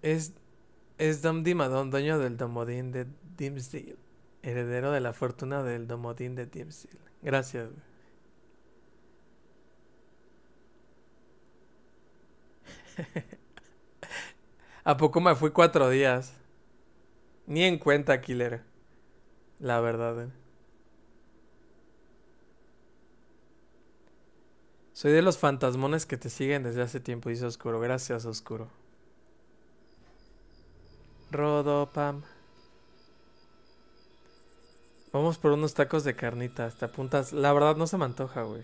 Es, es Dom Dimadon, dueño del Domodín de Dimmsdale. Heredero de la fortuna del Domodín de Dimmsdale. Gracias, güey. ¿A poco me fui 4 días? Ni en cuenta, Killer. La verdad, güey. Soy de los fantasmones que te siguen desde hace tiempo, dice Oscuro. Gracias, Oscuro. Rodopam. Vamos por unos tacos de carnitas. Te apuntas. La verdad no se me antoja, güey.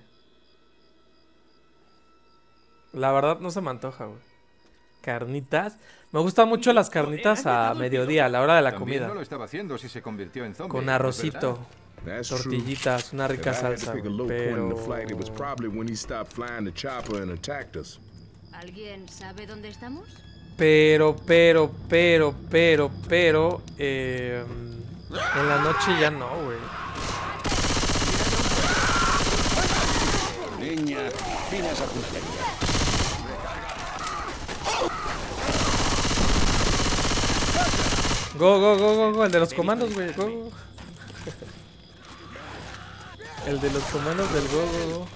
La verdad no se me antoja, güey. Carnitas. Me gustan mucho las Joder, carnitas has a dejado el mediodía, a piloto. la hora de la También comida. no lo estaba haciendo si se convirtió en Con zombie, ¿es verdad? arrocito, That's true. tortillitas, una If rica I had to salsa, pick a güey. low point in Pero... the flight, it was probably when he stopped flying the chopper and attacked us. ¿Alguien sabe dónde estamos? Pero... en la noche ya no, güey. Niña, mira esa puntería. Go, el de los comandos, güey. Go. El de los comandos del go.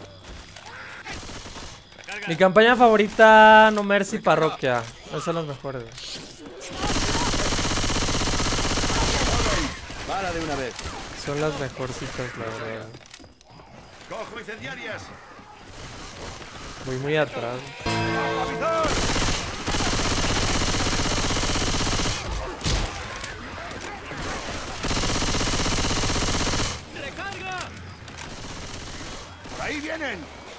Mi campaña favorita, No Mercy Parroquia. Esas son las mejores, güey. Para de una vez. Son las mejorcitas, la verdad. ¡Cojo incendiarias! Voy muy atrás. ¡Recarga! ¡Por ahí vienen!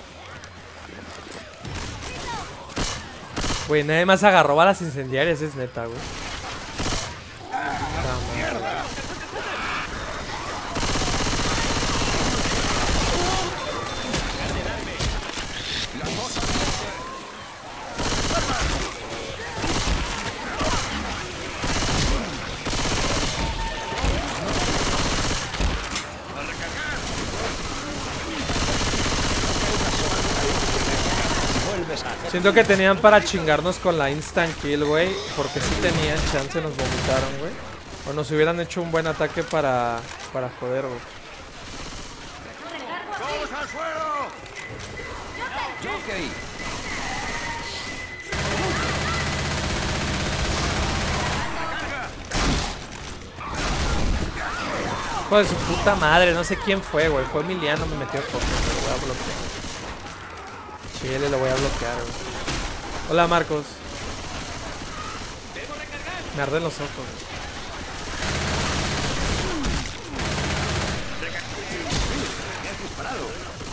Güey, nadie más agarró balas incendiarias, es neta, güey. ¡Mierda! Siento que tenían para chingarnos con la instant kill, güey. Porque si tenían chance, nos vomitaron, güey. O nos hubieran hecho un buen ataque para joder, güey. ¡Todos al suelo! Jockey. Hijo de su puta madre, no sé quién fue, güey. Fue Emiliano, me metió cosas, pero lo voy a bloquear. Chile, lo voy a bloquear, güey. Hola, Marcos. Me arden los ojos, güey. ¡Me has disparado!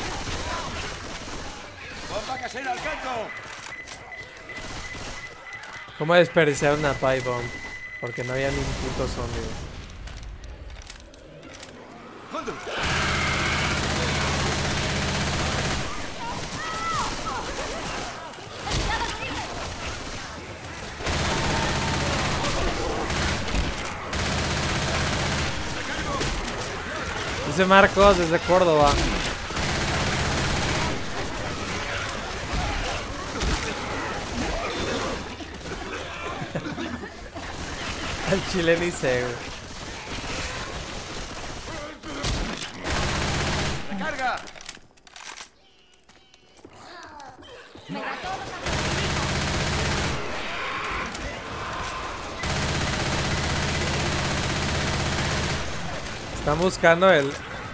¡Bomba casera al canto! ¿Cómo desperdiciar una pipe bomb? Porque no había ni un puto zombie, güey. Dice Marcos desde Córdoba. Al chile ni sé, güey. ¡Recarga! Están buscando el...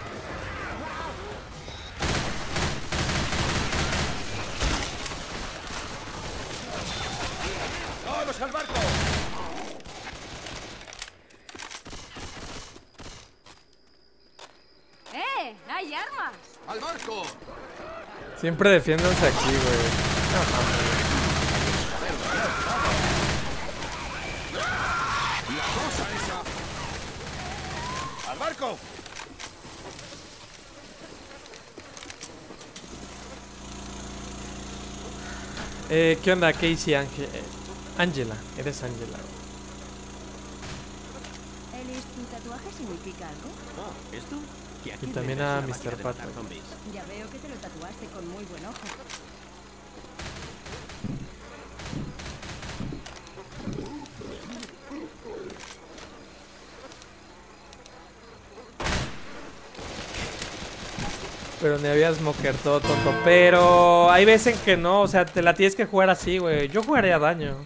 ¡Todos al barco! ¡Hay armas! ¡Al barco! Siempre defiéndanse aquí, güey. No mames. ¡La cosa esa! ¡Al barco! ¿Qué onda, Casey Ángela? Eres Ángela. Ellis, ¿tu tatuaje significa algo? Ah, ¿esto? Y también a Mr. Pato. Ya veo que te lo tatuaste con muy buen ojo. Pero ni había smoker, todo tonto. Pero hay veces que no, o sea, te la tienes que jugar así, güey. Yo jugaría daño.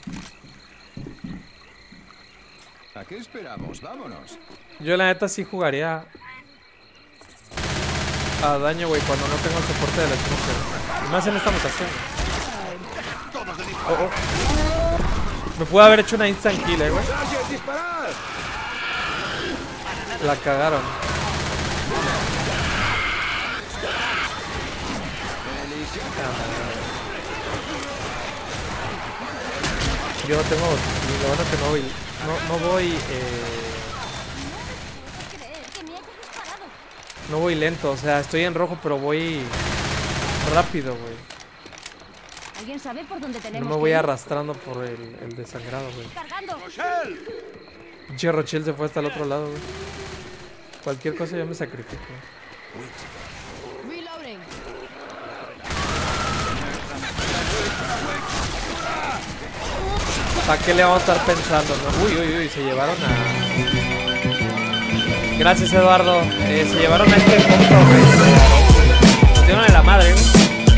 ¿A qué esperamos? Vámonos. Yo la neta sí jugaría a daño, güey, cuando no tengo el soporte de la smoker. Y más en esta mutación. Oh, oh. Me pude haber hecho una instant kill, güey. La cagaron. Yo no tengo. Lo bueno es que no voy. No voy lento, o sea, estoy en rojo, pero voy rápido, güey. ¿Alguien sabe por dónde tenemos No me voy que ir? arrastrando por el desangrado, güey. ¡Cargando! Pinche Rochelle se fue hasta el otro lado, güey. Cualquier cosa yo me sacrifico. Reloading. ¿Para qué le vamos a estar pensando, no? Uy, uy, uy, se llevaron a... Gracias, Eduardo. Se llevaron a este punto, güey. Nos dieron en la madre, güey.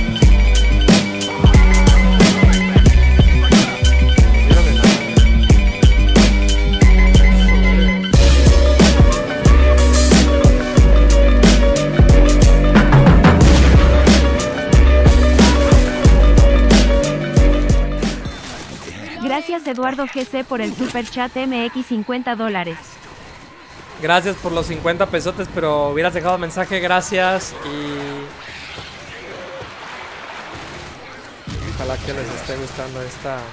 Gracias Eduardo GC por el super chat MX $50. Gracias por los 50 pesotes, pero hubieras dejado mensaje, gracias. Y ojalá que les esté gustando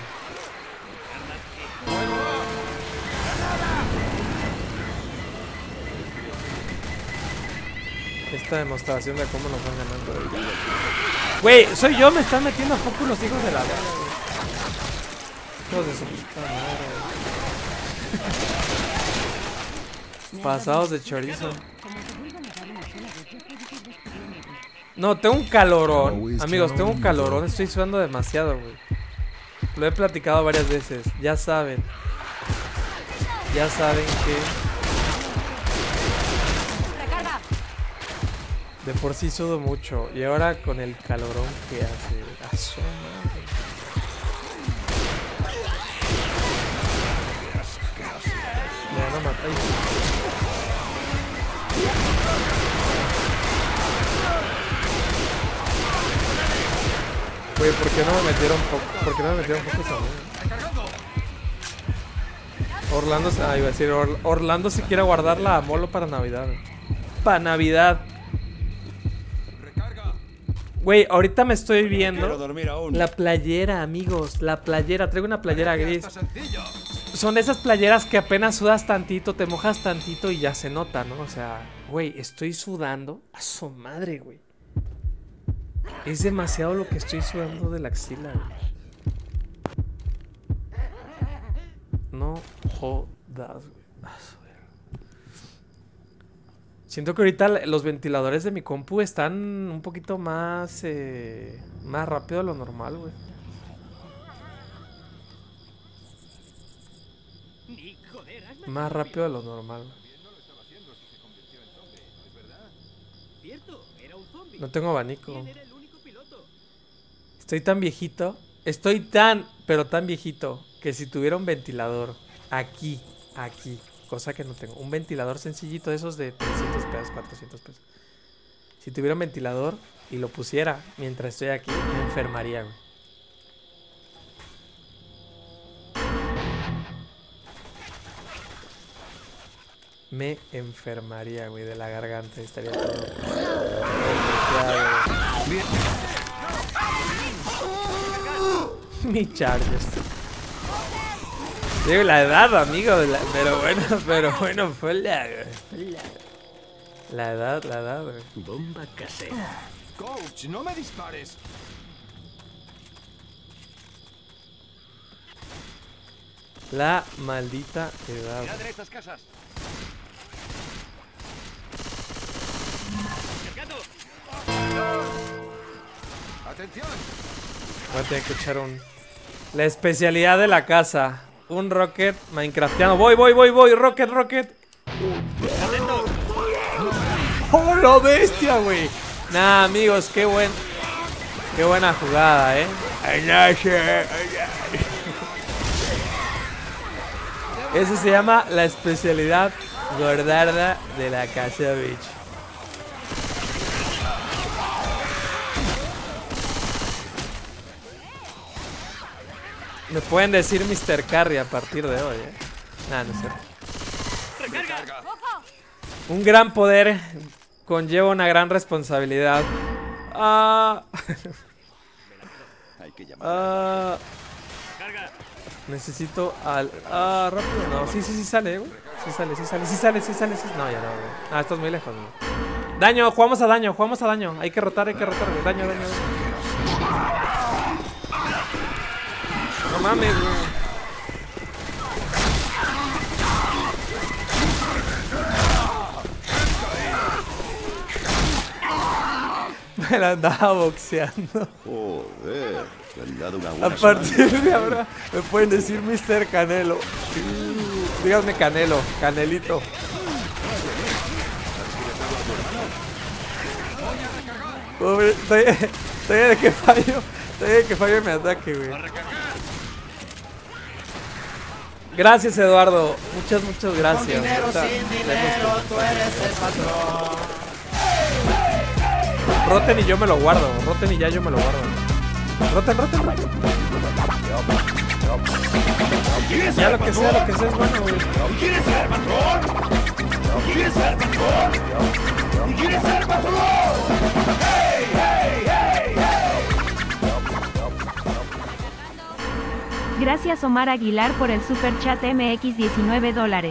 esta demostración de cómo nos van ganando. Güey, soy yo, me están metiendo a poco los hijos de la verga, güey. Hijos de su puta madre. Pasados de chorizo. No, tengo un calorón. Amigos, tengo un calorón. Estoy sudando demasiado, güey. Lo he platicado varias veces. Ya saben. Ya saben que... De por sí sudo mucho. Y ahora con el calorón que hace. ¡A su madre! Me van a matar. Güey, ¿por qué no me metieron focos a mí? Orlando, iba a decir, Orlando si quiere guardar la molo para Navidad. Para Navidad. Güey, ahorita me estoy viendo la playera, amigos. La playera, traigo una playera gris. Son de esas playeras que apenas sudas tantito, te mojas tantito y ya se nota, ¿no? O sea, güey, estoy sudando a su madre, güey. Es demasiado lo que estoy sudando de la axila, güey. No jodas, güey. Siento que ahorita los ventiladores de mi compu están un poquito más rápido de lo normal, güey. Más rápido de lo normal. No tengo abanico. Estoy tan viejito. Pero tan viejito que si tuviera un ventilador aquí, cosa que no tengo. Un ventilador sencillito de esos de 300 pesos, 400 pesos. Si tuviera un ventilador y lo pusiera mientras estoy aquí, me enfermaría, güey. Me enfermaría, güey, de la garganta. Estaría todo... Mi Chargers. Digo, la edad, amigo. Pero bueno, fue la edad, güey. Bomba casera. Coach, no me dispares. La maldita edad. Mirad en estas casas. Atención. Voy a tener que echar la especialidad de la casa. Un rocket minecraftiano. Voy, rocket. ¡Oh, la bestia, güey! Nah, amigos, qué buena jugada, Eso se llama la especialidad gordarda de la Kasevich. Me pueden decir Mr. Carry a partir de hoy, Nah, no es cierto. Un gran poder conlleva una gran responsabilidad. Necesito al... rápido. No, sí sale, güey. Sí sale. No, ya no, güey. Esto es muy lejos, güey. Daño, jugamos a daño. Hay que rotar, güey. Daño. No mames, güey. Me la andaba boxeando. Joder, te han dado una buena A partir de ahora me pueden decir Mr. Canelo. Díganme Canelo, Canelito. Pobre, estoy de que fallo mi ataque, güey. Gracias, Eduardo. Muchas gracias. Roten y yo me lo guardo. Roten y ya yo me lo guardo. Roten. Ya lo que sea es bueno, güey. ¿Quieres ser patrón? Gracias Omar Aguilar por el super chat MX $19.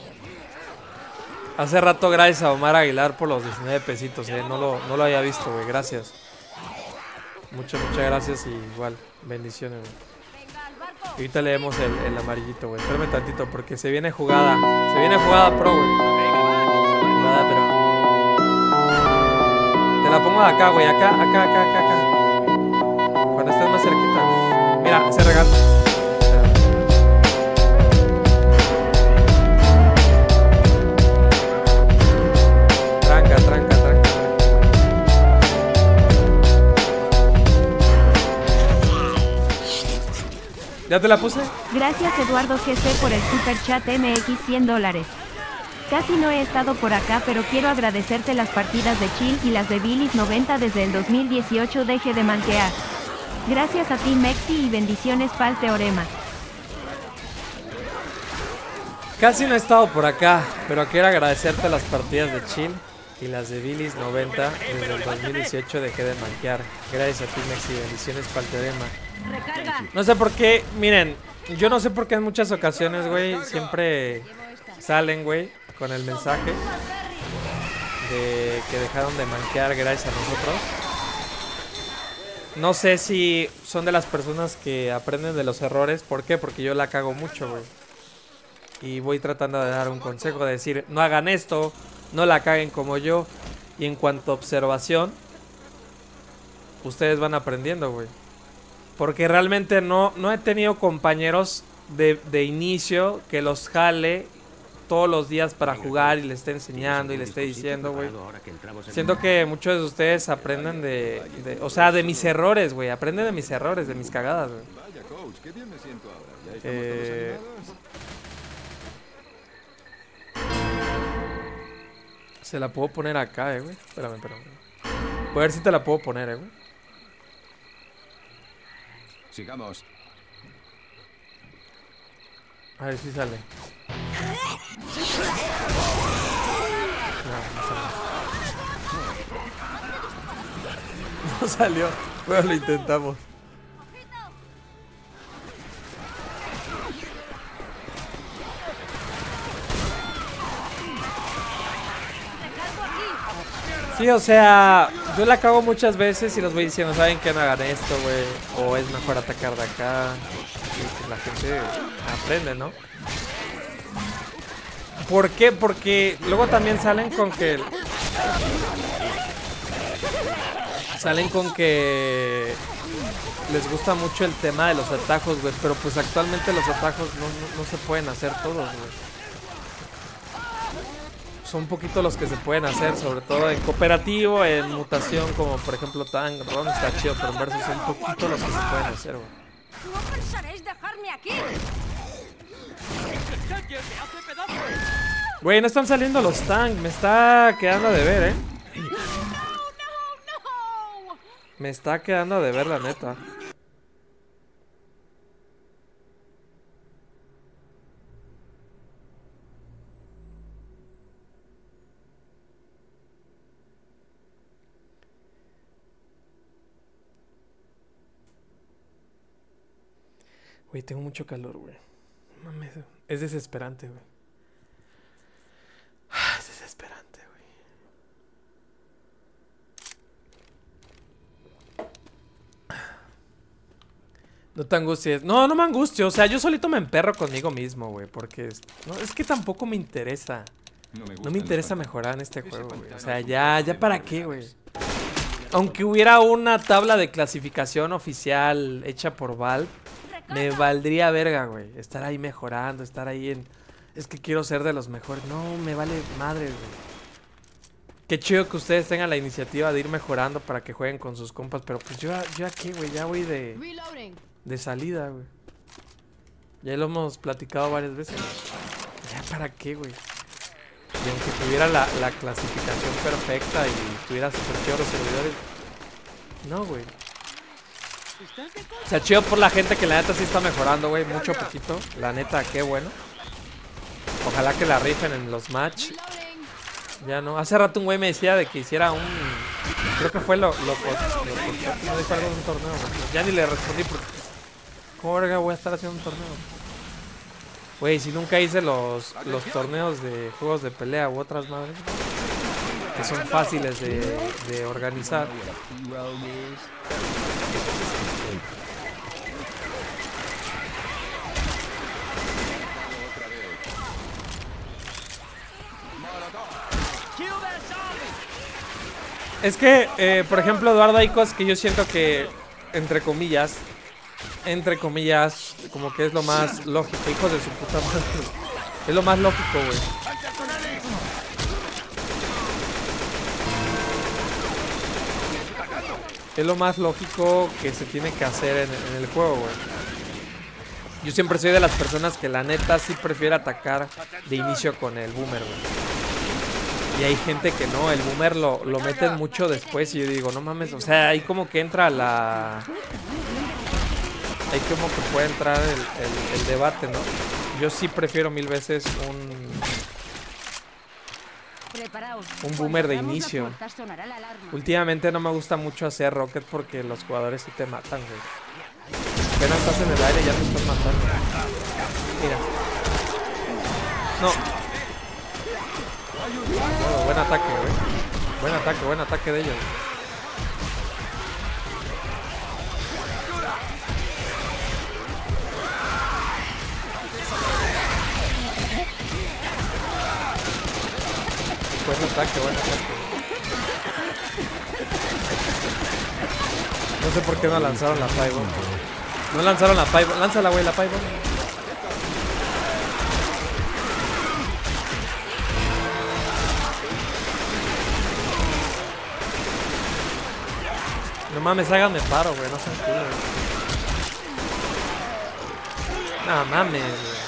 Hace rato gracias a Omar Aguilar por los 19 pesitos, no lo había visto, güey, gracias. Muchas gracias y igual, bendiciones, güey. Ahorita leemos el amarillito, güey. Espérame tantito porque se viene jugada pro, güey. Jugada, pero... Te la pongo de acá, güey, acá. Cuando estés más cerquita, güey. Mira, se regala. Tranca. ¿Ya te la puse? Gracias Eduardo GC por el super chat MX $100. Casi no he estado por acá, pero quiero agradecerte las partidas de Chill y las de Billis 90 desde el 2018. Deje de manquear. Gracias a ti Mexi y bendiciones pa'l teorema. Casi no he estado por acá, pero quiero agradecerte las partidas de Chill y las de Billis 90 desde el 2018. Dejé de manquear. Gracias a ti Mexi, bendiciones pa'l teorema. No sé por qué, miren, yo no sé por qué en muchas ocasiones, güey, siempre salen, güey, con el mensaje de que dejaron de manquear gracias a nosotros. No sé si son de las personas que aprenden de los errores. ¿Por qué? Porque yo la cago mucho, güey. Y voy tratando de dar un consejo, de decir, no hagan esto, no la caguen como yo. Y en cuanto a observación, ustedes van aprendiendo, güey. Porque realmente no he tenido compañeros de inicio que los jale todos los días para jugar y les esté enseñando y les esté diciendo, güey. Siento que muchos de ustedes aprenden o sea, de mis errores, güey. Aprenden de mis errores, de mis cagadas, güey. Vaya, coach, qué bien me siento ahora. ¿Ya estamos todos animados? Se la puedo poner acá, güey. Espérame. Voy a ver si te la puedo poner, güey. Sigamos. A ver si sale. No salió. Bueno, lo intentamos. Sí, o sea, yo la cago muchas veces y los voy diciendo, ¿saben qué? No hagan esto, güey. O es mejor atacar de acá. Y pues la gente aprende, ¿no? ¿Por qué? Porque luego también salen con que... les gusta mucho el tema de los atajos, güey. Pero pues actualmente los atajos no se pueden hacer todos, güey. O son poquitos los que se pueden hacer, sobre todo en cooperativo, en mutación, como por ejemplo Tang, Ron está chido, pero en versus son poquitos los que se pueden hacer, güey. No pensaréis dejarme aquí. Güey, no están saliendo los Tang, me está quedando de ver, Me está quedando de ver, la neta. Güey, tengo mucho calor, güey. Mames, es desesperante, güey. Es desesperante, güey. No te angusties. No, no me angustio. O sea, yo solito me emperro conmigo mismo, güey. Porque no, es que tampoco me interesa. No me interesa mejorar en este juego, güey. O sea, ya para qué, güey. Aunque hubiera una tabla de clasificación oficial hecha por Valve, me valdría verga, güey. Estar ahí mejorando, estar ahí en... Es que quiero ser de los mejores. No, me vale madre, güey. Qué chido que ustedes tengan la iniciativa de ir mejorando para que jueguen con sus compas. Pero pues yo aquí, güey, ya voy de salida, güey. Ya lo hemos platicado varias veces. ¿Ya para qué, güey? Y aunque tuviera la clasificación perfecta y tuviera super chido los servidores... No, güey. O sea, chido por la gente que la neta sí está mejorando, güey. Mucho poquito. La neta, qué bueno. Ojalá que la rifen en los match. Ya no. Hace rato un güey me decía de que hiciera un... Creo que fue lo no dijo algo de un torneo, güey. Ya ni le respondí porque... ¿Cómo verga voy a estar haciendo un torneo? Güey, si nunca hice los torneos de juegos de pelea u otras madres que son fáciles de organizar. Es que, por ejemplo, Eduardo, hay cosas que yo siento que, entre comillas, como que es lo más lógico. Hijos de su puta madre. Es lo más lógico, güey. Es lo más lógico que se tiene que hacer en el juego, güey. Yo siempre soy de las personas que la neta sí prefiere atacar de inicio con el boomer, güey. Y hay gente que no, el boomer lo meten mucho después y yo digo, no mames, o sea, ahí como que entra la... Ahí como que puede entrar el debate, ¿no? Yo sí prefiero mil veces un boomer de inicio. Últimamente no me gusta mucho hacer rocket porque los jugadores sí te matan, güey. Apenas estás en el aire ya te estás matando. Mira. No. Oh, buen ataque, güey. Buen ataque de ellos. Buen ataque. No sé por qué no lanzaron la Pybomb. No lanzaron la Pybomb. Lánzala, güey, la Pybomb. No mames, háganme paro, güey, no sean culo. No mames, güey.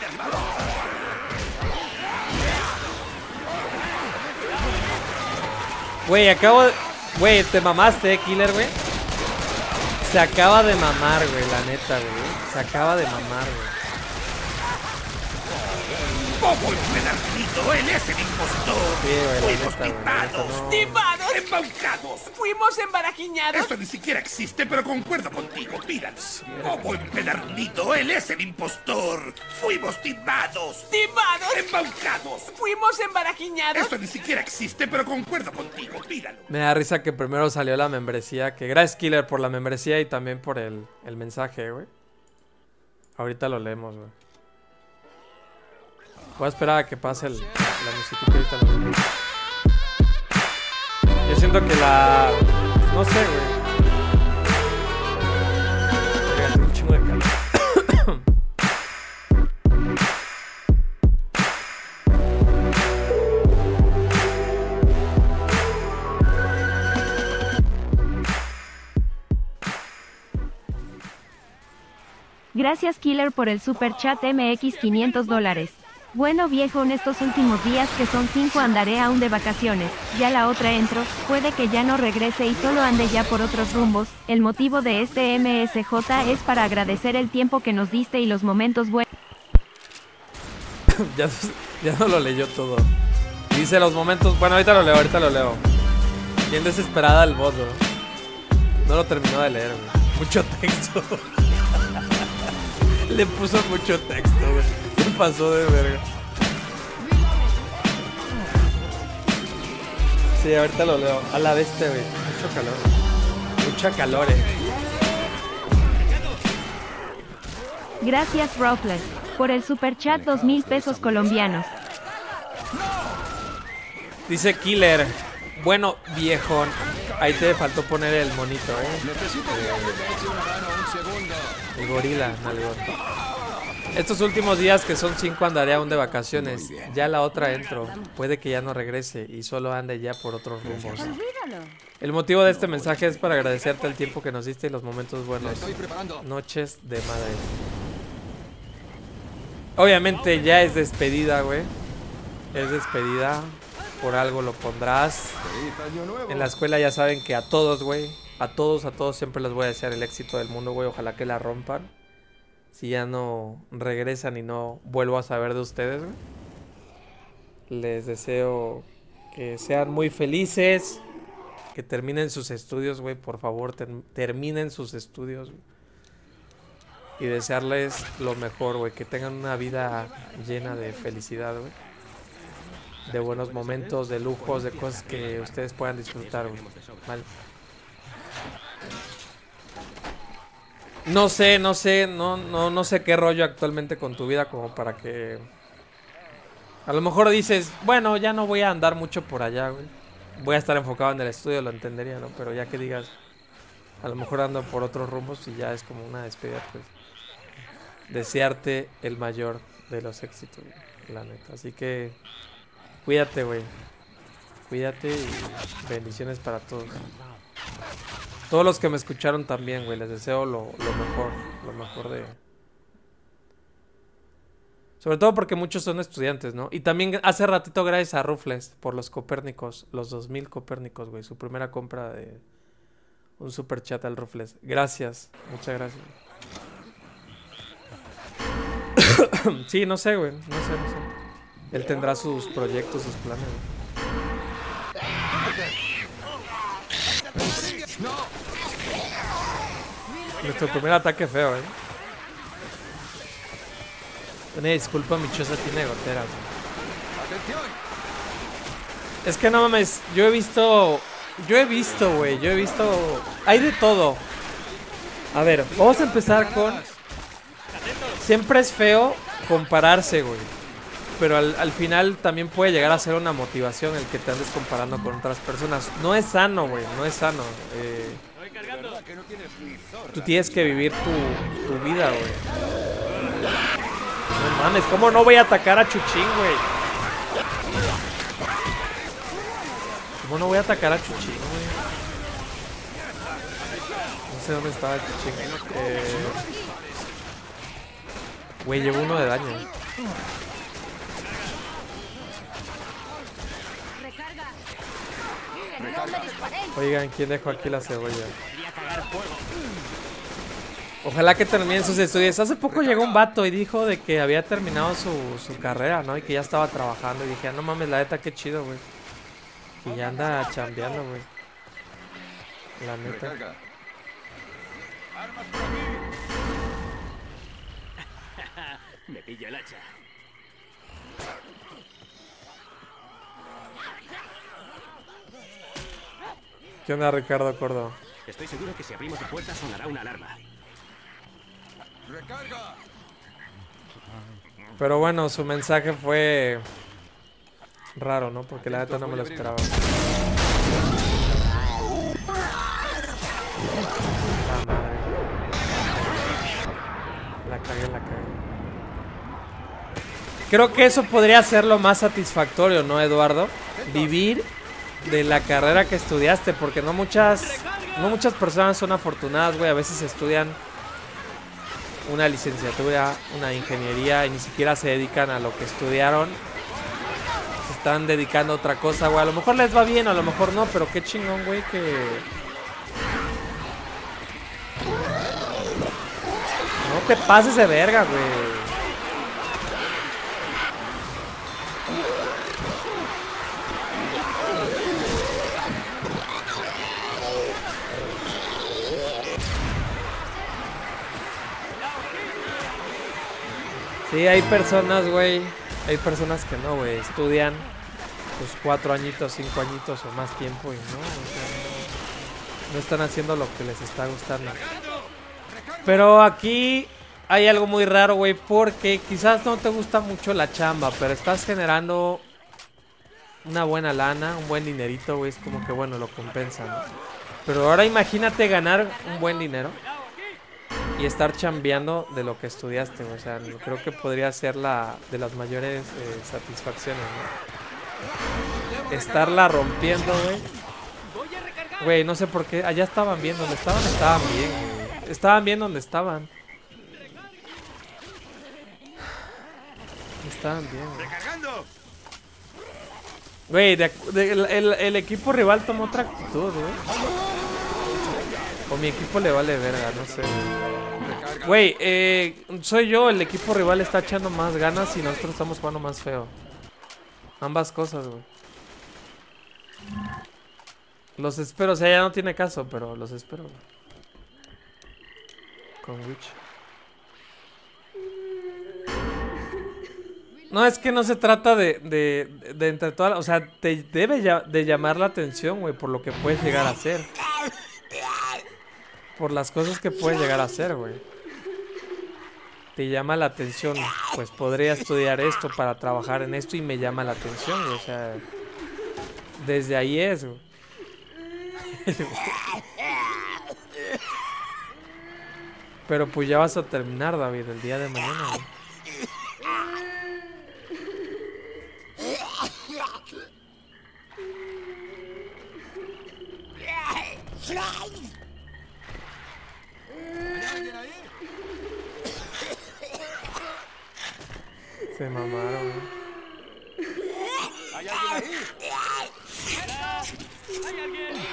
Güey, Güey, te mamaste, killer, güey. Se acaba de mamar, güey, la neta, güey. Se acaba de mamar, güey. ¡Poco empedernito! ¡Él es el impostor! Sí, güey, ¡Fuimos timados! ¡Timados! ¡Embaucados! ¡Fuimos embarajiñados! Esto ni siquiera existe, pero concuerdo contigo, míralo. ¡Poco empedernito! ¡Él es el impostor! ¡Fuimos timados! ¡Timados! ¡Embaucados! ¡Fuimos embarajiñados! Esto ni siquiera existe, pero concuerdo contigo, míralo. Me da risa que primero salió la membresía. Que gracias, killer, por la membresía y también por el mensaje, güey. Ahorita lo leemos, güey. Voy a esperar a que pase la musiquita ahorita. Yo siento que la... No sé, güey. Fíjate, un chingo de calor. Gracias Killer por el super chat MX $500. Bueno viejo, en estos últimos días que son 5 andaré aún de vacaciones, ya la otra entro, puede que ya no regrese y solo ande ya por otros rumbos. El motivo de este MSJ es para agradecer el tiempo que nos diste y los momentos buenos. ya no lo leyó todo. Dice los momentos, bueno, ahorita lo leo. Bien desesperada el bot, no lo terminó de leer, güey. Mucho texto. Le puso mucho texto, güey. Se pasó de verga. Sí, ahorita lo leo. A la bestia, güey. Mucho calor. Mucha calor, Gracias, Roffles, por el super chat 2,000 pesos colombianos. Dice Killer. Bueno, viejón. Ahí te faltó poner el monito, el gorila, nalgón. Estos últimos días que son 5 andaré aún de vacaciones. Ya la otra entro. Puede que ya no regrese y solo ande ya por otros rumbos. El motivo de este mensaje es para agradecerte el tiempo que nos diste y los momentos buenos. Noches de madre. Obviamente ya es despedida, güey. Es despedida. Por algo lo pondrás. En la escuela ya saben que a todos, güey. A todos siempre les voy a desear el éxito del mundo, güey. Ojalá que la rompan. Si ya no regresan y no vuelvo a saber de ustedes, güey. Les deseo que sean muy felices. Que terminen sus estudios, güey. Por favor, terminen sus estudios, güey. Y desearles lo mejor, güey. Que tengan una vida llena de felicidad, güey. De buenos momentos, de lujos, de cosas que ustedes puedan disfrutar, güey. Vale. No sé qué rollo actualmente con tu vida como para que... A lo mejor dices, bueno, ya no voy a andar mucho por allá, güey. Voy a estar enfocado en el estudio, lo entendería, ¿no? Pero ya que digas, a lo mejor ando por otros rumbos y ya es como una despedida, pues. Desearte el mayor de los éxitos, güey, la neta. Así que... Cuídate, güey. Cuídate y bendiciones para todos. Todos los que me escucharon también, güey. Les deseo lo mejor. Lo mejor de... Sobre todo porque muchos son estudiantes, ¿no? Y también hace ratito gracias a Rufles por los Copérnicos. Los 2,000 Copérnicos, güey. Su primera compra de un super chat al Rufles. Gracias. Muchas gracias. Sí, no sé, güey. No sé. Él tendrá sus proyectos, sus planes. Nuestro primer ataque feo, Una disculpa, mi choza tiene goteras. Es que no mames, yo he visto, güey. Hay de todo. A ver, vamos a empezar con... Siempre es feo compararse, güey. Pero al final también puede llegar a ser una motivación el que te andes comparando con otras personas. No es sano, güey, no es sano. Tú tienes que vivir tu vida, güey. No mames, ¿cómo no voy a atacar a Chuchín, güey? ¿Cómo no voy a atacar a Chuchín, güey? No sé dónde estaba Chuchín. Güey, llevo 1 de daño. Oigan, ¿quién dejó aquí la cebolla? Ojalá que terminen sus estudios. Hace poco llegó un vato y dijo de que había terminado su carrera, ¿no? Y que ya estaba trabajando. Y dije, no mames, la neta, qué chido, güey. Que ya anda chambeando, güey. La neta. Me pilla el hacha. ¿Qué onda, Ricardo Cordo? Estoy seguro que si abrimos la puerta sonará una alarma. ¡Recarga! Pero bueno, su mensaje fue raro, ¿no? Porque la neta no me lo esperaba. La cagué. Creo que eso podría ser lo más satisfactorio, ¿no, Eduardo? Vivir de la carrera que estudiaste, porque no muchas personas son afortunadas, güey. A veces estudian una licenciatura, una ingeniería y ni siquiera se dedican a lo que estudiaron. Se están dedicando a otra cosa, güey. A lo mejor les va bien, a lo mejor no, pero qué chingón, güey, que... No te pases de verga, güey. Sí, hay personas, güey. Hay personas que no, güey. Estudian pues 4 añitos, 5 añitos o más tiempo y no, o sea, no están haciendo lo que les está gustando. Pero aquí hay algo muy raro, güey, porque quizás no te gusta mucho la chamba, pero estás generando una buena lana, un buen dinerito, güey. Es como que, bueno, lo compensa, ¿no? Pero ahora imagínate ganar un buen dinero y estar chambeando de lo que estudiaste, o sea, creo que podría ser la de las mayores satisfacciones, ¿no? Estarla rompiendo, güey. Güey, no sé por qué. Allá estaban bien, donde estaban bien, güey. Estaban bien donde estaban. Estaban bien, güey. Güey, el equipo rival tomó otra actitud, güey. O mi equipo le vale verga, no sé. Güey, soy yo, el equipo rival está echando más ganas y nosotros estamos jugando más feo. Ambas cosas, güey. Los espero, o sea, ya no tiene caso, pero los espero, güey. Con Witch. No, es que no se trata de entre todas, o sea, te debe de llamar la atención, güey, por lo que puedes llegar a hacer. Por las cosas que puedes llegar a hacer, güey. Te llama la atención. Pues podría estudiar esto para trabajar en esto y me llama la atención, güey. O sea, desde ahí es, güey. Pero pues ya vas a terminar, David, el día de mañana, güey. Se mamaron, güey. ¿Hay alguien ahí? ¿Hay alguien?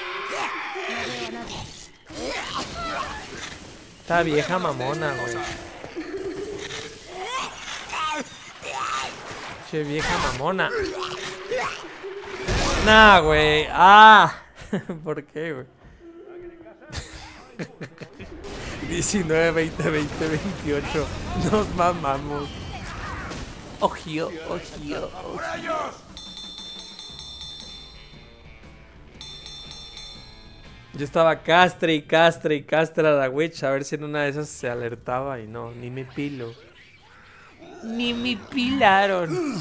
Esta vieja mamona, güey. Che vieja mamona. Nah, güey. Ah. ¿Por qué, güey? 19, 20, 20, 28. Nos mamamos. Ojío, ojío, ojío. Yo estaba castre y castre y castre a la witch a ver si en una de esas se alertaba y no, ni me pilo. Ni me pilaron.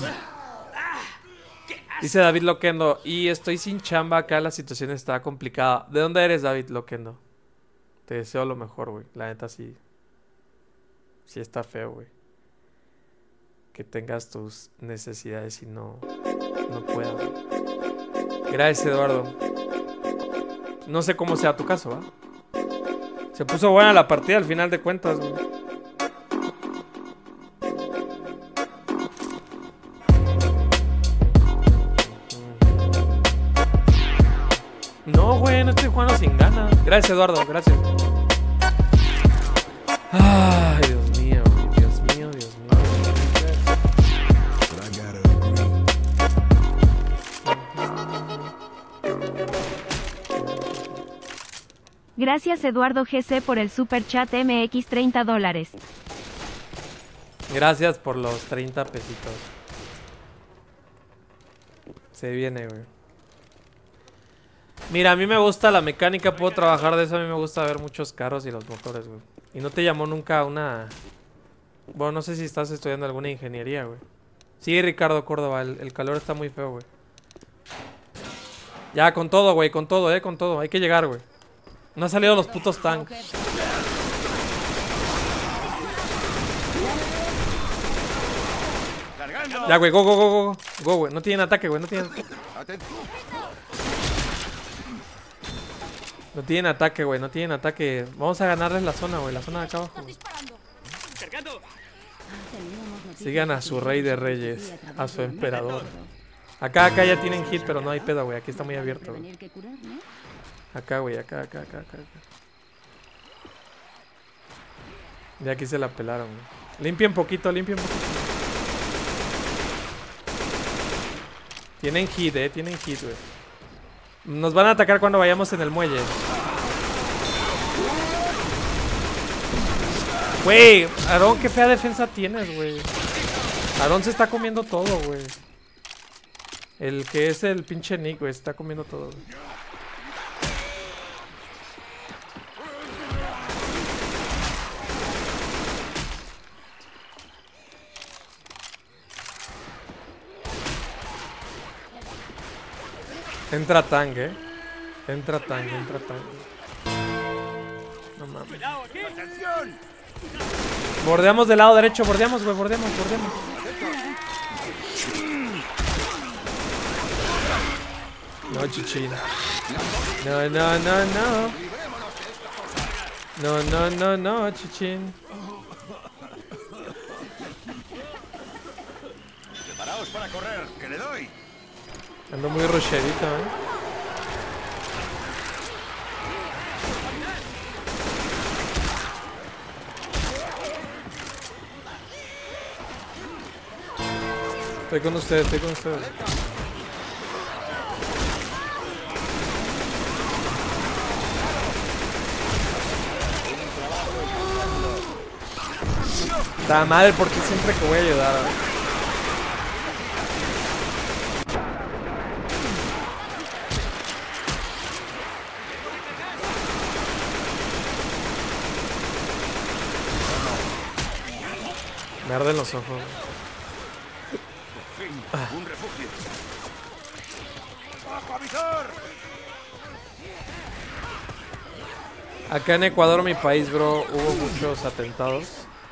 Dice David Loquendo, y estoy sin chamba acá, la situación está complicada. ¿De dónde eres, David Loquendo? Te deseo lo mejor, güey. La neta sí. Sí está feo, güey. Que tengas tus necesidades y no puedas. Gracias, Eduardo. No sé cómo sea tu caso, ¿va? Se puso buena la partida al final de cuentas, güey. No, güey, no estoy jugando sin ganas. Gracias, Eduardo, gracias. Ay, Dios mío, Dios mío, Dios mío. Gracias Eduardo GC por el super chat MX $30. Gracias por los 30 pesitos. Se viene, güey. Mira, a mí me gusta la mecánica, puedo trabajar de eso. A mí me gusta ver muchos carros y los motores, güey. Y no te llamó nunca una... Bueno, no sé si estás estudiando alguna ingeniería, güey. Sí, Ricardo Córdoba, el calor está muy feo, güey. Ya, con todo, güey, con todo, con todo. Hay que llegar, güey. No han salido los putos tanks. Ya, güey, go, go, go, go. Go, güey. No tienen ataque, güey, no tienen... No tienen ataque, güey, no tienen ataque. Vamos a ganarles la zona, güey, la zona de acá abajo. Sigan a su rey de reyes, a su emperador. Acá ya tienen hit, pero no hay pedo, güey. Aquí está muy abierto, güey. Acá, güey, acá. Ya aquí se la pelaron, güey. Limpien poquito, Tienen hit, güey. Nos van a atacar cuando vayamos en el muelle. Güey, Aarón, qué fea defensa tienes, güey. Aarón se está comiendo todo, güey. El que es el pinche Nick, güey, se está comiendo todo, güey. Entra Tang, Entra Tang. No mames. Bordeamos del lado derecho, bordeamos. No, Chichín. No, Chichín. Preparaos para correr, que le doy. Ando muy rusherito, Estoy con ustedes. Está mal porque siempre que voy a ayudar, Me arden los ojos. Un refugio. ¡Bajo avisor! Acá en Ecuador, mi país, bro, hubo muchos atentados.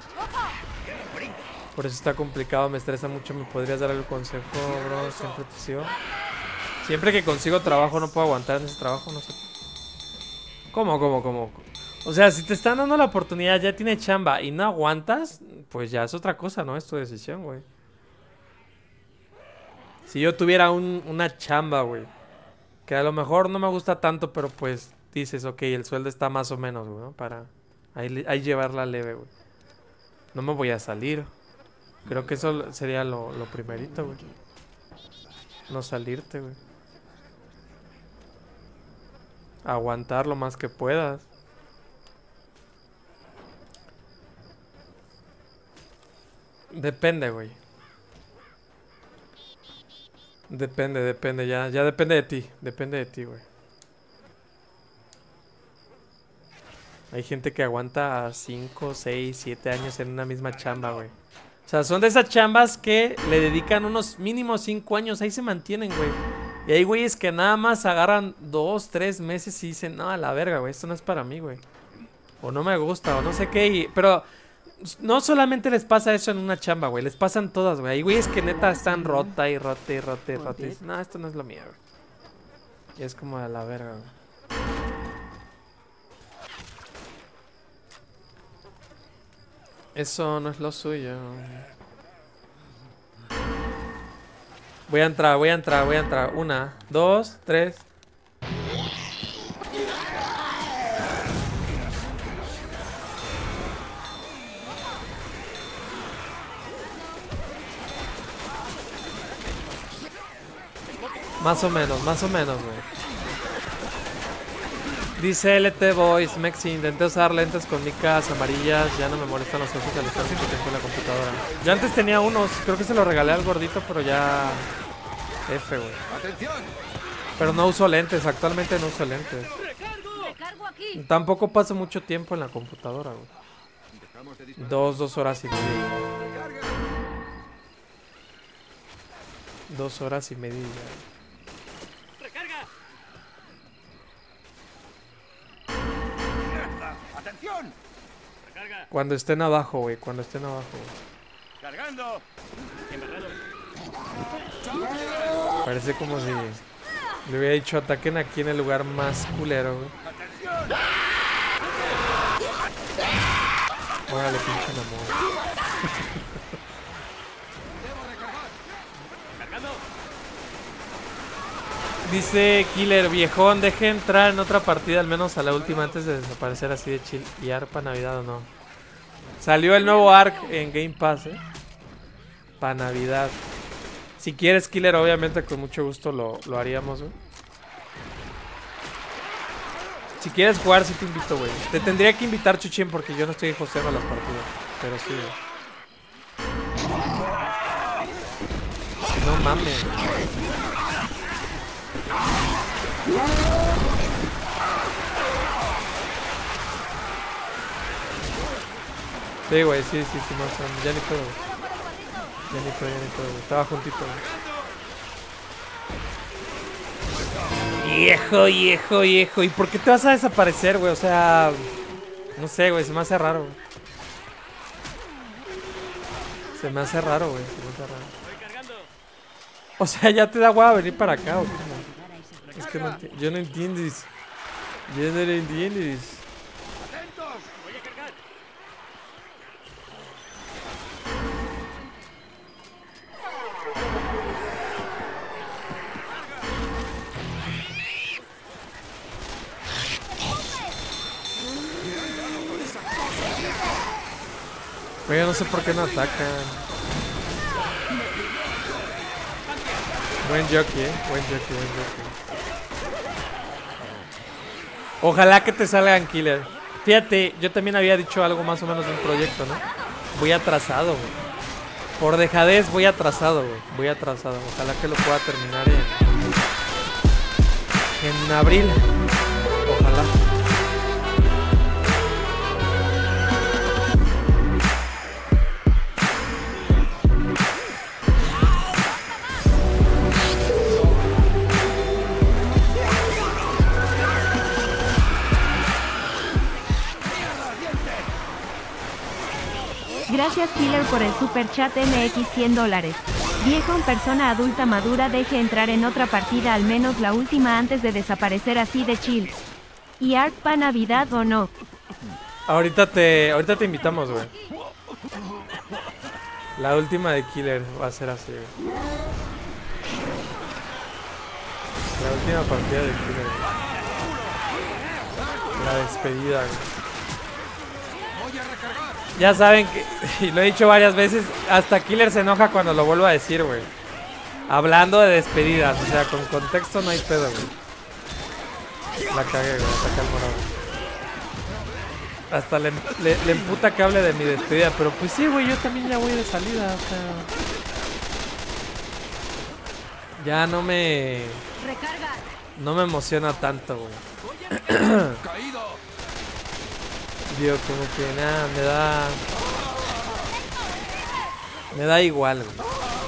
Por eso está complicado, me estresa mucho. ¿Me podrías dar algún consejo, bro? Siempre te sigo. Siempre que consigo trabajo no puedo aguantar en ese trabajo, no sé. ¿Cómo? O sea, si te están dando la oportunidad, ya tiene chamba y no aguantas, pues ya es otra cosa, ¿no? Es tu decisión, güey. Si yo tuviera una chamba, güey, que a lo mejor no me gusta tanto, pero pues dices, ok, el sueldo está más o menos, güey, ¿no? Para ahí llevarla leve, güey. No me voy a salir. Creo que eso sería lo primerito, güey. No salirte, güey. Aguantar lo más que puedas. Depende, güey. Depende, ya depende de ti, güey. Hay gente que aguanta 5, 6, 7 años en una misma chamba, güey. O sea, son de esas chambas que le dedican unos mínimos 5 años, ahí se mantienen, güey. Y hay güeyes que nada más agarran 2, 3 meses y dicen, no, a la verga, güey, esto no es para mí, güey. O no me gusta, o no sé qué, pero... No solamente les pasa eso en una chamba, güey. Les pasan todas, güey. Hay güeyes que neta están rota. No, esto no es lo mío, güey. Y es como a la verga, güey. Eso no es lo suyo. Voy a entrar. 1, 2, 3. Más o menos, güey. Dice LT Boys, Mexi, intenté usar lentes con micas amarillas, ya no me molestan los ojos al estar que tengo en la computadora. Yo antes tenía unos, creo que se los regalé al gordito, pero ya... F, güey. Pero no uso lentes, actualmente no uso lentes. Tampoco paso mucho tiempo en la computadora, güey. 2 horas y media. 2 horas y media. ¡Atención! Cuando estén abajo, güey. ¡Cargando! Parece como si le hubiera dicho ataquen aquí en el lugar más culero, güey. Órale, pinche amor. Dice Killer, viejón, deje entrar en otra partida, al menos a la última antes de desaparecer así de chill. ¿Y ARC para Navidad o no? Salió el nuevo ARC en Game Pass, para Navidad. Si quieres, Killer, obviamente con mucho gusto lo haríamos, güey. Si quieres jugar, sí te invito, güey. Te tendría que invitar, Chuchín, porque yo no estoy hosteando las partidas. Pero sí, güey. No mames. Sí, güey, sí, no, ya ni puedo, güey. Ya ni puedo, güey. Estaba juntito, güey. Viejo. ¿Y por qué te vas a desaparecer, güey? O sea, no sé, güey, se me hace raro, güey. Se me hace raro. O sea, ya te da hueva venir para acá, ¿o qué? Es que no yo no entiendo. Yo no lo entiendo. Oye, no sé por qué no atacan. Buen jockey, buen jockey. Ojalá que te salgan, Killer. Fíjate, yo también había dicho algo más o menos de un proyecto, ¿no? Voy atrasado, güey. Por dejadez voy atrasado, güey. Ojalá que lo pueda terminar en abril. Ojalá. Gracias Killer por el super chat MX $100. Viejo en persona adulta madura, deje entrar en otra partida al menos la última antes de desaparecer así de chill. ¿Y ARC pa' Navidad o no? Ahorita te invitamos, güey. La última de Killer va a ser así, güey. La última partida de Killer, güey. La despedida, güey. Ya saben que, y lo he dicho varias veces, hasta Killer se enoja cuando lo vuelvo a decir, güey. Hablando de despedidas, o sea, con contexto no hay pedo, güey. La cagué, güey, saca el morado. Hasta le emputa que hable de mi despedida, pero pues sí, güey, yo también ya voy de salida, o sea. Ya no me emociona tanto, güey. Digo, como que nada, me da igual, güey.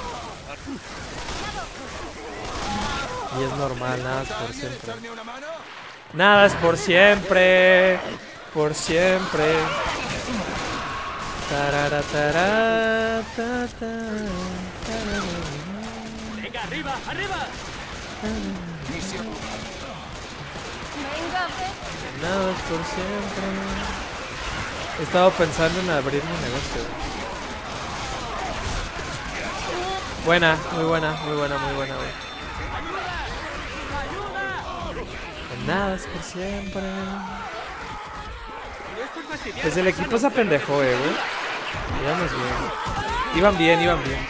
Y es normal, nada es por siempre. Nada es por siempre. Por siempre. Venga, arriba. Nada es por siempre. He estado pensando en abrir mi negocio. Buena, muy buena, güey. Nada es por siempre. Pues el equipo se apendejó, güey. Íbamos bien. Iban bien.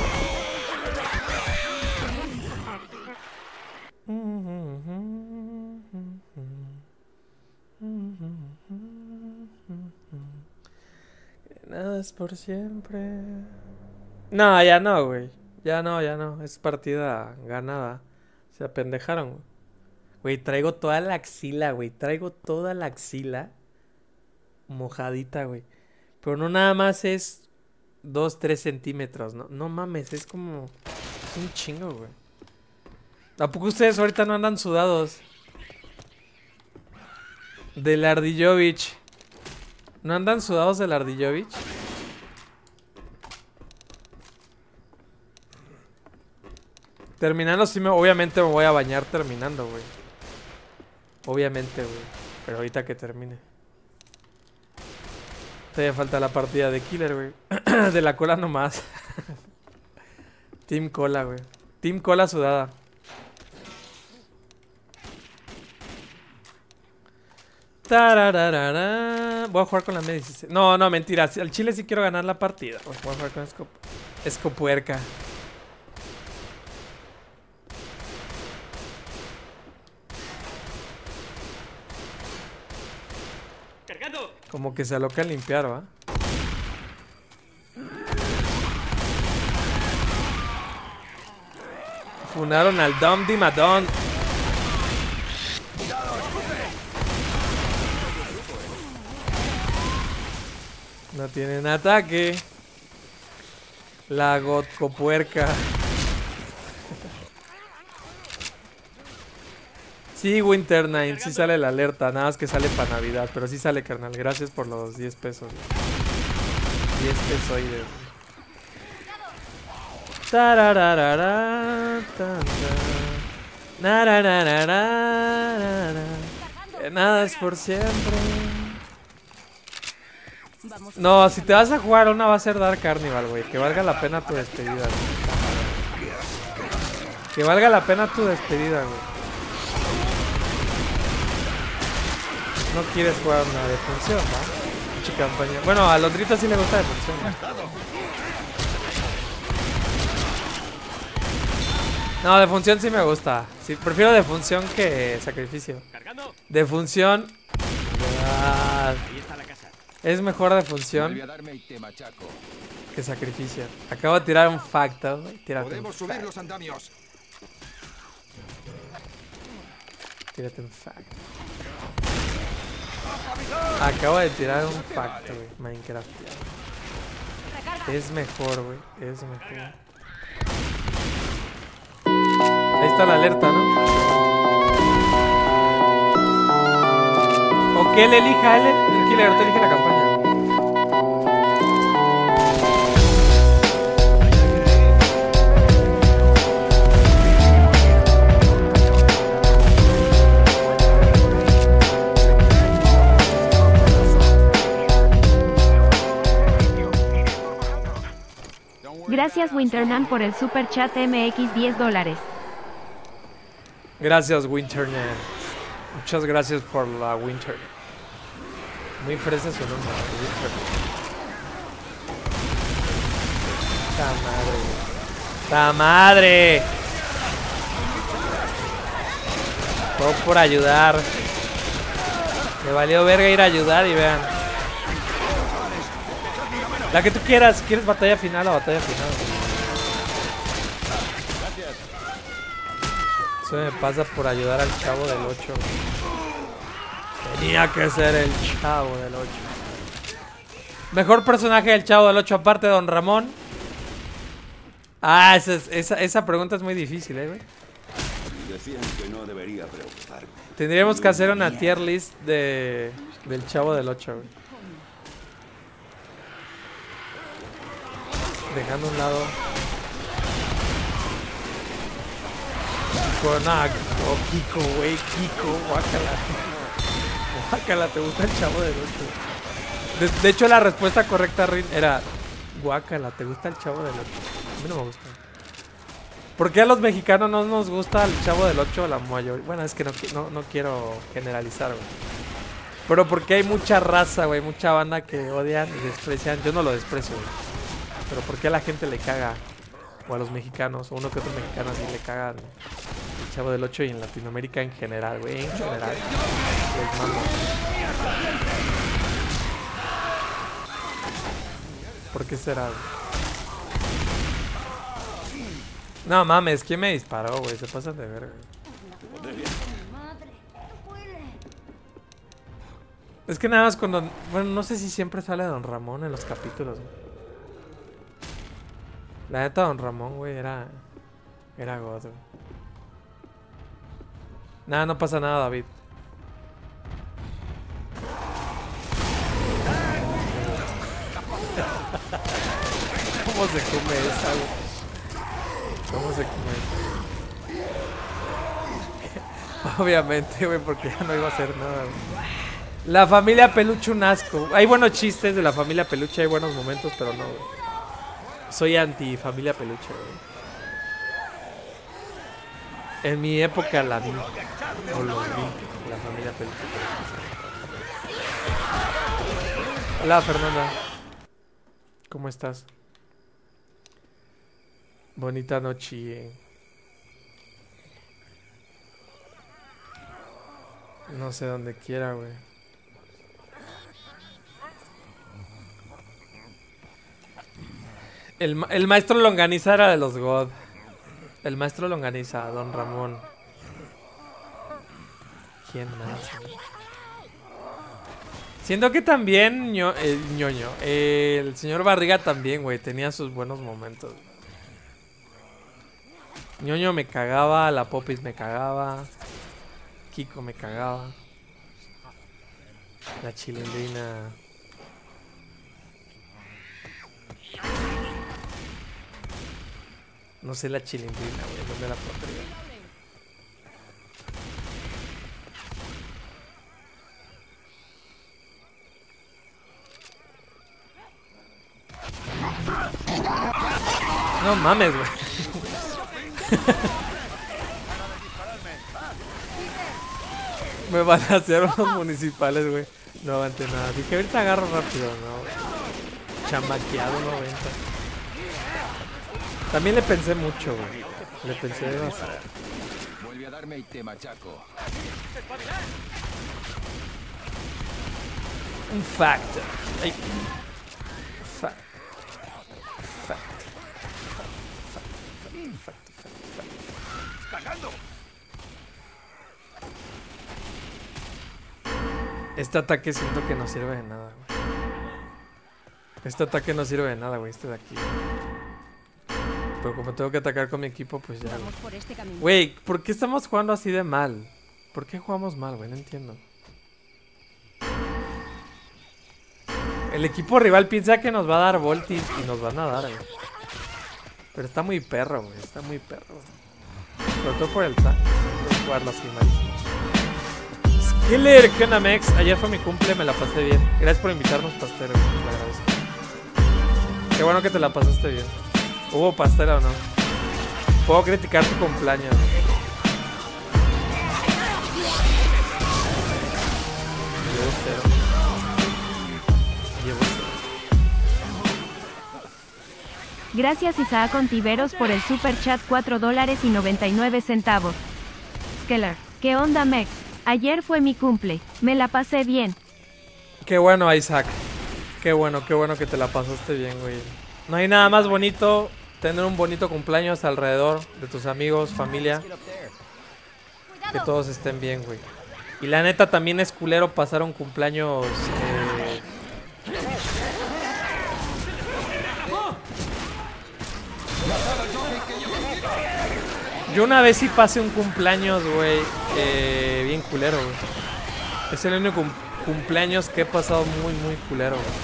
Nada es por siempre. No, ya no, güey. Ya no. Es partida ganada. Se apendejaron, güey. Güey, traigo toda la axila, güey. Mojadita, güey. Pero no nada más es 2-3 centímetros, ¿no? No mames, es como... Es un chingo, güey. ¿A poco ustedes ahorita no andan sudados? Del Ardillovich. ¿No andan sudados del Ardillovich? Terminando, sí, obviamente me voy a bañar terminando, güey. Obviamente, güey. Pero ahorita que termine. Todavía falta la partida de Killer, güey. De la cola nomás. Team Cola, güey. Team Cola sudada. Tarararara. Voy a jugar con la M16. No, no, mentira. Al Chile sí quiero ganar la partida. Voy a jugar con Escopuerca. ¡Cargando! Como que se aloca a limpiar, ¿va? Funaron al Dom Dimadon. No tienen ataque. La Gotcopuerca. Sí, Winter Nine, sí sale la alerta. Nada más que sale para Navidad. Pero sí sale, carnal. Gracias por los 10 pesos. 10 pesoides. Tarararara, que nada es por siempre. No, si te vas a jugar una va a ser Dark Carnival, güey. Que valga la pena tu despedida, güey. Que valga la pena tu despedida, güey. No quieres jugar una defunción, ¿no? Mucha campaña. Bueno, a Londrita sí le gusta defunción, ¿no? No, defunción sí me gusta. Sí, prefiero defunción que sacrificio. Defunción. Es mejor defunción que sacrificio. Acabo de tirar un facto. Podemos subir los andamios. Tírate un facto. Acabo de tirar un facto, güey. Minecraft. Es mejor, güey. Es mejor. Ahí está la alerta, ¿no? O que él elija, el Killer, te elige la campaña. Gracias Winternan por el super chat MX $10. Gracias Winternan. Muchas gracias por la Winter. Muy fresa su nombre, Winter. ¡Ta madre! ¡Ta madre! Todo por ayudar. Me valió verga ir a ayudar y vean. La que tú quieras. ¿Quieres batalla final o batalla final? Eso me pasa por ayudar al Chavo del 8. Tenía que ser el Chavo del 8. Mejor personaje del Chavo del 8 aparte de Don Ramón. Ah, esa pregunta es muy difícil, güey. Decían que no debería preocuparme. Tendríamos que hacer una tier list del Chavo del 8, güey. Dejando a un lado. Kiko, nah, oh, Kiko, güey, Kiko, guácala. Guácala, ¿te gusta el Chavo del 8? De hecho, la respuesta correcta, Rin, era guácala, ¿te gusta el Chavo del 8? A mí no me gusta. ¿Por qué a los mexicanos no nos gusta el Chavo del 8 la mayoría? Bueno, es que no quiero generalizar, güey. Pero porque hay mucha raza, güey, mucha banda que odian y desprecian. Yo no lo desprecio, güey. Pero ¿por qué a la gente le caga? O a los mexicanos, o uno que otro mexicano así le cagan el Chavo del 8 y en Latinoamérica en general, güey, en general. Les mamo. ¿Por qué será, güey? No mames, ¿quién me disparó, güey? Se pasan de verga. Es que nada más cuando... Bueno, no sé si siempre sale Don Ramón en los capítulos, güey. La neta, Don Ramón, güey, era God, güey. Nada, no pasa nada, David. ¿Cómo se come esa, güey? ¿Cómo se come? Obviamente, güey, porque ya no iba a hacer nada, güey. La familia Peluche un asco. Hay buenos chistes de la familia Peluche, hay buenos momentos, pero no, güey. Soy anti familia Peluche, güey. En mi época la vi. O lo vi, la familia Peluche. Hola, Fernanda. ¿Cómo estás? Bonita noche. No sé dónde quiera, güey. El maestro Longaniza era de los God. El maestro Longaniza, Don Ramón. ¿Quién más? Siento que también ñoño. El señor Barriga también, güey. Tenía sus buenos momentos. Ñoño me cagaba, la Popis me cagaba. Kiko me cagaba. La Chilindrina. No sé la Chilindrina, güey. ¿Dónde la pondría? No mames, güey. Me van a hacer unos municipales, güey. No aguante nada. Dije, ahorita agarro rápido, ¿no? Chamaqueado 90. También le pensé mucho, güey. Le pensé bastante. Vuelve a darme y te machaco. Un fact. Ay. Fact. Este ataque siento que no sirve de nada, güey. Este ataque no sirve de nada, güey. Este de aquí. Pero como tengo que atacar con mi equipo, pues ya. Güey, ¿por qué estamos jugando así de mal? ¿Por qué jugamos mal, güey? No entiendo. El equipo rival piensa que nos va a dar voltis y nos van a dar, güey. Pero está muy perro, güey. Está muy perro. Sobre todo por el tanque. Voy a jugarlo así malísimo. Skiller, ¿qué onda, Mex? Ayer fue mi cumple, me la pasé bien. Gracias por invitarnos, pastero. Te agradezco. Qué bueno que te la pasaste bien. ¿Hubo pastel o no? Puedo criticar tu cumpleaños. Llevo cero. Gracias Isaac Ontiveros por el super chat $4.99. Skeller, ¿qué onda, Mex? Ayer fue mi cumple, me la pasé bien. Qué bueno, Isaac. Qué bueno que te la pasaste bien, güey. No hay nada más bonito tener un bonito cumpleaños alrededor de tus amigos, familia. Que todos estén bien, güey. Y la neta también es culero pasar un cumpleaños... Yo una vez sí pasé un cumpleaños, güey, bien culero, güey. Es el único cumpleaños que he pasado muy, muy culero, güey.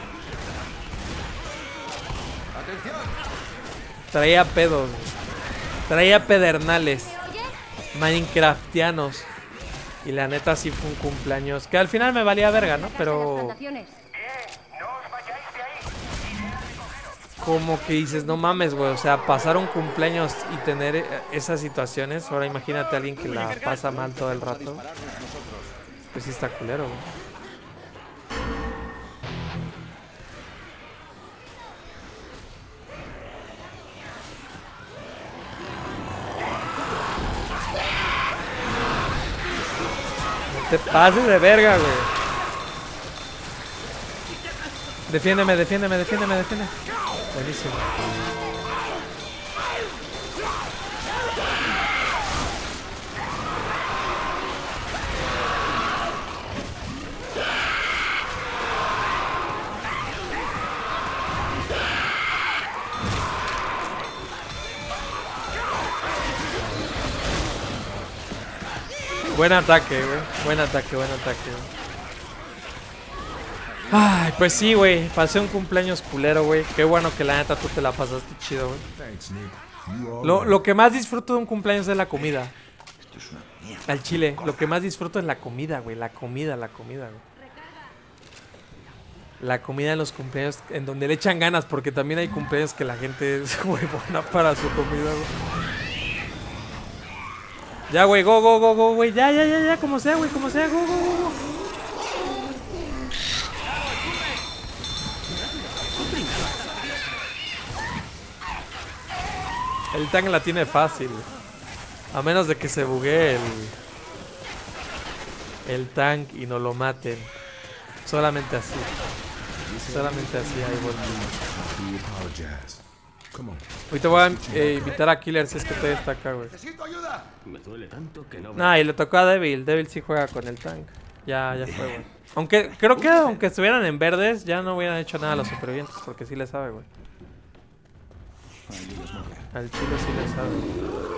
Traía pedos, güey. Traía pedernales minecraftianos. Y la neta sí fue un cumpleaños que al final me valía verga, ¿no? Pero... como que dices, no mames, güey, o sea, pasar un cumpleaños y tener esas situaciones. Ahora imagínate a alguien que la pasa mal todo el rato. Pues sí está culero, güey. No te pases de verga, güey. Defiéndeme. Buenísimo. Buen ataque, güey. Buen ataque. Ay, pues sí, güey. Pasé un cumpleaños culero, güey. Qué bueno que la neta tú te la pasaste chido, güey. Lo que más disfruto de un cumpleaños es la comida. Al chile, lo que más disfruto es la comida, güey. La comida, güey. La comida en los cumpleaños, en donde le echan ganas, porque también hay cumpleaños que la gente es huevona para su comida, güey. Ya, güey, go, güey. Ya, como sea, güey, go. El tank la tiene fácil. A menos de que se buguee el tank y no lo maten. Solamente así. Solamente así hay volvido. Hoy te voy a invitar a Killer si es que todavía está acá, güey. Me duele tanto que no. Nah, y le tocó a Devil. Devil sí juega con el tank. Ya fue, güey. Aunque creo que aunque estuvieran en verdes, ya no hubieran hecho nada a los supervivientes, porque sí le sabe, güey. Al chile sí le sabe.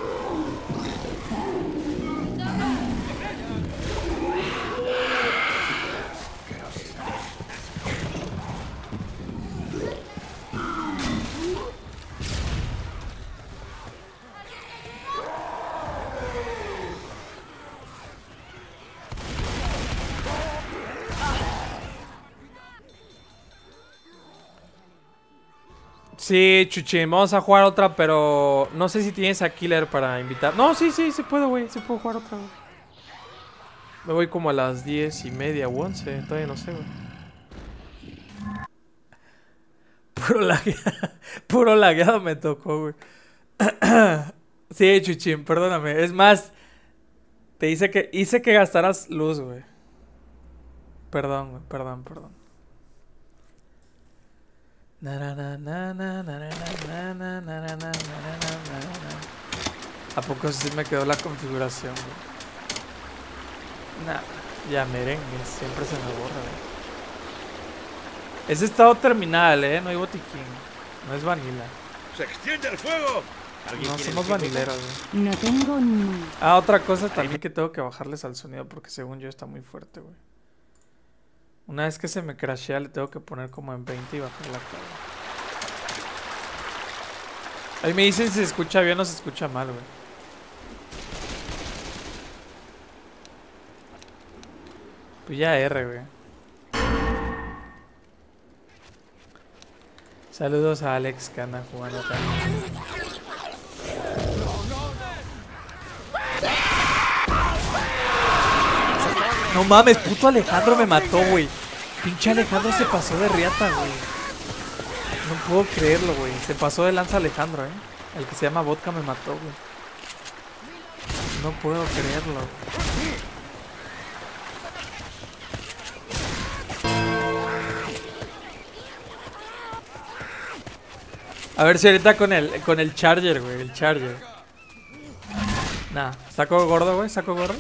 Sí, Chuchín, vamos a jugar otra, pero no sé si tienes a Killer para invitar. No, sí, se puede, güey, se puede jugar otra, güey. Me voy como a las 10:30 o 11, todavía no sé, güey. Puro lagueado me tocó, güey. Sí, Chuchín, perdóname. Es más, te hice que gastaras luz, güey. Perdón, güey, perdón. ¿A poco sí me quedó la configuración, güey? Nah, ya merengue, siempre se me borra, güey. Es estado terminal, no hay botiquín. No es vanilla. ¡Se extiende el fuego! No somos vanileros, güey. No tengo ni... Ah, otra cosa también que tengo que bajarles al sonido porque según yo está muy fuerte, güey. Una vez que se me crashea le tengo que poner como en 20 y bajar la carga. Ahí me dicen si se escucha bien o se escucha mal, güey. Pues ya R, güey. Saludos a Alex que anda jugando también. No mames, puto Alejandro me mató, güey. Pinche Alejandro se pasó de riata, güey. No puedo creerlo, güey. Se pasó de lanza Alejandro, El que se llama Vodka me mató, güey. No puedo creerlo, güey. A ver si ahorita con el Charger, güey. El Charger. Nah, saco gordo, güey. Saco gordo.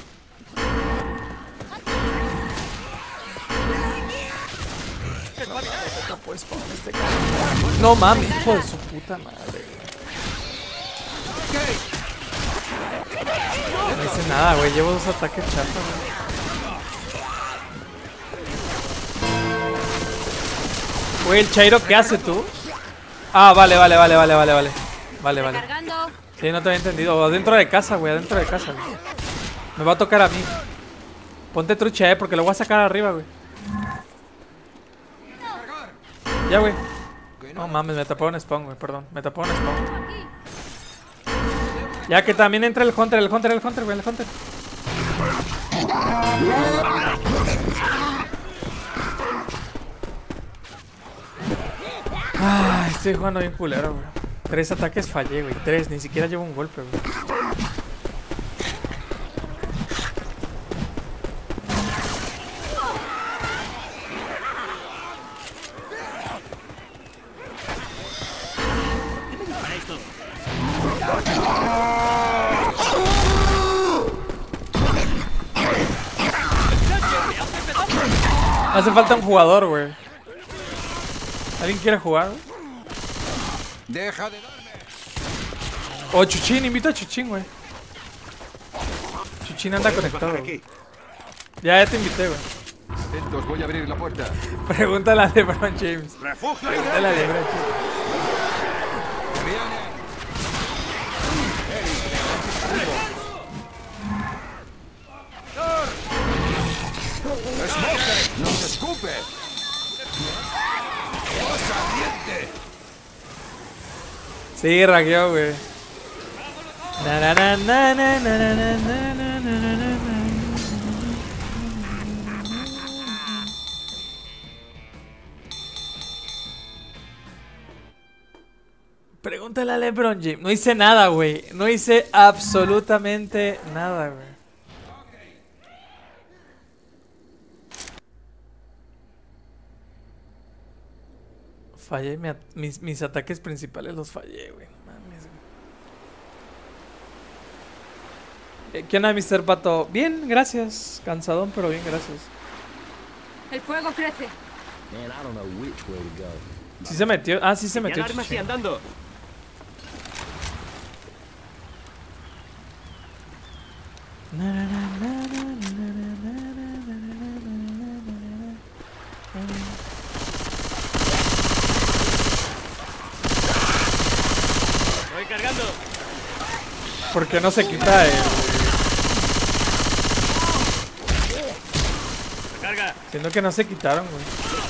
No mames, hijo de su puta madre. No hice nada, güey. Llevo 2 ataques chatos, güey. Güey, el Chairo, ¿qué hace tú? Ah, vale. Vale. Sí, no te había entendido. Adentro de casa, güey. Adentro de casa, güey. Me va a tocar a mí. Ponte trucha, porque lo voy a sacar arriba, güey. Ya, güey. No mames, me tapó un spawn, güey. Perdón, me tapó un spawn. Ya que también entra el Hunter, güey. El Hunter. Ay, estoy jugando bien culero, güey. 3 ataques fallé, güey. 3, ni siquiera llevo un golpe, güey. Hace falta un jugador, güey. ¿Alguien quiere jugar? Deja de darme. O Chuchín, invita a Chuchín, güey. Chuchín anda conectado, güey. Ya te invité, güey. Atentos, voy a abrir la puerta. Pregúntale a LeBron James. ¡Refugio! Pregúntale a LeBron James. ¡Smoker! ¡Nos escupe! ¡Cosa ardiente! Sí, raqueó, güey. Na, na, na, na, na, na, na, na, na, na, na, na. Pregúntale a LeBron James. No hice nada, güey. No hice absolutamente nada, güey. Fallé mis ataques principales, los fallé, güey. Mames, güey. ¿Qué onda, Mr. Pato? Bien, gracias. Cansadón, pero bien, gracias. El fuego crece. Sí se metió. Ah, sí se metió. Armas y andando. Voy cargando. ¿Por qué no se quita el...? Carga. Siento que no se quitaron, güey.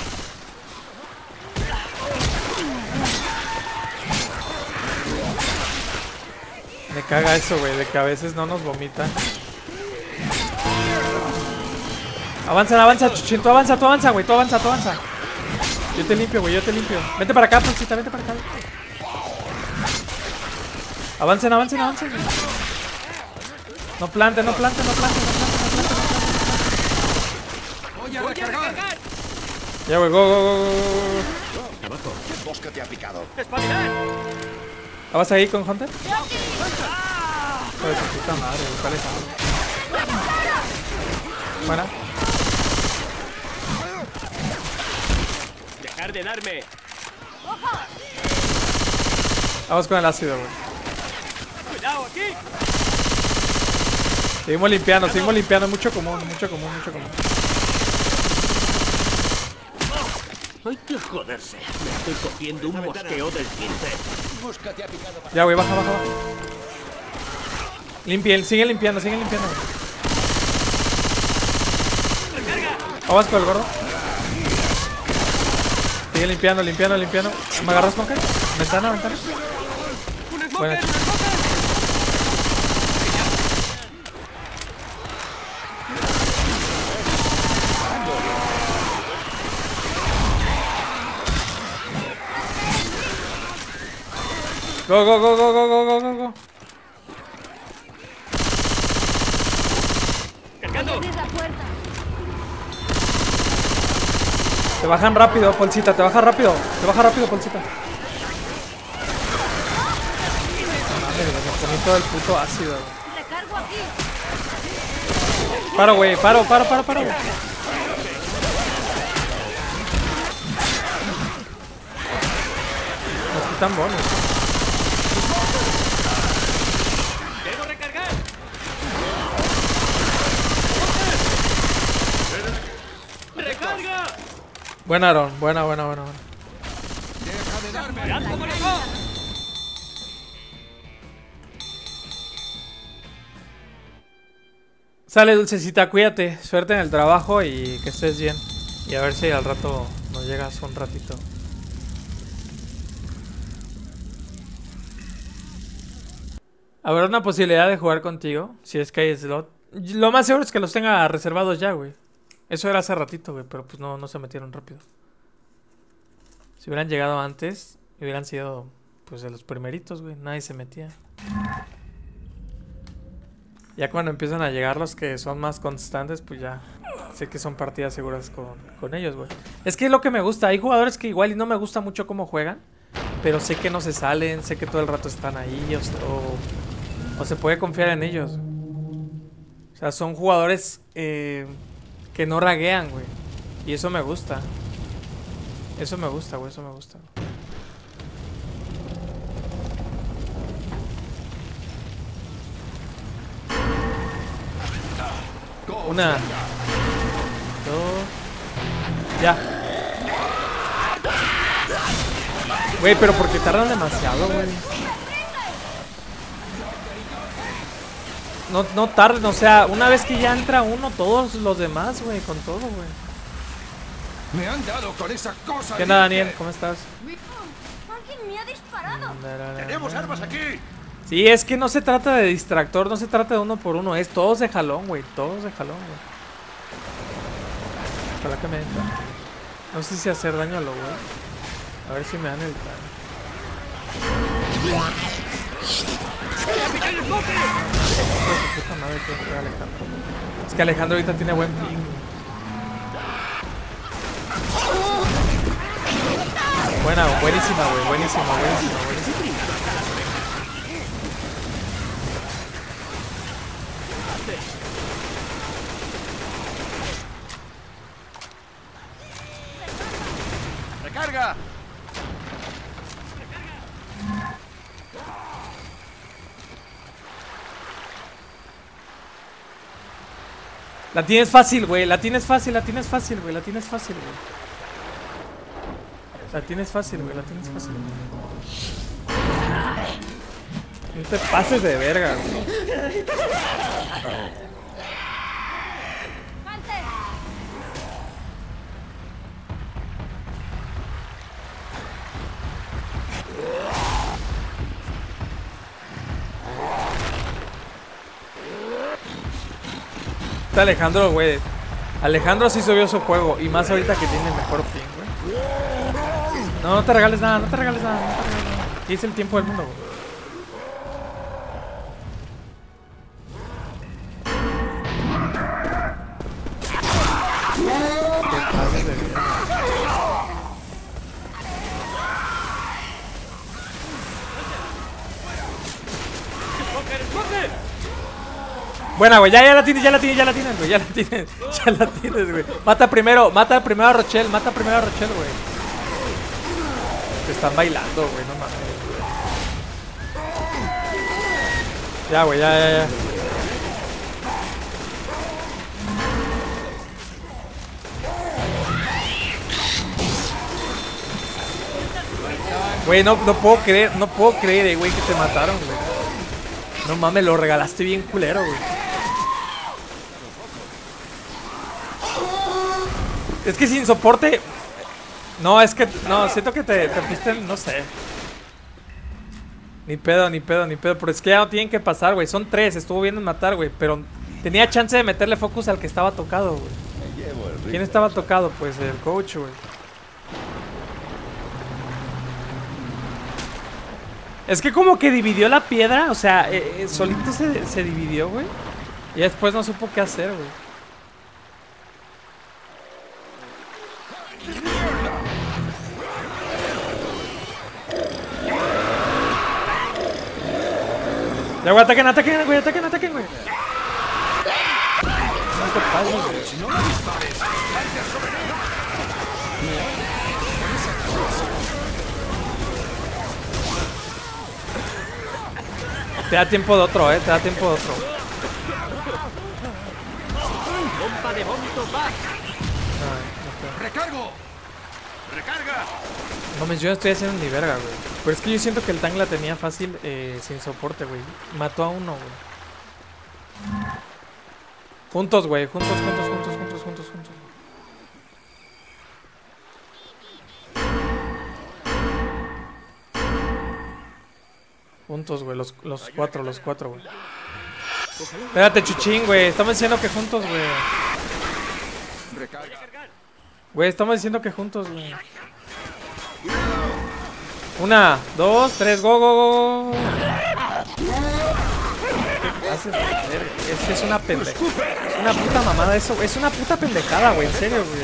Me caga eso, güey, de que a veces no nos vomitan. Avanza, avanza, Chuchín, tú avanza, güey, tú avanza. Yo te limpio, güey, yo te limpio. Vente para acá, Poncita, vente para acá. Avancen. No planten. Voy a recargar. Ya, güey, go. Abajo. ¿Qué bosque te ha picado? ¡Espabilar! ¿Vas ahí con Hunter? Pues su puta madre, ¿cuál es? Buena. Dejar de darme. Vamos con el ácido, güey. Cuidado aquí. Seguimos limpiando, mucho común. Hay que joderse. Me estoy cogiendo un mosqueo del 15. Ya, güey, baja. Limpien, siguen limpiando. Vamos con el gordo. Sigue limpiando. ¿Me agarras, Smoker? Ventana. Buena. Go. Cargando. Te bajan rápido, Polcita, te baja rápido, Polcita. Madre, me comí todo el puto ácido. Recargo aquí. Paro, güey, paro. Güey. Nos quitan bonos. Debo recargar. ¡Recarga! Buena, Aaron, buena. Deja de darme. ¡Mirad cómo le va! Sale, Dulcecita, cuídate. Suerte en el trabajo y que estés bien. Y a ver si al rato nos llegas un ratito. Habrá una posibilidad de jugar contigo, si es que hay slot. Lo más seguro es que los tenga reservados ya, güey. Eso era hace ratito, güey, pero pues no se metieron rápido. Si hubieran llegado antes, hubieran sido, pues, de los primeritos, güey. Nadie se metía. Ya cuando empiezan a llegar los que son más constantes, pues ya sé que son partidas seguras con ellos, güey. Es que es lo que me gusta. Hay jugadores que igual y no me gusta mucho cómo juegan, pero sé que no se salen, sé que todo el rato están ahí, o se puede confiar en ellos. O sea, son jugadores que no raguean, güey. Y eso me gusta. Eso me gusta, güey, eso me gusta. Una. Dos. Ya. Güey, pero porque tardan demasiado, güey. no tarden, o sea, una vez que ya entra uno, todos los demás, güey, con todo, güey. Me han dado con esa cosa. ¿Qué onda, Daniel? ¿Cómo estás? Alguien me ha disparado. ¡Tenemos armas aquí! Sí, es que no se trata de distractor, no se trata de uno por uno, es todos de jalón, güey, todos de jalón, güey. Ojalá que me entra. No sé si hacer daño a lo güey. A ver si me dan el daño. Puta madre, que fue Alejandro. Es que Alejandro ahorita tiene buen ping. Buena, buenísima, güey, buenísima. ¡Recarga! La tienes fácil, güey. La tienes fácil, güey. No te pases de verga, güey. Está Alejandro, güey. Alejandro sí subió su juego. Y más ahorita que tiene mejor ping, güey. No te regales nada, Aquí es el tiempo del mundo, güey. Buena, güey, ya la tienes, güey, güey. Mata primero a Rochelle, güey. Te están bailando, güey, no mames. Ya, güey, ya. Güey, no puedo creer, güey, que te mataron, güey. No mames, lo regalaste bien culero, güey. Es que sin soporte... No, es que... No, siento que te fuiste... No sé. Ni pedo. Pero es que ya no tienen que pasar, güey. Son 3, estuvo bien en matar, güey. Pero tenía chance de meterle focus al que estaba tocado, güey. ¿Quién estaba tocado? Pues el coach, güey. Es que como que dividió la piedra. O sea, solito se dividió, güey. Y después no supo qué hacer, güey. Ya, güey, ataquen, güey. No te pases, güey. No me dispares. Te da tiempo de otro, Bomba de vómito, va. ¡Recargo! ¡Recarga! No me, yo no estoy haciendo ni verga, güey. Pero es que yo siento que el tank la tenía fácil sin soporte, güey. Mató a uno, güey. Juntos, güey. Juntos. Juntos, güey. Los cuatro, güey. Espérate, Chuchín, güey. Estamos diciendo que juntos, güey. Güey, estamos diciendo que juntos, güey. 1, 2, 3, go. Es que es una pendejada. Es una puta mamada eso. Es una puta pendejada, güey. En serio, güey.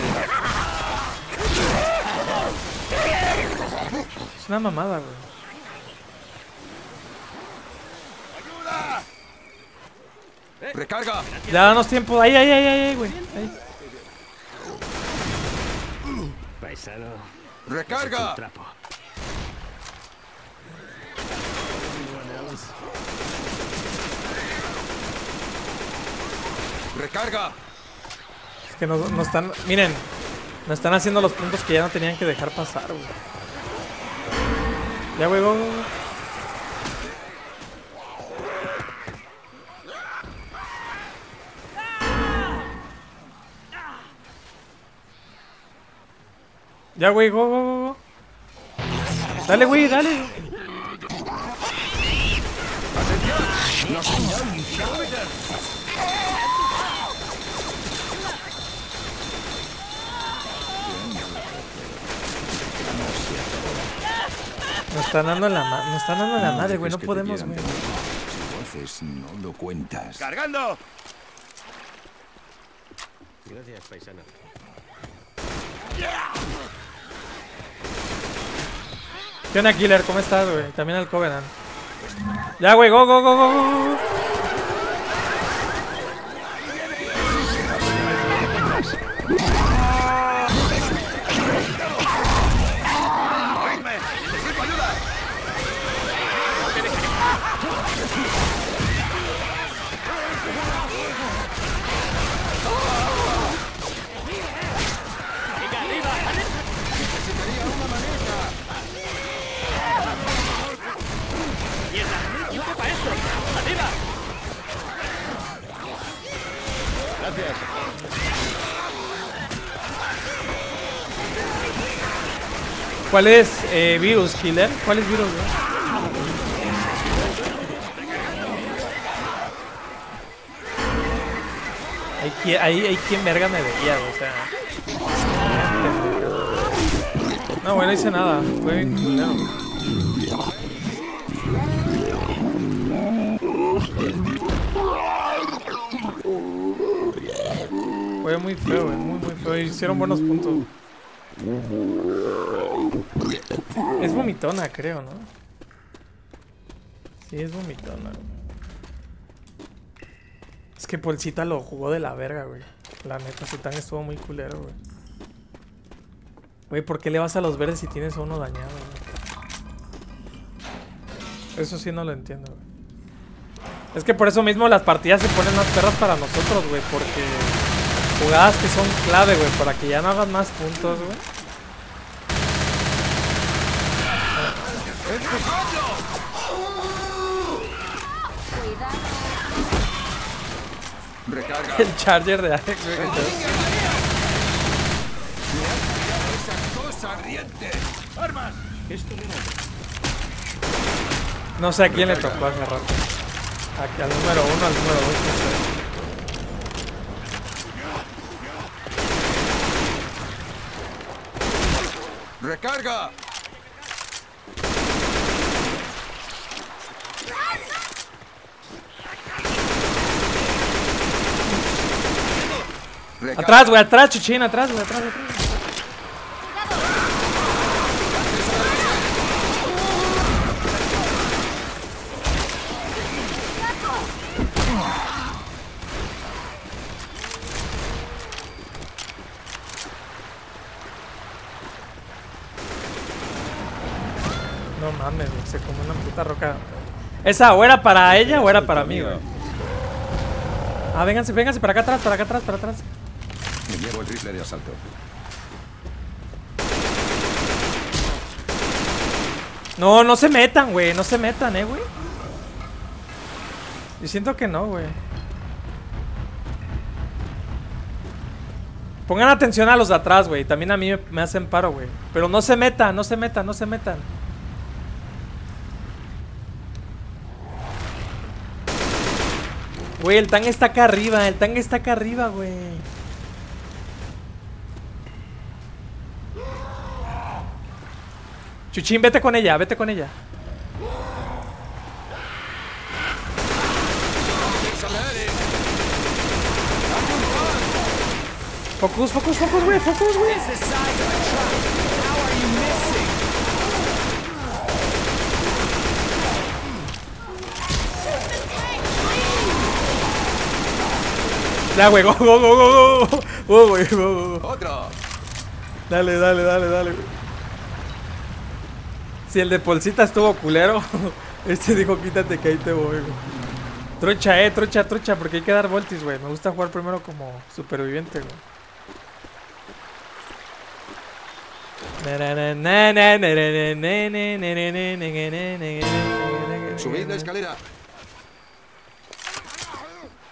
Es una mamada, güey. ¡Recarga! Ya danos tiempo. Ahí, güey. Ahí. Paisano. ¡Recarga! ¡Recarga! Es que no están... Miren, no están haciendo los puntos que ya no tenían que dejar pasar, güey. Ya, güey, go. Ya, güey, go, go, go, go. Dale, güey, dale. Nos están dando la madre, güey. No podemos, güey. Entonces no lo cuentas. ¡Cargando! Gracias, paisano. ¿Qué onda, Killer? ¿Cómo estás, güey? También al Covenant. Ya, güey, go, go, go, go, go. ¿Cuál es virus, Killer? ¿Cuál es virus, güey? Hay quien verga me veía, o sea. No, güey, no hice nada. Fue bien culero. Fue muy feo, güey, muy feo. Hicieron buenos puntos. Es vomitona, creo, ¿no? Sí, es vomitona. Es que Polcita lo jugó de la verga, güey. La neta, Zután estuvo muy culero, güey. Güey, ¿por qué le vas a los verdes si tienes a uno dañado, güey? Eso sí no lo entiendo, güey. Es que por eso mismo las partidas se ponen más perras para nosotros, güey. Porque jugadas que son clave, güey, para que ya no hagas más puntos, güey. Recarga. El charger de Alex, güey. ¡Esa cosa ardiente! ¡Armas! Esto le da. No sé a quién le tocó hace rato. Aquí, al número 1, al número 2, no sé. ¡Recarga! Atrás, güey, atrás, Chuchín, atrás, güey, atrás, atrás. No mames, güey, se comió una puta roca. ¿Esa o era para ella o era para mí, güey? Ah, vénganse, vénganse, para acá atrás, para acá atrás, para atrás. Me llevo el rifle de asalto. No, no se metan, güey, no se metan, güey. Yo siento que no, güey. Pongan atención a los de atrás, güey. También a mí me hacen paro, güey. Pero no se metan, no se metan, no se metan. Güey, el tanque está acá arriba, el tanque está acá arriba, güey. Chuchín, vete con ella, vete con ella. Focus, focus, focus, güey, focus, güey. Ya, güey, go, go, go, go, go. Go, güey, go, go. ¡Otro! Dale, dale, dale, dale, güey. Si el de Polcita estuvo culero, este dijo quítate que ahí te voy, güey. Trucha, trucha, trucha, porque hay que dar voltis, güey. Me gusta jugar primero como superviviente, güey. Subid la escalera.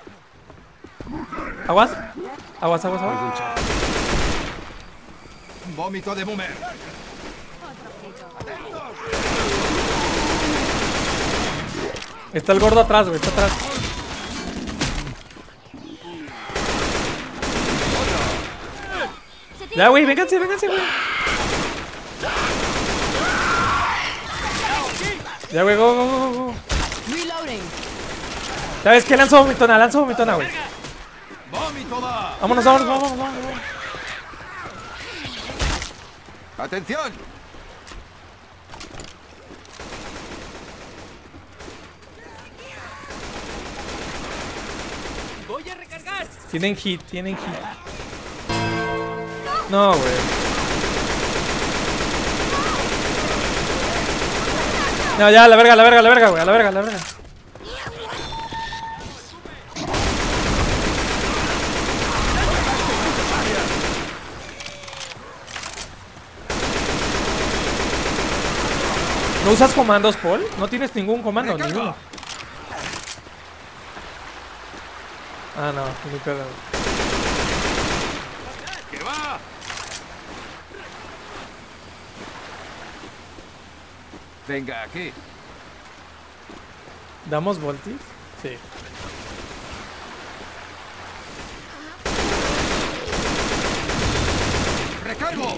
Aguas, aguas, aguas, aguas. Un vómito de boomer. Está el gordo atrás, güey, está atrás. Ya, güey, vénganse, vénganse, güey. Ya, güey, go, go, go, go. ¿Sabes qué? Lanzo vomitona, güey. Vámonos, vámonos, vámonos, vámonos. ¡Atención! Voy a recargar. Tienen hit, tienen hit. No, güey. No, ya, a la verga, a la verga, a la verga, güey, a la verga, a la verga. ¿No usas comandos, Paul? No tienes ningún comando, ninguno. Ah, no, ni pedo. ¡Que va! Venga, aquí. ¿Damos voltis? Sí. ¡Recargo!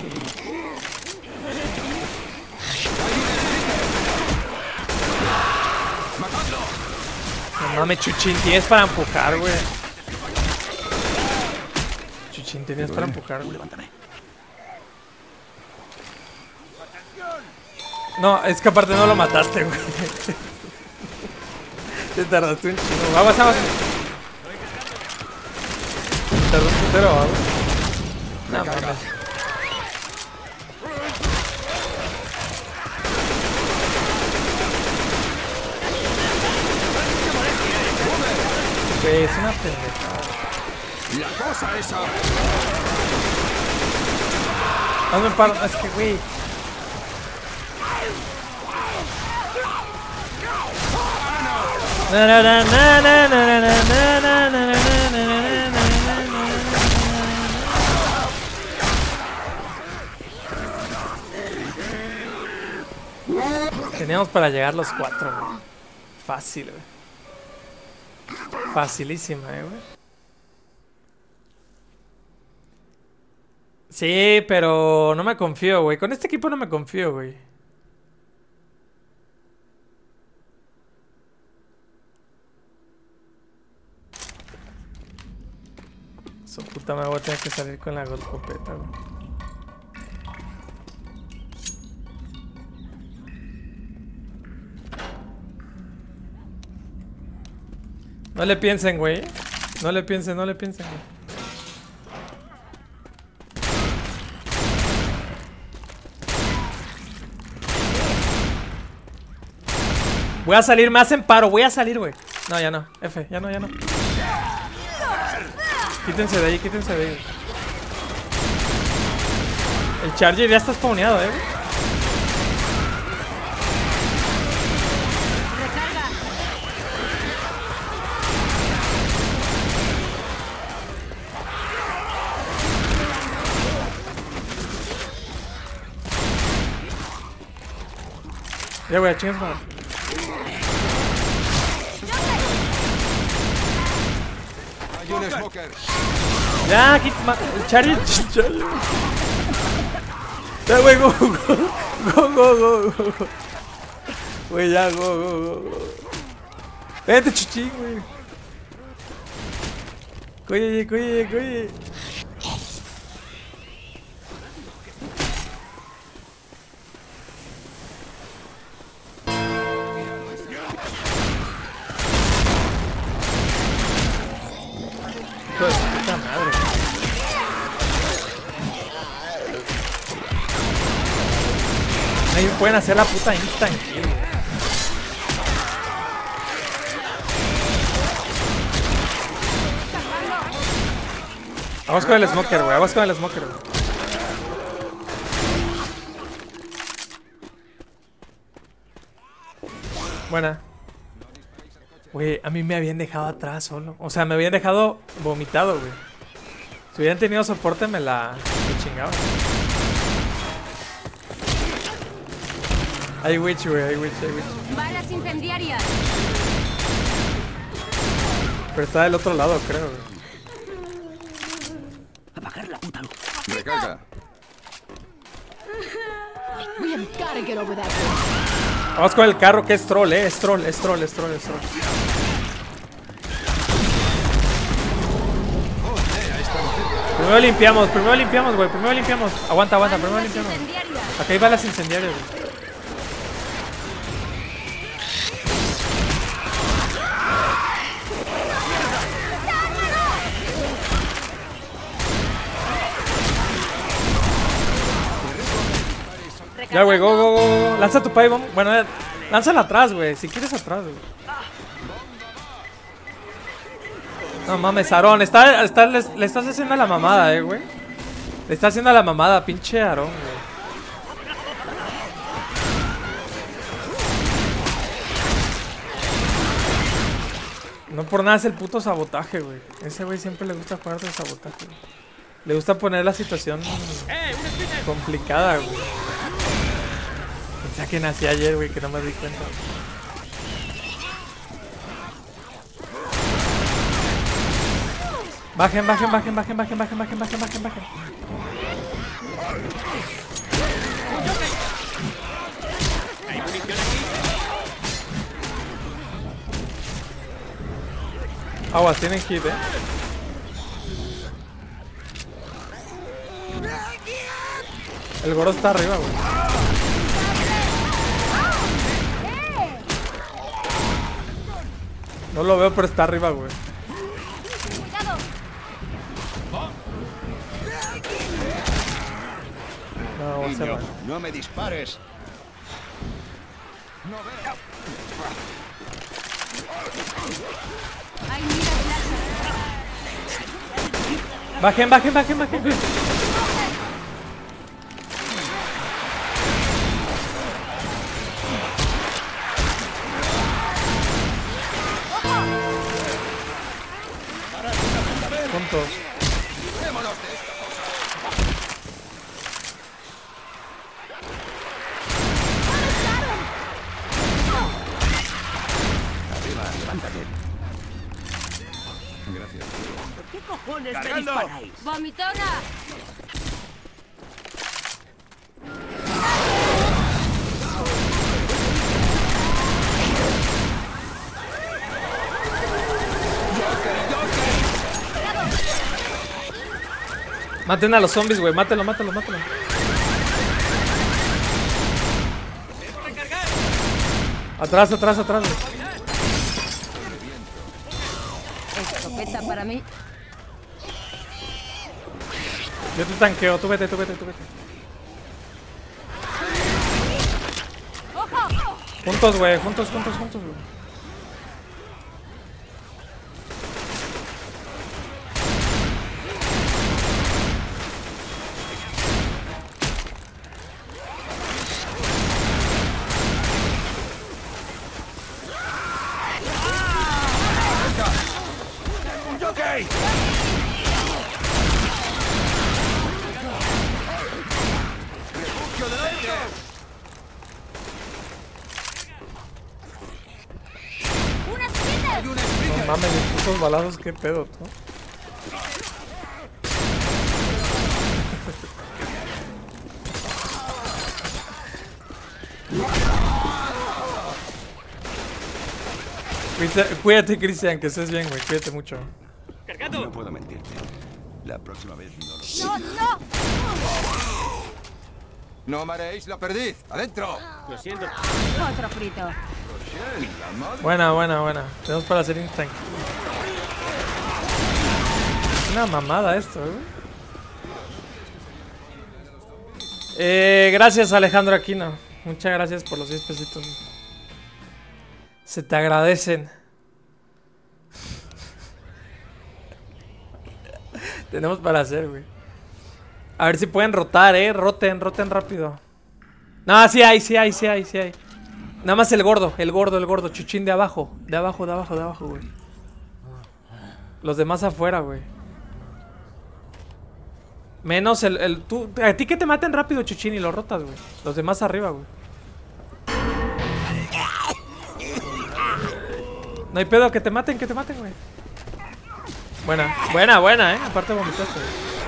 No mames, Chuchín, tienes para empujar, güey. Chuchín, tenías para empujar, güey. No, es que aparte no lo mataste, güey. Te tardaste un chingo. Vamos, vamos. Te tardó un putero, vamos. No mames. Güey, es una pendejada. La cosa esa. Hazme un paro, es que, güey. Teníamos para llegar los 4, güey. Fácil, güey. Facilísima, güey. Sí, pero no me confío, güey. Con este equipo no me confío, güey. Su puta madre, voy a tener que salir con la golpopeta, güey. No le piensen, güey. No le piensen, no le piensen, güey. Voy a salir más en paro, voy a salir, güey. No, ya no. F, ya no, ya no. Quítense de ahí, quítense de ahí. El Charger ya está spawneado, güey. Ya, güey, chingas, madre. Hay un smoker. Ya, Charlie. Ya, güey, go. Güey, ya, go. Vete, chuchín, güey. Coye. Puta madre. Ahí pueden hacer la puta instant kill. Vamos con el smoker, güey. Vamos con el smoker, güey. Buena. Güey, a mí me habían dejado atrás solo. O sea, me habían dejado vomitado, güey. Si hubieran tenido soporte me la chingaba. Hay witch, güey, hay witch. Balas incendiarias. Pero está del otro lado, creo, güey. Apagar la puta luz. Recarga. Vamos con el carro que es troll, es troll. Primero limpiamos, güey. Primero limpiamos. Aguanta, primero limpiamos. Acá hay balas incendiarias, güey. Ya, güey, go. Lanza tu pay bomb. Bueno, lánzala atrás, güey. Si quieres atrás, güey. No mames, Aarón. Le estás haciendo la mamada, güey. Le estás haciendo la mamada, pinche Aarón, güey. No por nada es el puto sabotaje, güey. Ese güey siempre le gusta jugar de sabotaje, güey. Le gusta poner la situación complicada, güey. Pensaba que nací ayer, güey, que no me di cuenta. Bajen. Aguas, tienen hit, El gordo está arriba, güey. No lo veo, pero está arriba, güey. No, Niño, no me dispares. No veo. Hay miras Bajen. láser. Juntos. Gracias. ¿Por qué cojones me ¡Cargando! disparáis? ¡Vomitona! Maten a los zombies, güey. Mátelo. Atrás, güey. Escopeta para mí. Yo te tanqueo, tú vete. Juntos, güey. ¡Jockey! ¡Refugio del aire! ¡Una splitter! No mames, los putos balazos, qué pedo, ¿no? Cuídate, Cristian, que estés bien, güey. Cuídate mucho. No puedo mentirte. La próxima vez no lo... ¡No! No mareéis la perdiz. ¡Adentro! Lo siento. Otro frito. Buena. Tenemos para hacer instant. Una mamada esto, gracias, Alejandro Aquino. Muchas gracias por los 10 pesitos. Se te agradecen. Tenemos para hacer, güey. A ver si pueden rotar, roten rápido. No, sí hay. Nada más el gordo. Chuchín de abajo, güey. Los demás afuera, güey. Menos tú. A ti que te maten rápido, Chuchín, y lo rotas, güey. Los demás arriba, güey. No hay pedo, que te maten, güey. Buena, aparte vomitaste.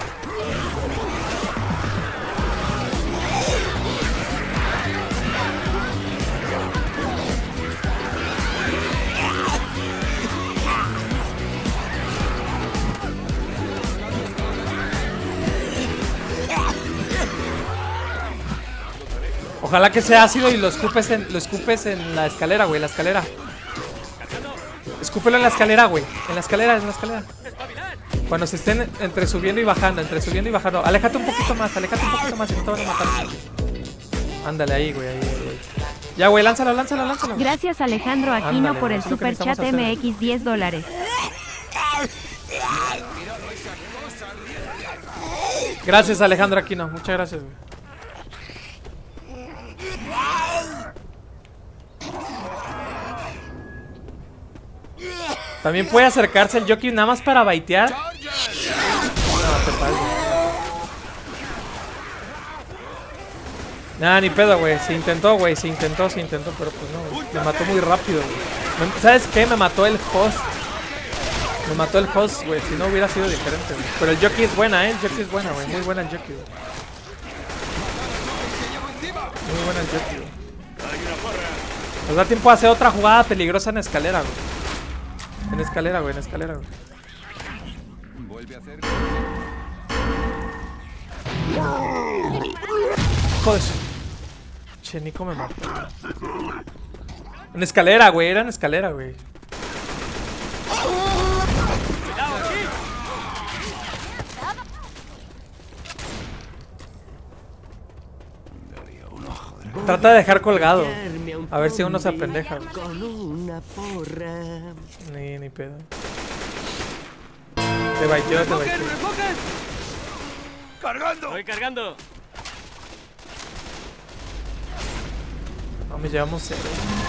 Ojalá que sea ácido y lo escupes en la escalera, güey, la escalera. Escúpelo en la escalera, güey. En la escalera. Cuando se estén entre subiendo y bajando, Aléjate un poquito más, si no te van a matar. Ándale ahí, güey, ahí. Ya, güey, lánzalo. Gracias Alejandro Aquino Ándale, por el eso es lo que super chat necesitamos hacer. MX $10. Gracias, Alejandro Aquino. Muchas gracias, güey. También puede acercarse el jockey nada más para baitear. No, te pases. Nada, ni pedo, güey. Se intentó, pero pues no, güey. Me mató muy rápido, güey. ¿Sabes qué? Me mató el host. Güey. Si no hubiera sido diferente, güey. Pero el jockey es buena, El jockey es buena, güey. Muy buena el jockey, güey. Muy buena el jockey, güey. Nos da tiempo a hacer otra jugada peligrosa en escalera, güey. En escalera, güey. Vuelve a hacer. Joder. Che, Nico me mató. En escalera, güey. Era en escalera, güey. Trata de dejar colgado. A ver si uno se apendeja. Con una porra. Ni pedo. Te baiteó. ¡Cargando! Voy cargando. No, me llevamos 0.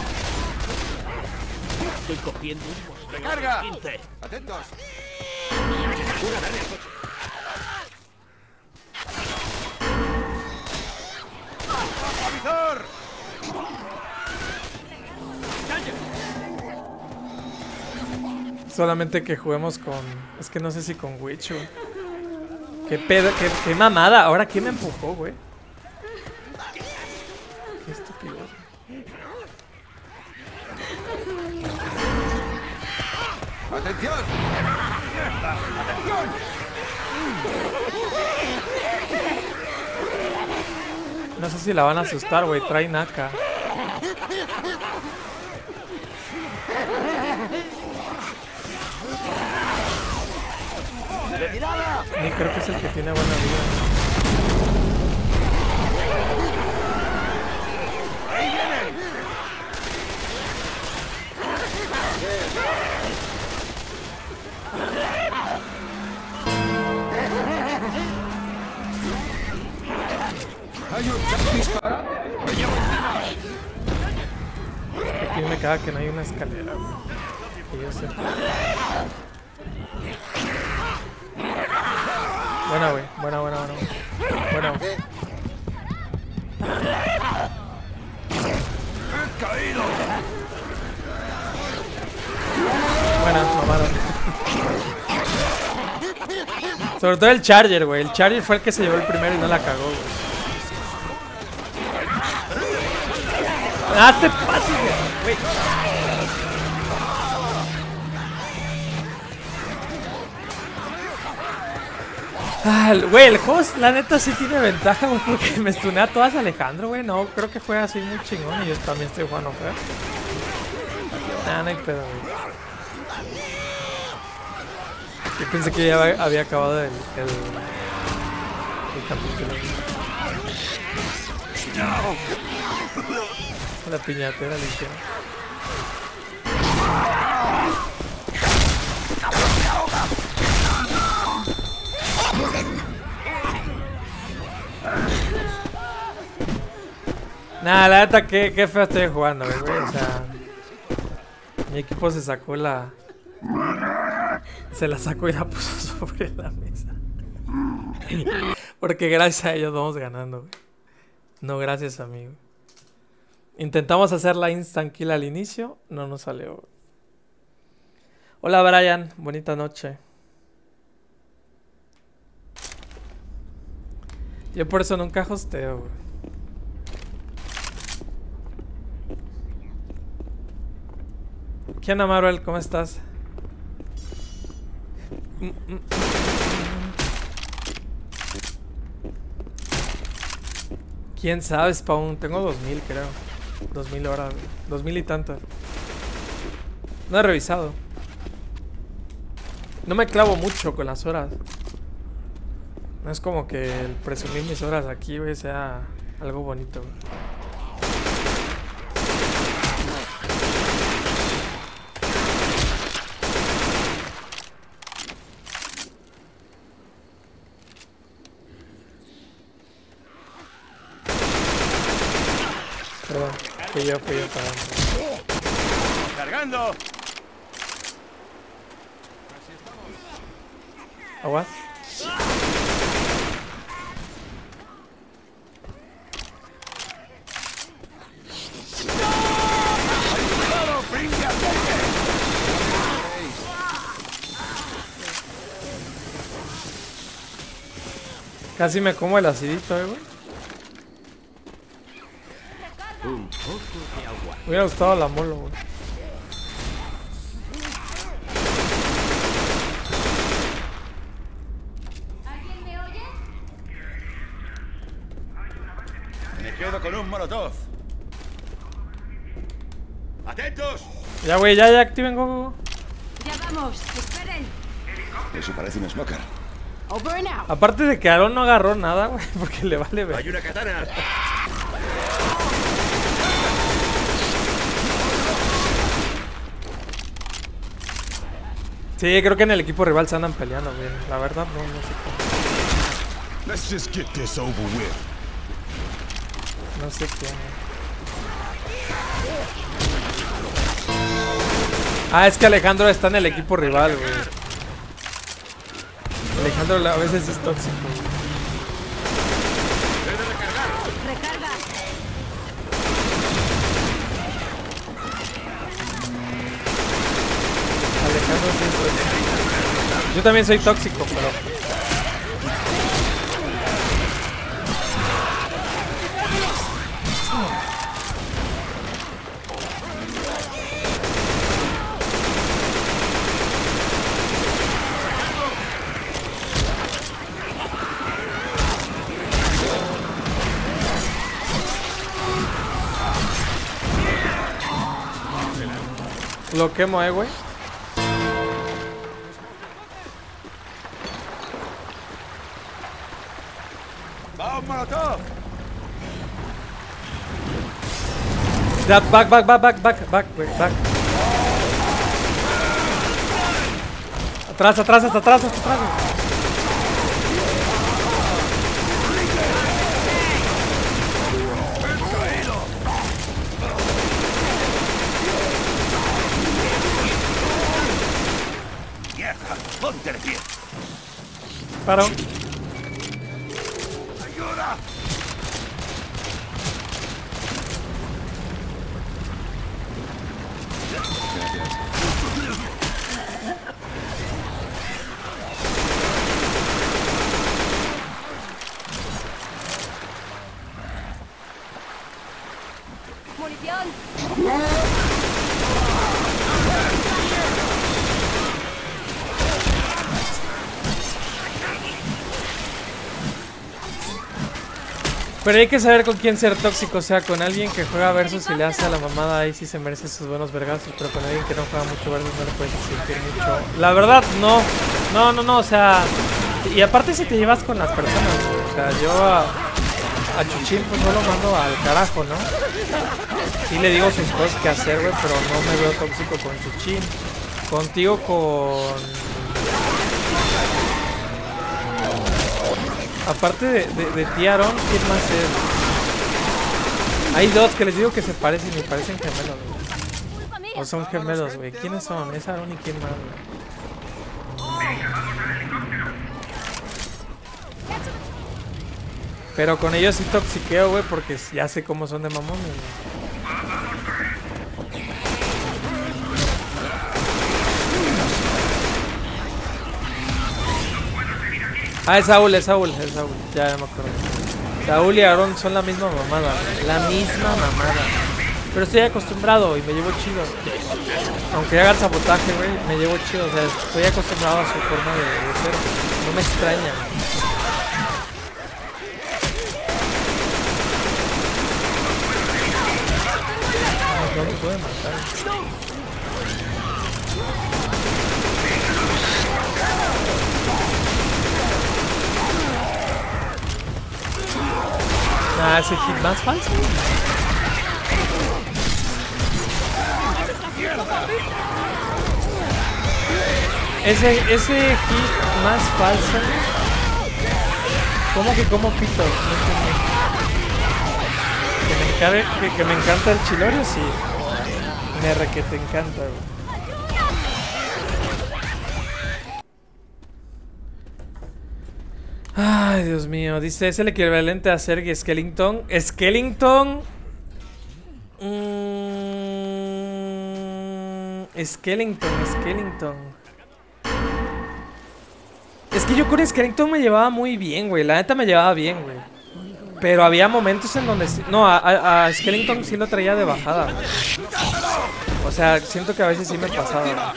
Estoy cogiendo un mosqueo. ¡Recarga! 15. ¡Atentos! Una dale al coche. ¡Avizor! Solamente que juguemos con... Es que no sé si con Wicho. Qué pedo, qué mamada. Ahora, ¿quién me empujó, güey? Qué estúpido. ¡Atención! ¡Atención! No sé si la van a asustar, güey. Trae Naka. Ni creo que es el que tiene buena vida. ¡Ahí vienen! ¡Hay un dispara! ¡Me llevo encima! Aquí me caga que no hay una escalera, güey. Que yo sé. Buena, güey. Buena. ¡He caído! Buena, mamaron. Sobre todo el Charger, güey. El Charger fue el que se llevó el primero y no la cagó, güey. ¡Hazte pases, güey! Güey, el host, la neta, sí tiene ventaja, güey, porque me stunea a todas Alejandro, güey. No, creo que fue así muy chingón y yo también estoy jugando feo. Nah, no hay pedo, güey. Yo pensé que ya había acabado el capítulo. La piñatera le hicieron. Nah, la neta, qué feo estoy jugando, güey. O sea, mi equipo se sacó la... Se la sacó y la puso sobre la mesa. Porque gracias a ellos vamos ganando, güey. No gracias a mí, güey. Intentamos hacer la instant kill al inicio, no nos salió, güey. Hola Brian, bonita noche. Yo por eso nunca hosteo, güey. ¿Qué onda, Marvel? ¿Cómo estás? ¿Quién sabe, Spawn? Tengo 2000, creo. 2000 horas, 2000 y tantas. No he revisado. No me clavo mucho con las horas. No es como que el presumir mis horas aquí, güey, sea algo bonito, güey. Perdón, fui yo parando. ¡Cargando! ¿Agua? Casi me como el acidito, güey. Me hubiera gustado la molo, güey. ¿Alguien me oye? Me quedo con un molotov. ¡Atentos! Ya, güey, ya activen, go. Ya vamos, esperen. Eso parece un smoker. Over and out. Aparte de que Aaron no agarró nada, güey, porque le vale ver. ¡Hay una katana! Sí, creo que en el equipo rival se andan peleando, güey. La verdad, no sé qué. Let's just get this over with. No sé qué. Ah, es que Alejandro está en el equipo rival, güey. Alejandro a veces es tóxico, güey. Recarga. Alejandro sí es tóxico. Yo también soy tóxico, pero... Lo quemo, güey. ¡Va un molotov! Back, güey, back. Atrás. ¡Ponte de pie! Paro. ¡Ayuda! Munición. Pero hay que saber con quién ser tóxico, o sea, con alguien que juega versus y le hace a la mamada, ahí sí se merece sus buenos vergazos, pero con alguien que no juega mucho versus no le puedes sentir mucho. La verdad, no, o sea, y aparte si te llevas con las personas, o sea, yo a Chuchín pues no lo mando al carajo, ¿no? Sí le digo sus cosas que hacer, güey, pero no me veo tóxico con Chuchín. Contigo con... Aparte de ti, Aaron, ¿quién más es? Hay dos que les digo que se parecen y parecen gemelos, güey. O son gemelos, güey. ¿Quiénes son? Es Aaron y quién más, güey. Pero con ellos sí toxiqueo, güey, porque ya sé cómo son de mamones, güey. Ah, es Saúl. Ya me acuerdo. Saúl y Aarón son la misma mamada. La misma mamada. Pero estoy acostumbrado y me llevo chido. Aunque haga el sabotaje, güey, me llevo chido. O sea, estoy acostumbrado a su forma de ser. No me extraña. No me puede matar. Ah, ese hit más falso. Ese hit más falso. ¿Cómo que como pito? No entendí. Que me encanta el chilorio, sí. Me re que te encanta, güey. Ay, Dios mío. Dice, es el equivalente a Sergey Skellington. Skellington. Skellington. Es que yo con Skellington me llevaba muy bien, güey. La neta me llevaba bien, güey. Pero había momentos en donde... No, a Skellington sí lo traía de bajada. O sea, siento que a veces sí me pasaba.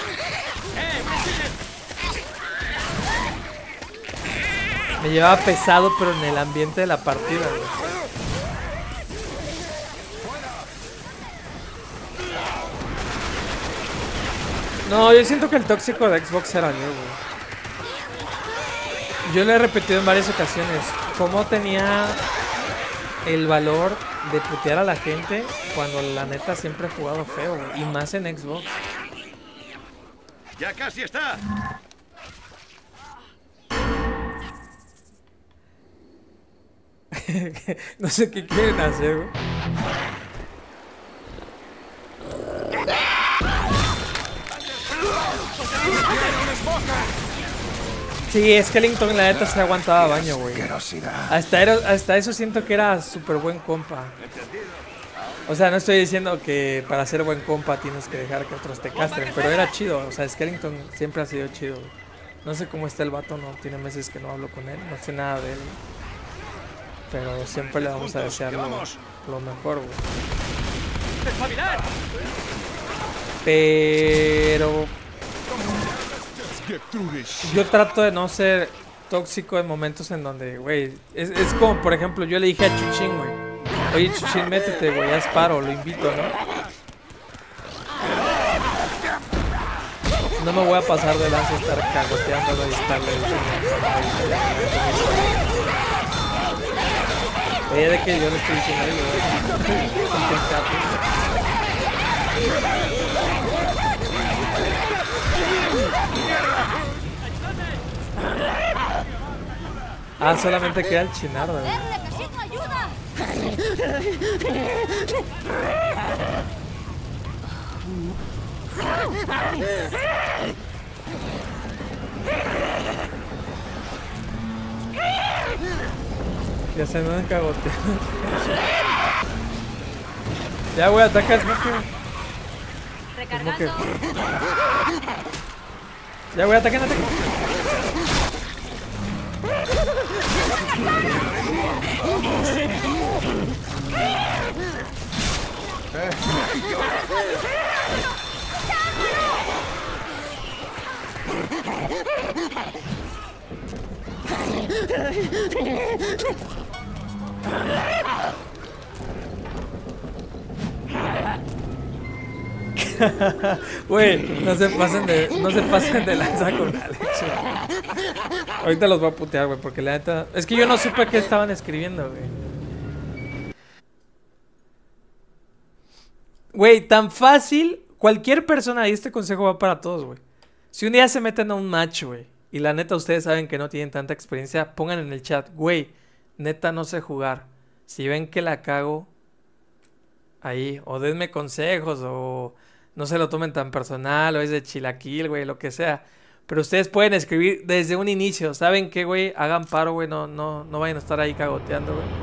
Me llevaba pesado, pero en el ambiente de la partida, güey. No, yo siento que el tóxico de Xbox era yo, güey. Yo lo he repetido en varias ocasiones. Cómo tenía el valor de putear a la gente cuando la neta siempre he jugado feo, güey. Y más en Xbox. ¡Ya casi está! No sé qué quieren hacer, güey. Sí, Skellington la neta se aguantaba baño, güey. Hasta eso siento que era súper buen compa. O sea, no estoy diciendo que para ser buen compa tienes que dejar que otros te castren, pero era chido. O sea, Skellington siempre ha sido chido, güey. No sé cómo está el vato, no tiene meses que no hablo con él, no sé nada de él. Pero siempre le vamos a desear lo mejor, güey. Pero... yo trato de no ser tóxico en momentos en donde, güey... Es como, por ejemplo, yo le dije a Chuchín, güey. Oye, Chuchín, métete, güey, haz paro, lo invito, ¿no? No me voy a pasar de lanza a estar cagoteándolo y estarle diciendo... Oye, de que yo le estoy diciendo algo, Ah, solamente queda el chinardo, güey. Ya se me han cagoteado. Ya, güey, ataca a Smoker. Ya, güey, ataquen. Güey, no se pasen de lanza con Alex, güey. Ahorita los voy a putear, güey, porque la neta... Es que yo no supe qué estaban escribiendo, güey. Güey, tan fácil. Cualquier persona, y este consejo va para todos, güey. Si un día se meten a un match, güey, y la neta ustedes saben que no tienen tanta experiencia, pongan en el chat, güey, neta no sé jugar. Si ven que la cago, ahí, o denme consejos, o no se lo tomen tan personal, o es de chilaquil, güey, lo que sea. Pero ustedes pueden escribir desde un inicio. ¿Saben qué, güey? Hagan paro, güey, no vayan a estar ahí cagoteando, güey.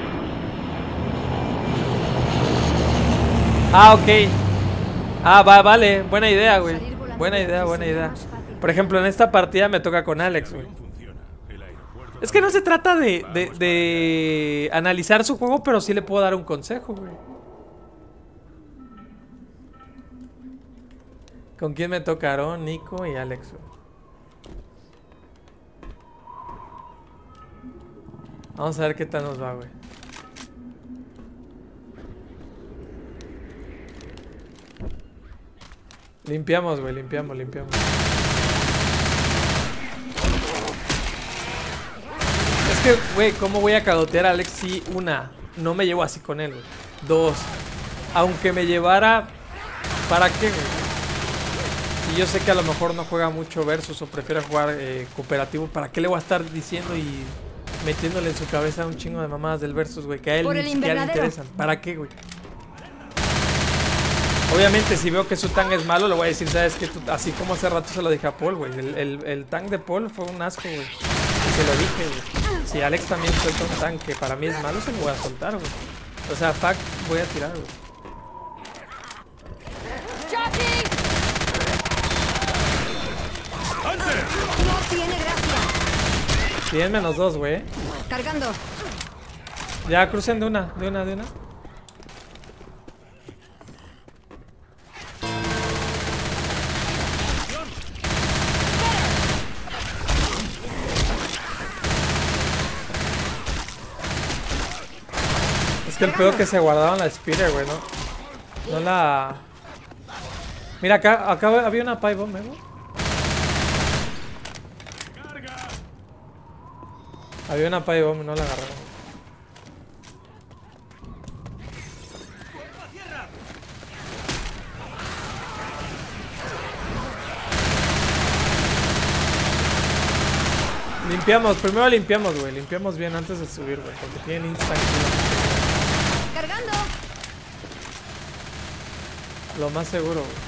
Ah, ok. Ah, vale, buena idea, güey. Buena idea. Por ejemplo, en esta partida me toca con Alex, güey. Es que no se trata de analizar su juego, pero sí le puedo dar un consejo, güey. ¿Con quién me tocaron? Nico y Alex. Vamos a ver qué tal nos va, güey. Limpiamos, güey, limpiamos. Es que, güey, ¿cómo voy a cagotear a Alex si, una, no me llevo así con él, güey? Dos, aunque me llevara, ¿para qué, güey? Si yo sé que a lo mejor no juega mucho versus o prefiere jugar cooperativo, ¿para qué le voy a estar diciendo y metiéndole en su cabeza un chingo de mamadas del versus, güey? Que a él ni siquiera le interesan. ¿Para qué, güey? Obviamente, si veo que su tank es malo, le voy a decir, ¿sabes qué? Así como hace rato se lo dije a Paul, güey. El tank de Paul fue un asco, güey. Y se lo dije, güey. Si Alex también suelta un tank que para mí es malo, se lo voy a soltar, güey. O sea, fuck, voy a tirar, güey. No tiene gracia. 100 menos 2, güey. Cargando. Ya, crucen de una. Es que el pedo que se guardaban la Spider, güey, no la... Mira, acá había una pipe bomb, güey. Había una pipe bomb, no la agarraron. Limpiamos, primero limpiamos, güey. Limpiamos bien antes de subir, güey. Porque tienen instant. Cargando. Lo más seguro, güey.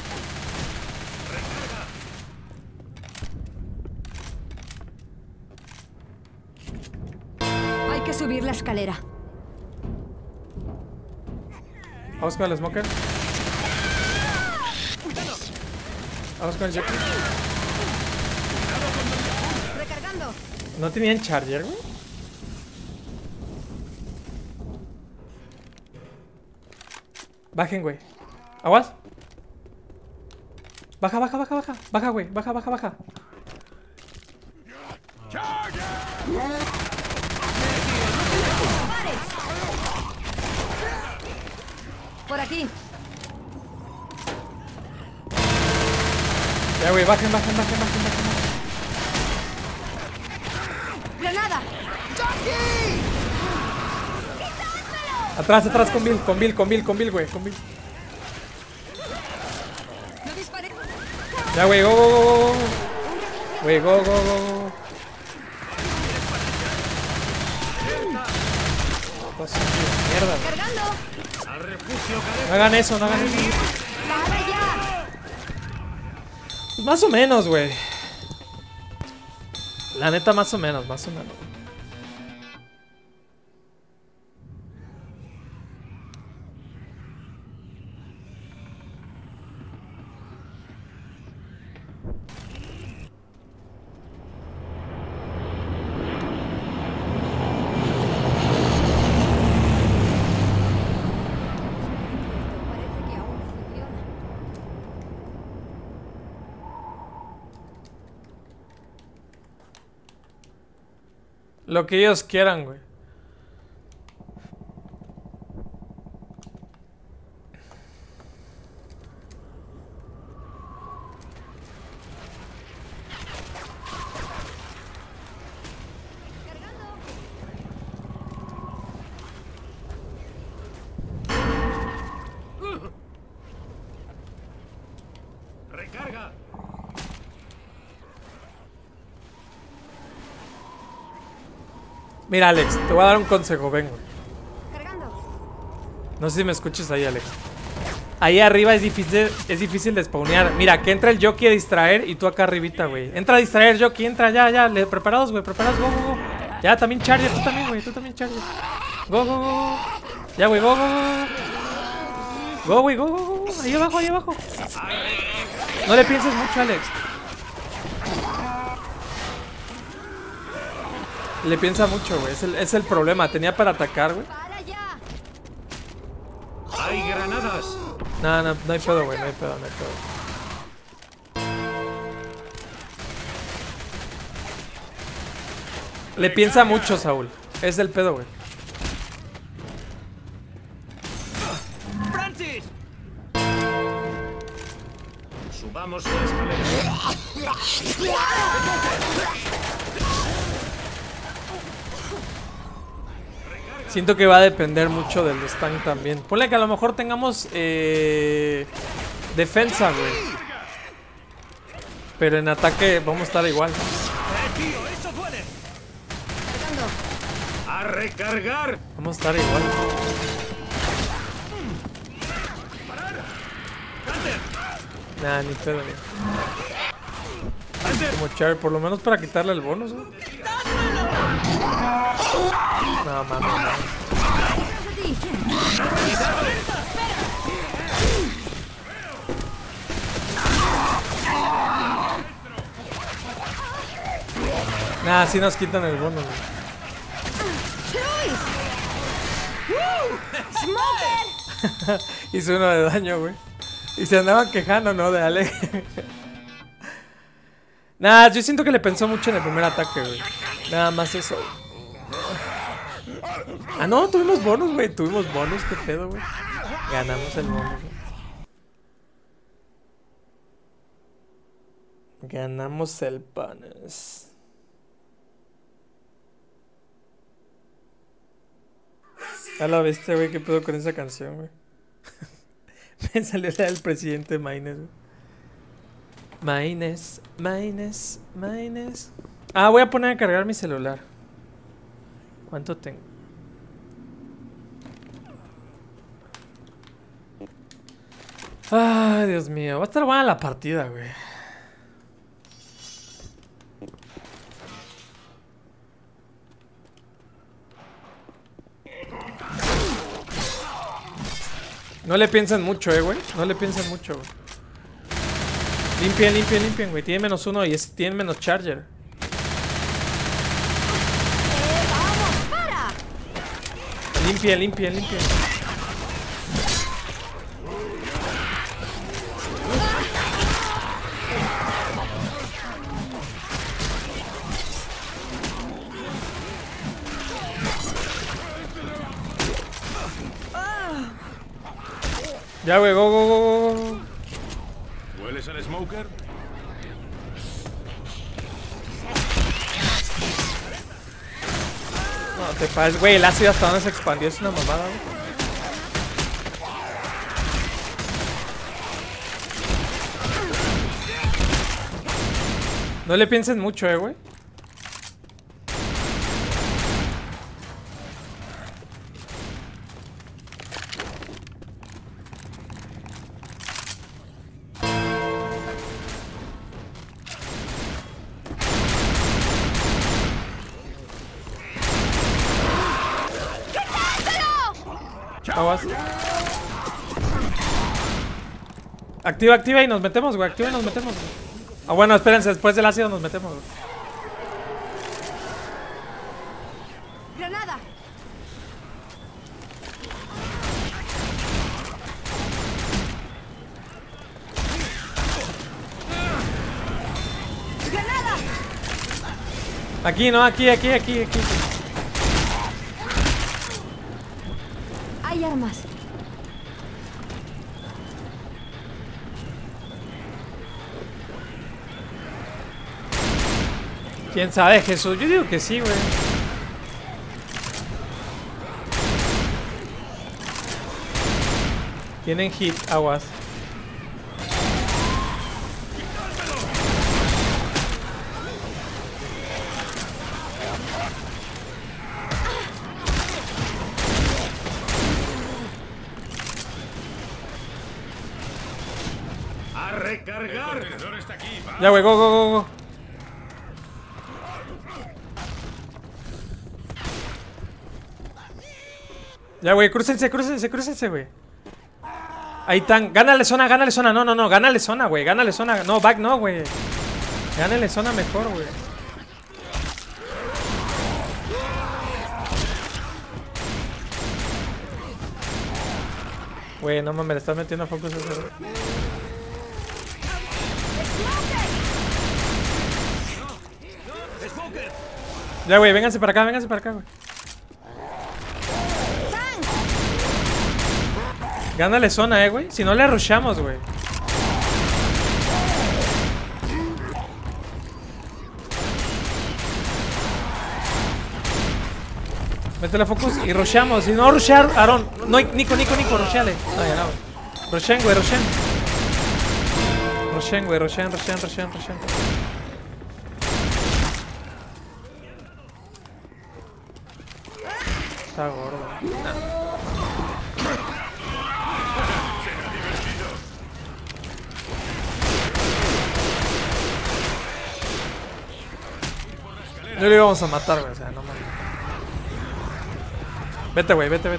Hay que subir la escalera. Vamos con el smoker. Vamos con el jockey. Recargando. ¿No tenían charger, güey? Bajen, güey. ¿Aguas? Baja. Baja, güey. Baja. Por aquí. Ya, güey, bajen. ¡Granada! Atrás, con Bill, güey, con Bill. No disparé. Ya, güey, go. Güey, go. Mierda. Cargando. No hagan eso. ¡Para ya! Pues más o menos, güey. La neta, más o menos. Parece que aún funciona. Lo que ellos quieran, güey. ¡Recarga! Mira, Alex, te voy a dar un consejo, vengo. Cargando. No sé si me escuchas ahí, Alex. Ahí arriba es difícil de spawnear. Mira, que entra el jockey a distraer y tú acá arribita, güey. Entra a distraer, jockey, entra, ya. Preparados, güey, go. Ya, también Charger, tú también, güey, Charger. Go. Ya, güey, go. Go, güey, go. Ahí abajo. No le pienses mucho, Alex. Le piensa mucho, güey. Es el problema. Tenía para atacar, güey. ¡Para ya! ¡Hay granadas! No hay pedo, güey. No hay pedo, no hay pedo. Le piensa mucho, Saúl. Es el pedo, güey. ¡Francis! Subamos la escalera. Siento que va a depender mucho del stun también. Ponle que a lo mejor tengamos defensa, güey. Pero en ataque vamos a estar igual. Tío, eso duele. Cargando. ¡A recargar! Vamos a estar igual. Nah, ni pedo, ni. Como Char, por lo menos para quitarle el bonus, ¿no? No, mames, no. ¡Detrás de ti! Nah, sí nos quitan el bonus, güey. ¡Smoker! Hizo uno de daño, güey. Y se andaban quejando, ¿no? De Ale. Nah, yo siento que le pensó mucho en el primer ataque, güey. Nada más eso. Ah, no, tuvimos bonus, güey. Tuvimos bonus, qué pedo, güey. Ganamos el bonus, güey. Ganamos el bonus. Ya la viste, güey, qué pedo con esa canción, güey. Me salió la del presidente Maynes, güey. Maynes. Ah, voy a poner a cargar mi celular. ¿Cuánto tengo? Ay, Dios mío. Va a estar buena la partida, güey. No le piensen mucho, güey. No le piensen mucho, güey. Limpien, güey. Tiene -1 y tiene menos charger. ¡Vamos, para! Limpien. Ya, güey, go. ¿Hueles al smoker? No te pases, güey. El ácido hasta donde se expandió es una mamada, güey. No le piensen mucho, güey. Aguas. Activa y nos metemos, güey. Activa y nos metemos, güey. Ah, bueno, espérense, después del ácido nos metemos, güey. ¡Granada! ¡Granada! Aquí, no, aquí. Hay armas. ¿Quién sabe, Jesús? Yo digo que sí, güey. Tienen hit, aguas. ¡A recargar! El contenedor está aquí, va. Ya, güey, go. Ya, güey, crúcense, güey. Ahí están. Gánale zona. No, gánale zona, güey. Gánale zona. No, back no, güey. Gánale zona mejor, güey. Güey, no mames, le estás metiendo focus a ese. Ya, güey, vénganse para acá, güey. Gánale zona, güey. Si no le rushamos, güey. Métele focus y rusheamos. Si no rushear, Aaron. No, Nico, rusheale. No, ya no, güey. Rushen, güey, rushen. Rushen, güey, rushen. Está gordo. No. No lo íbamos a matar, güey, o sea, no mames. Vete, güey, vete.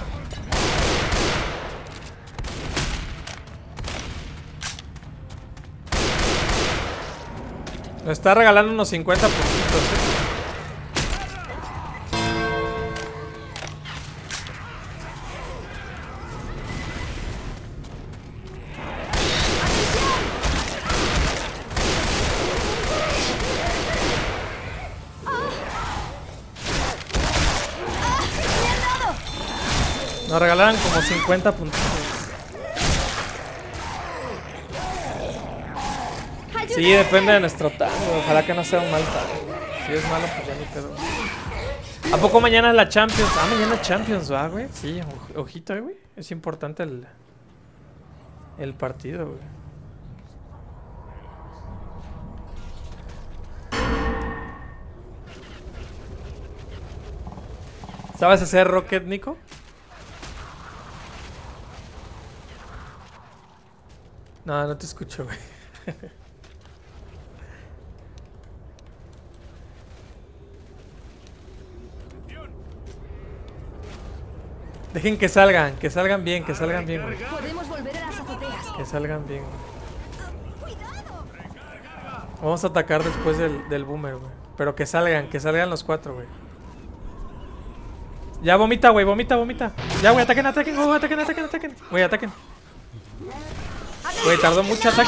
Nos está regalando unos 50 puntitos, Nos regalaron como 50 puntos. Sí, depende de nuestro tango. Ojalá que no sea un mal tango. Si es malo, pues ya ni pedo. ¿A poco mañana es la Champions? Ah, mañana Champions, ¿va, güey? Sí, ojito, güey. Es importante el partido, güey. ¿Sabes hacer Rocket, Nico? No, no te escucho, güey. Dejen que salgan bien, güey. Podemos volver a las azoteas. Que salgan bien, güey. Vamos a atacar después del boomer, güey. Pero que salgan los 4, güey. Ya vomita, güey, vomita. Ya, güey, ataquen. Güey, ataquen. Güey, tardó mucho, ataquen.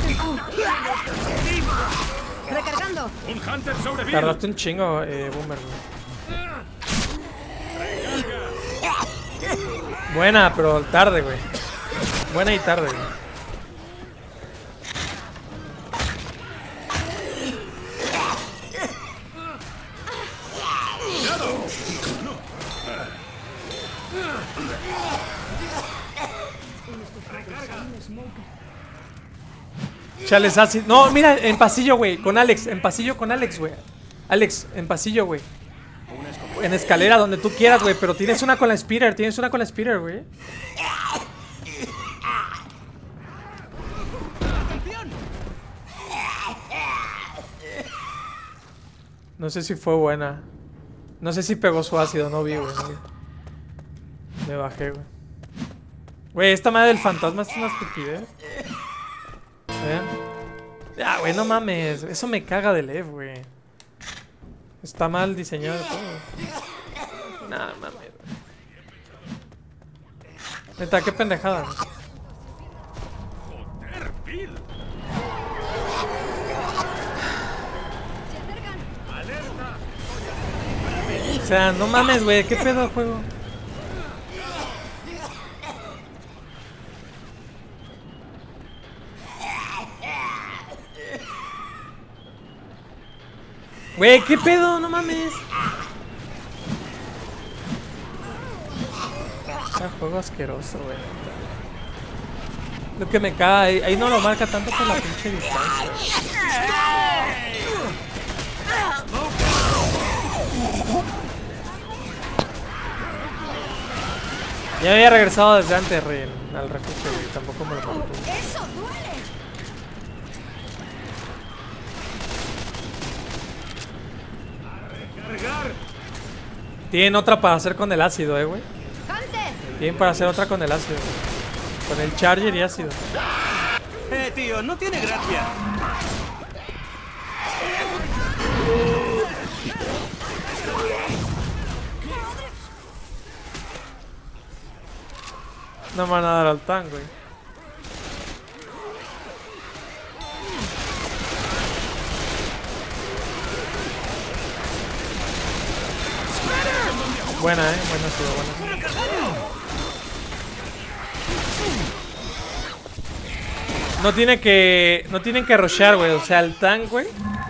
Recargando. Un Hunter sobrevive. Tardaste un chingo, boomer, güey. Buena, pero tarde, güey. Buena y tarde, güey. Chales así. No, mira, en pasillo, güey. Con Alex. En pasillo con Alex, güey. Alex, en pasillo, güey. En escalera, donde tú quieras, güey. Pero tienes una con la Speeder. Güey. No sé si fue buena. No sé si pegó su ácido. No vi, güey. Me bajé, güey. Güey, esta madre del fantasma es una estupidez. ¿Ven? Ya, güey, no mames. Eso me caga de Lev, güey. Está mal diseñado todo. Nah, mames. Neta, qué pendejada. Joder, Bill. O sea, no mames, güey. ¿Qué pedo el juego? Güey, ¿qué pedo? No mames. Qué juego asqueroso, güey. Lo que me cae, ahí no lo marca tanto por la pinche distancia. Ya había regresado desde antes, Rey, al refugio, güey. Tampoco me lo marcó. ¡Eso duele! Tienen otra para hacer con el ácido, güey. ¡Hunter! Tienen para hacer otra con el ácido, güey. Con el charger y ácido. Tío, no tiene gracia. No me van a dar al tank, güey. Buena, buena, buena. No tienen que rushear, güey. O sea, el tank, güey.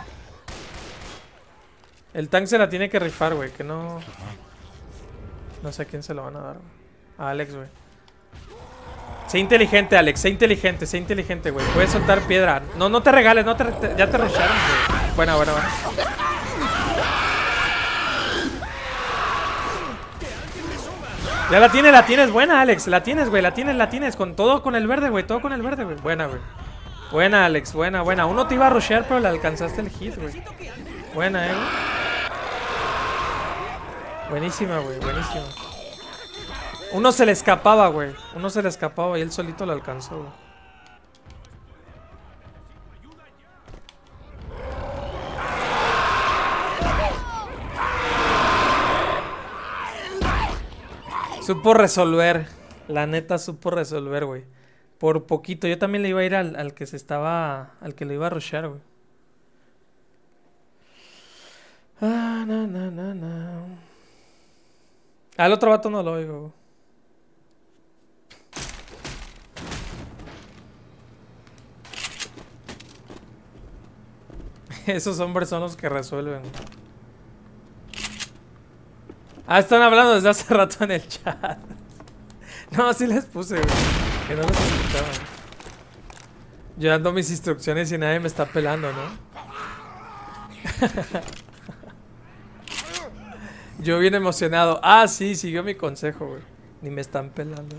El tank se la tiene que rifar, güey. Que no... No sé a quién se lo van a dar, güey. A Alex, güey. Sé inteligente, Alex. Sé inteligente, güey. Puedes soltar piedra. No, no te regales. No te, ya te rushearon, güey. Buena, buena, buena. Ya la tienes, buena, Alex. La tienes, güey, la tienes. Con todo con el verde, güey. Todo con el verde, güey. Buena, güey. Buena, Alex, buena, buena. Uno te iba a rushear, pero le alcanzaste el hit, güey. Buena, güey. Buenísima, güey, buenísima. Uno se le escapaba, güey. Uno se le escapaba y él solito lo alcanzó, güey. Supo resolver. La neta supo resolver, güey. Por poquito. Yo también le iba a ir al que se estaba... Al que le iba a rushear, güey. Ah, no, no, no, no. Al otro vato no lo oigo, güey. Esos hombres son los que resuelven. Ah, están hablando desde hace rato en el chat. No, sí les puse, güey. Que no los escuchaban. Yo dando mis instrucciones y nadie me está pelando, ¿no? Yo bien emocionado. Ah, sí, siguió mi consejo, güey. Ni me están pelando.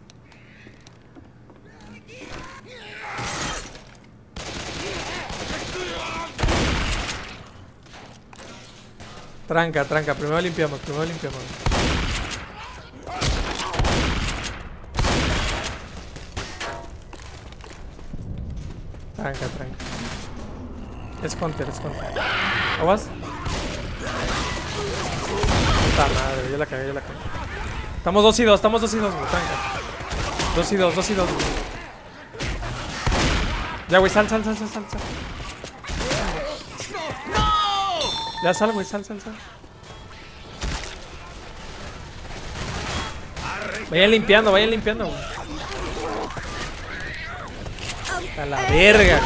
Tranca, tranca. Primero limpiamos, Tranca, tranca. Es counter, es counter. ¿Aguas? Puta madre, yo la cagué, Estamos 2 y 2, güey, tranca. 2 y 2, güey. Ya, güey, sal. Ya sal, güey, sal. Vayan limpiando, güey. A la verga.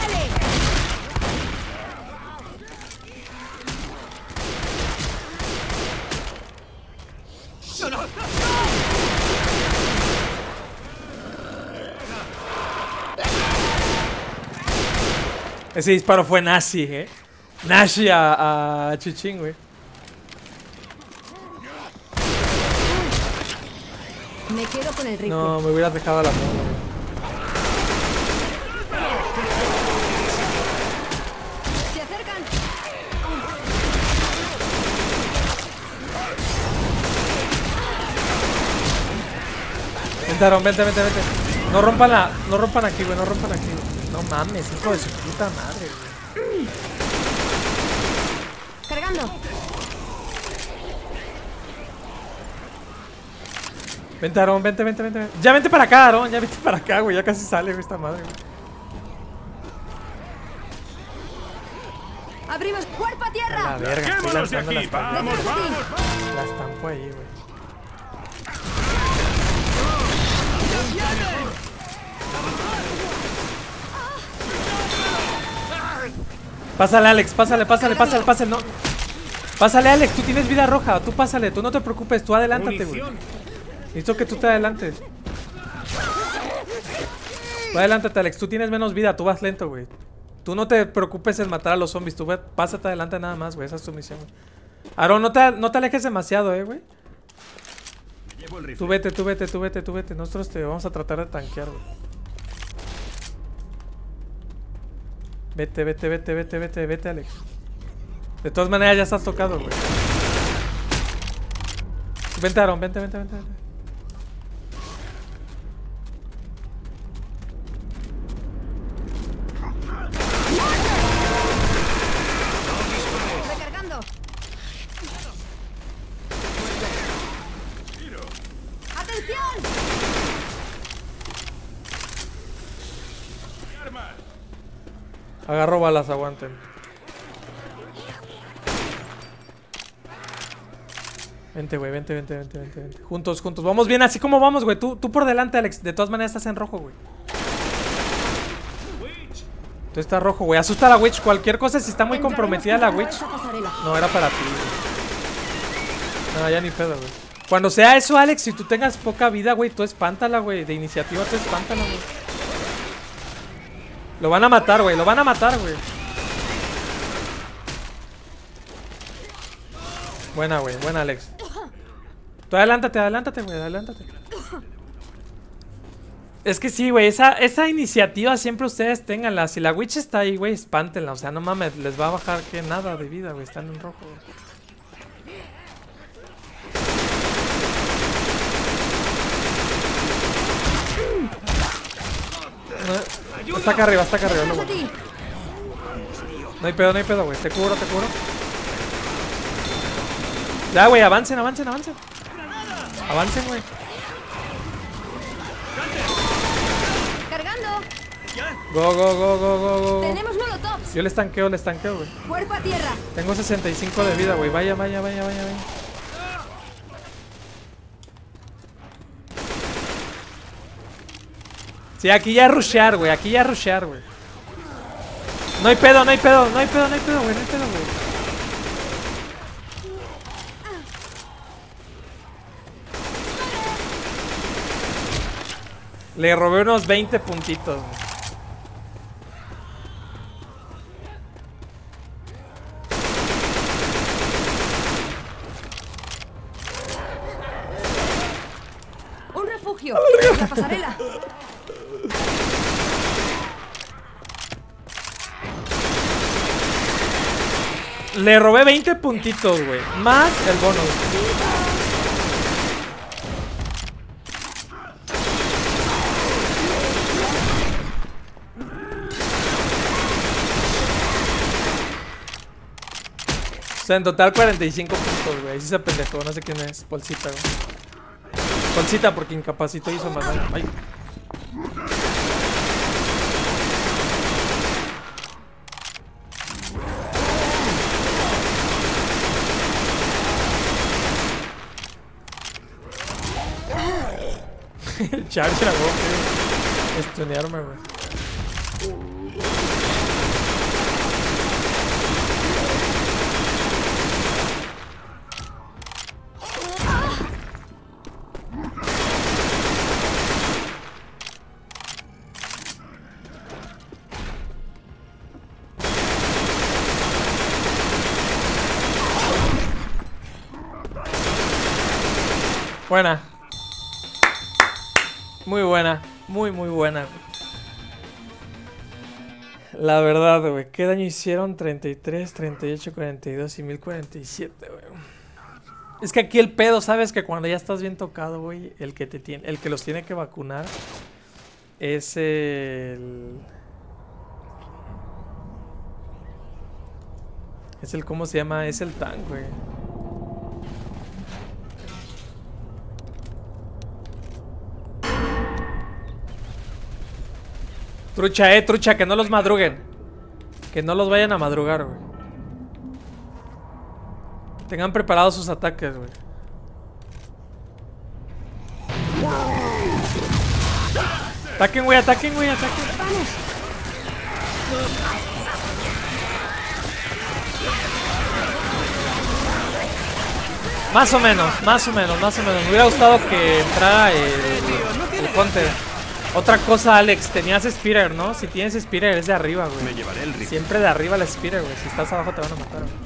Ese disparo fue Nashi, Nashi a Chichín, güey. Me quedo con el rifle. No, me hubieras dejado a la mono, güey. Se acercan. Vente, Aaron, vente. No rompan aquí, güey, No mames, hijo de su puta madre, güey. Cargando. Vente, Aaron, vente. Ya vente para acá, Aaron, güey. Ya casi sale, güey, esta madre, güey. Abrimos cuerpo a tierra. A la verga, estoy lanzando las estampo. ¡Vamos! La estampo ahí, güey. Pásale, Alex, pásale, no. Pásale, Alex, tú tienes vida roja, tú pásale, tú no te preocupes, tú adelántate, güey. Necesito que tú te adelantes. Tú adelántate, Alex, tú tienes menos vida, tú vas lento, güey. Tú no te preocupes en matar a los zombies, tú pásate adelante nada más, güey, esa es tu misión, güey. Aaron, no te alejes demasiado, güey. Tú vete. Nosotros te vamos a tratar de tanquear, güey. Vete, Alex. De todas maneras ya estás tocado, güey. Vente, Aaron, vente. Recargando. ¡Atención! Agarro balas, aguanten. Vente, güey, vente. Juntos. Vamos bien, así como vamos, güey. Tú por delante, Alex. De todas maneras estás en rojo, güey. Tú estás rojo, güey. Asusta a la Witch. Cualquier cosa, si está muy comprometida la Witch. No, era para ti, güey. No, ya ni pedo, güey. Cuando sea eso, Alex, si tú tengas poca vida, güey, tú espántala, güey. De iniciativa, tú espántala, güey. Lo van a matar, güey. Buena, güey. Buena, Alex. Tú adelántate, güey. Adelántate. Es que sí, güey. Esa iniciativa siempre ustedes ténganla. Si la Witch está ahí, güey, espántenla. O sea, no mames, les va a bajar que nada de vida, güey. Están en rojo, güey. Está acá arriba, no, bueno. No hay pedo, güey. Te cubro. Ya, güey, avancen. Avancen, güey. Cargando. Go. Tenemos molotovs. Yo les tanqueo, güey. Cuerpo a tierra. Tengo 65 de vida, güey. Vaya. Sí, aquí ya rushear, güey. No hay pedo, güey. Le robé unos 20 puntitos, güey. Un refugio. La pasarela. Le robé 20 puntitos, güey. Más el bonus. O sea, en total 45 puntos, güey. Ahí sí se pendejó. No sé quién es. Polsita, güey. Polsita porque incapacitó y hizo más daño. Ay. El charge la boca, estunearme, güey. Buena. Muy buena, muy buena. La verdad, güey. ¿Qué daño hicieron? 33, 38, 42 y 1047, güey. Es que aquí el pedo, ¿sabes? Que cuando ya estás bien tocado, güey, el que los tiene que vacunar es ¿cómo se llama? Es el tank, güey. Trucha, que no los madruguen. Que no los vayan a madrugar, güey. Tengan preparados sus ataques, güey. Ataquen, güey, ataquen. Más o menos. Me hubiera gustado que entrara el Hunter. Otra cosa, Alex, tenías Spearer, ¿no? Si tienes Spearer es de arriba, güey. Me llevaré el rifle. Siempre de arriba la Spearer, güey. Si estás abajo te van a matar, güey.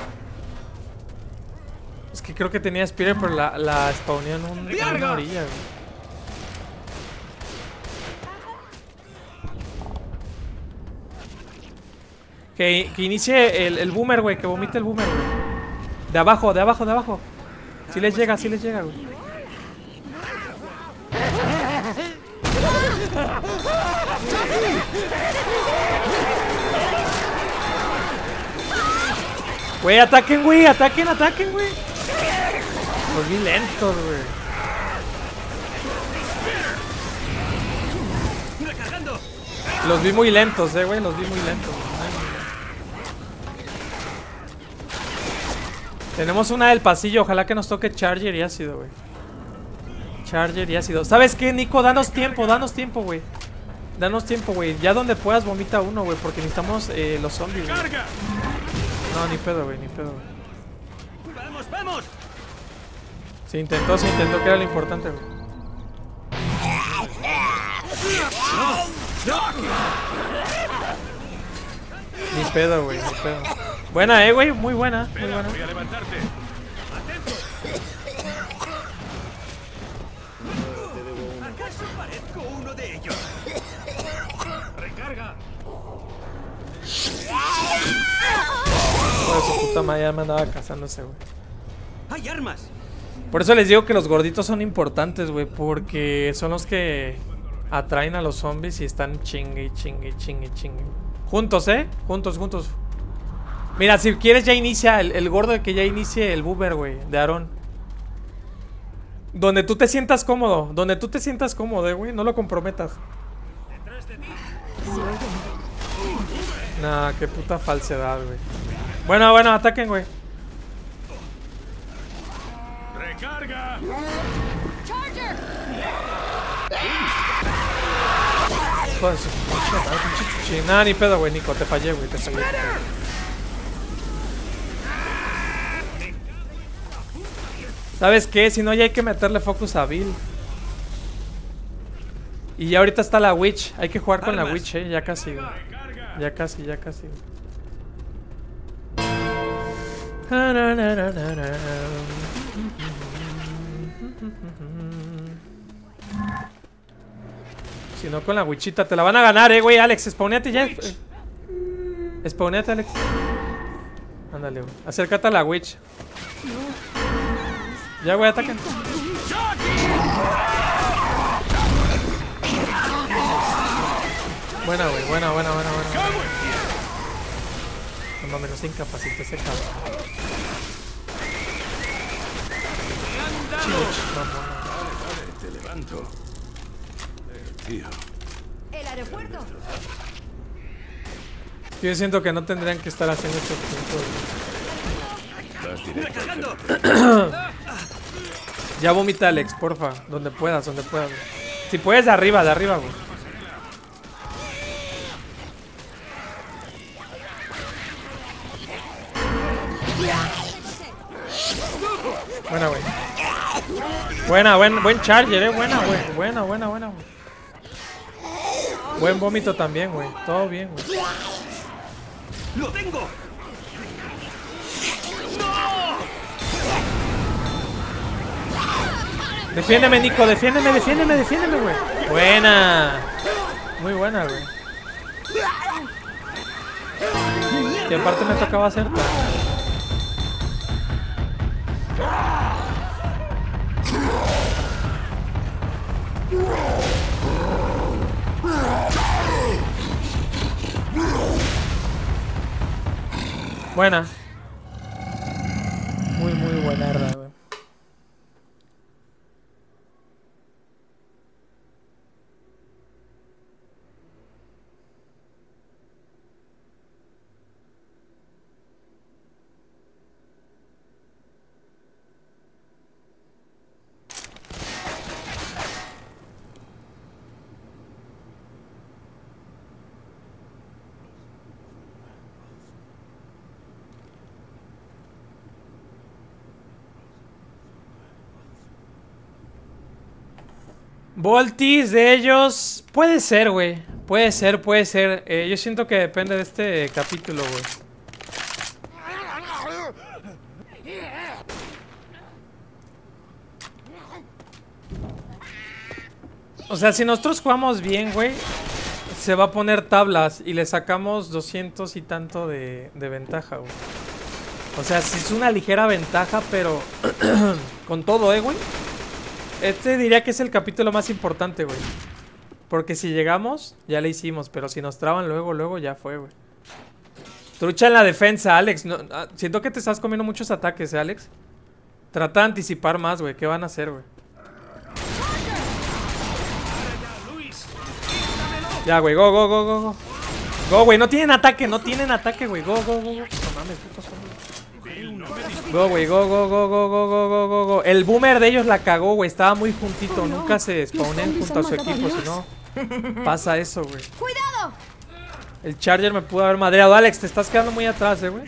Es que creo que tenía Spearer, pero la spawneó en una orilla, güey. Que inicie el boomer, güey. Que vomite el boomer, güey. De abajo. Si les llega, güey. Güey, ataquen, güey. Los vi lentos, güey. Los vi muy lentos, güey. Tenemos una del pasillo. Ojalá que nos toque Charger y ácido, güey. Charger y ácido. ¿Sabes qué, Nico? Danos tiempo, güey. Danos tiempo, güey. Ya donde puedas vomita uno, güey. Porque necesitamos los zombies, güey. No, ni pedo, güey. Ni pedo, güey. ¡Vamos, vamos! Se intentó, que era lo importante, güey. Ni pedo, güey. Ni pedo. Buena, güey. Muy buena. Muy buena. Voy a levantarte. ¿Acaso parezco uno de ellos? ¡Recarga! Por su puta madre, ya me andaba cazándose, güey. ¡Hay armas! Por eso les digo que los gorditos son importantes, güey. Porque son los que atraen a los zombies y están chingue. Juntos, Juntos. Mira, si quieres ya inicia el gordo de que ya inicie el boomer, güey, de Aarón. Donde tú te sientas cómodo, güey, no lo comprometas. Nah, qué puta falsedad, güey. Bueno, ataquen, güey. ¡Recarga! Charger. Nah, ni pedo, güey, Nico, te fallé, güey, ¿Sabes qué? Si no, ya hay que meterle focus a Bill. Y ya ahorita está la Witch. Hay que jugar con la Witch, ya casi, güey. Ya casi. Si no, con la Witchita te la van a ganar, güey. Alex, spawneate ya. Spawneate, Alex. Ándale, güey. Acércate a la Witch. Ya, güey, ataquen. Buena, güey. Buena. No mames, no se incapacita ese cabrón. Vale, te levanto. Tío. El aeropuerto. Yo siento que no tendrían que estar haciendo estos puntos. Ya vomita, Alex, porfa. Donde puedas, güey. Si puedes, de arriba, güey. Buena, güey. Buen charger, buena, güey. Buena, güey. Buen vómito también, güey. Todo bien, güey. ¡Lo tengo! Defiéndeme, Nico, defiéndeme, güey. Buena. Muy buena, güey. Y aparte me tocaba hacer buena. Muy buena, güey. Voltis de ellos. Puede ser, güey. Puede ser. Yo siento que depende de este capítulo, güey. O sea, si nosotros jugamos bien, güey, se va a poner tablas y le sacamos 200 y tanto de ventaja, güey. O sea, si es una ligera ventaja, pero con todo, güey. Este diría que es el capítulo más importante, güey. Porque si llegamos, ya le hicimos. Pero si nos traban luego ya fue, güey. Trucha en la defensa, Alex. No, siento que te estás comiendo muchos ataques, Alex. Trata de anticipar más, güey. ¿Qué van a hacer, güey? Ya, güey. Go, güey. No tienen ataque, güey. Go. No mames, puto zombie. Go, güey, go. El boomer de ellos la cagó, güey. Estaba muy juntito. Nunca se spawnen junto a su equipo, si no pasa eso, güey. ¡Cuidado! El Charger me pudo haber madreado. Alex, te estás quedando muy atrás, güey.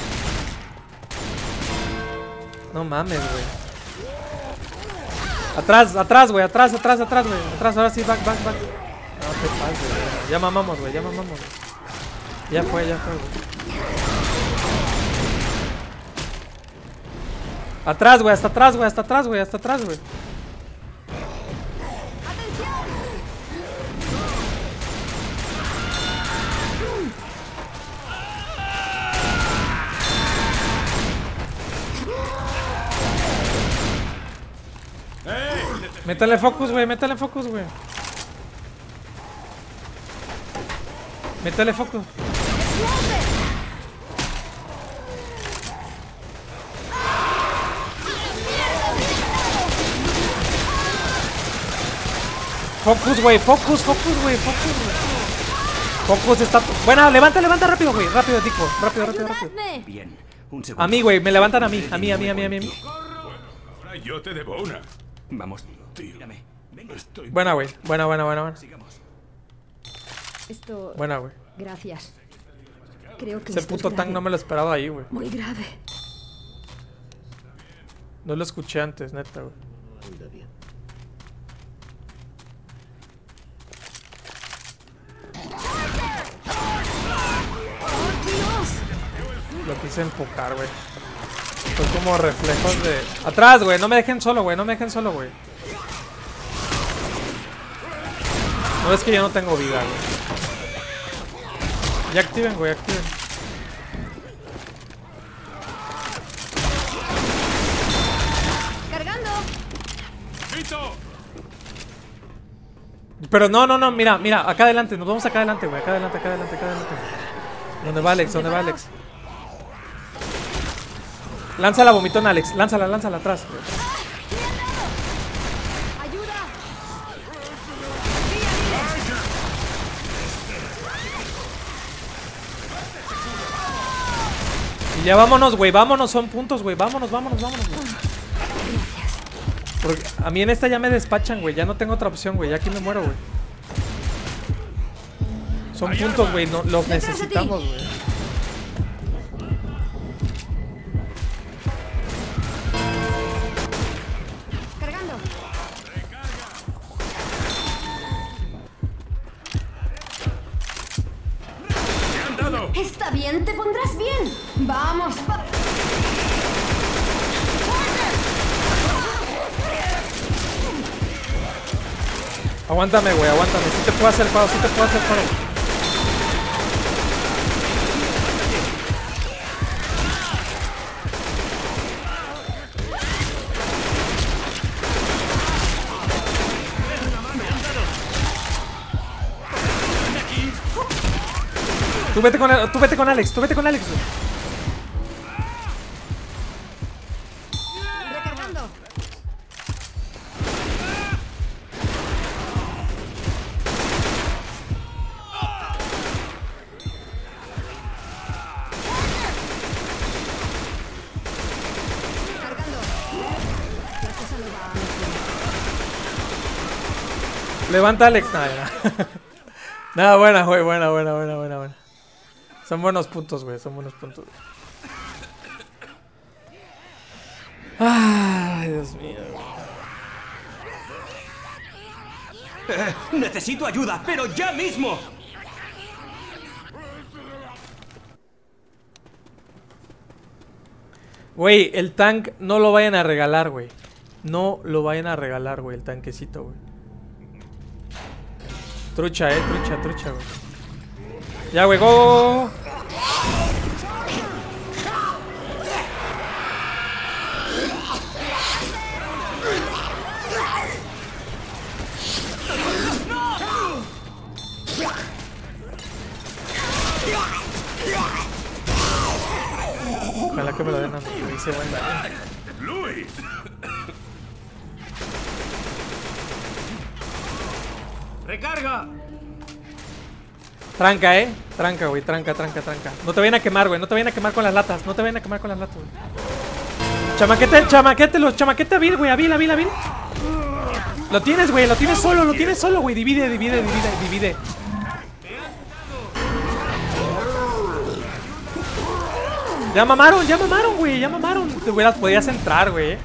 No mames, güey. Atrás, güey. Atrás, güey. Atrás, ahora sí, back. No te pases, güey. Ya mamamos, güey. Ya fue, güey. Atrás, güey, hasta atrás, güey. Métale focus, güey. Métale focus. Focus está... Buena, levanta rápido, güey. Rápido, Tico. Rápido. Bien, un segundo. A mí, güey. Me levantan a mí. A mí. Ahora yo te debo una. Vamos, Tío. mírame. Venga. Estoy... Buena, güey. Buena. Sigamos. Esto... Buena, güey. Gracias. Creo que Ese esto es puto tank grave. no me lo esperaba ahí, güey. Muy grave. No lo escuché antes, neta, güey. Lo quise enfocar, güey. Fue como reflejos de... Atrás, güey. No me dejen solo, güey. No es que yo no tengo vida, güey. Ya activen, güey. ¡Cargando! Pero no, mira, acá adelante. Nos vamos acá adelante, güey. Acá adelante. ¿Dónde va Alex? Lánzala, vomitón, Alex. Lánzala atrás, güey. ¡Ayuda! Y ya vámonos, güey. Son puntos, güey. Vámonos, güey. Porque a mí en esta ya me despachan, güey. Ya no tengo otra opción, güey. Ya aquí me muero, güey. Son puntos, güey. No, los necesitamos, güey. ¡Cargando! Está bien, te pondrás bien. Vamos. Aguántame, güey, Si te puedo hacer paro, Tú vete con Alex, güey. Recargando. Cargando. La cosa no va a funcionar. Levanta Alex. Nada, buena, güey, buena. Son buenos puntos, güey. Ay, Dios mío. Necesito ayuda, pero ya mismo. Güey, el tank no lo vayan a regalar, güey. El tanquecito, güey. Trucha, güey. Ya, güey, go. Ojalá que me lo den a mí, güey. Se buen daño. ¡Luis! ¡Recarga! Tranca, tranca, güey, tranca. No te vayan a quemar, güey, no te vayan a quemar con las latas. No te vayan a quemar con las latas, güey. Chamaquete a Bill, güey, a Bill. Lo tienes, güey, lo tienes solo, güey. Divide. Ya mamaron, güey, Te podías entrar, güey.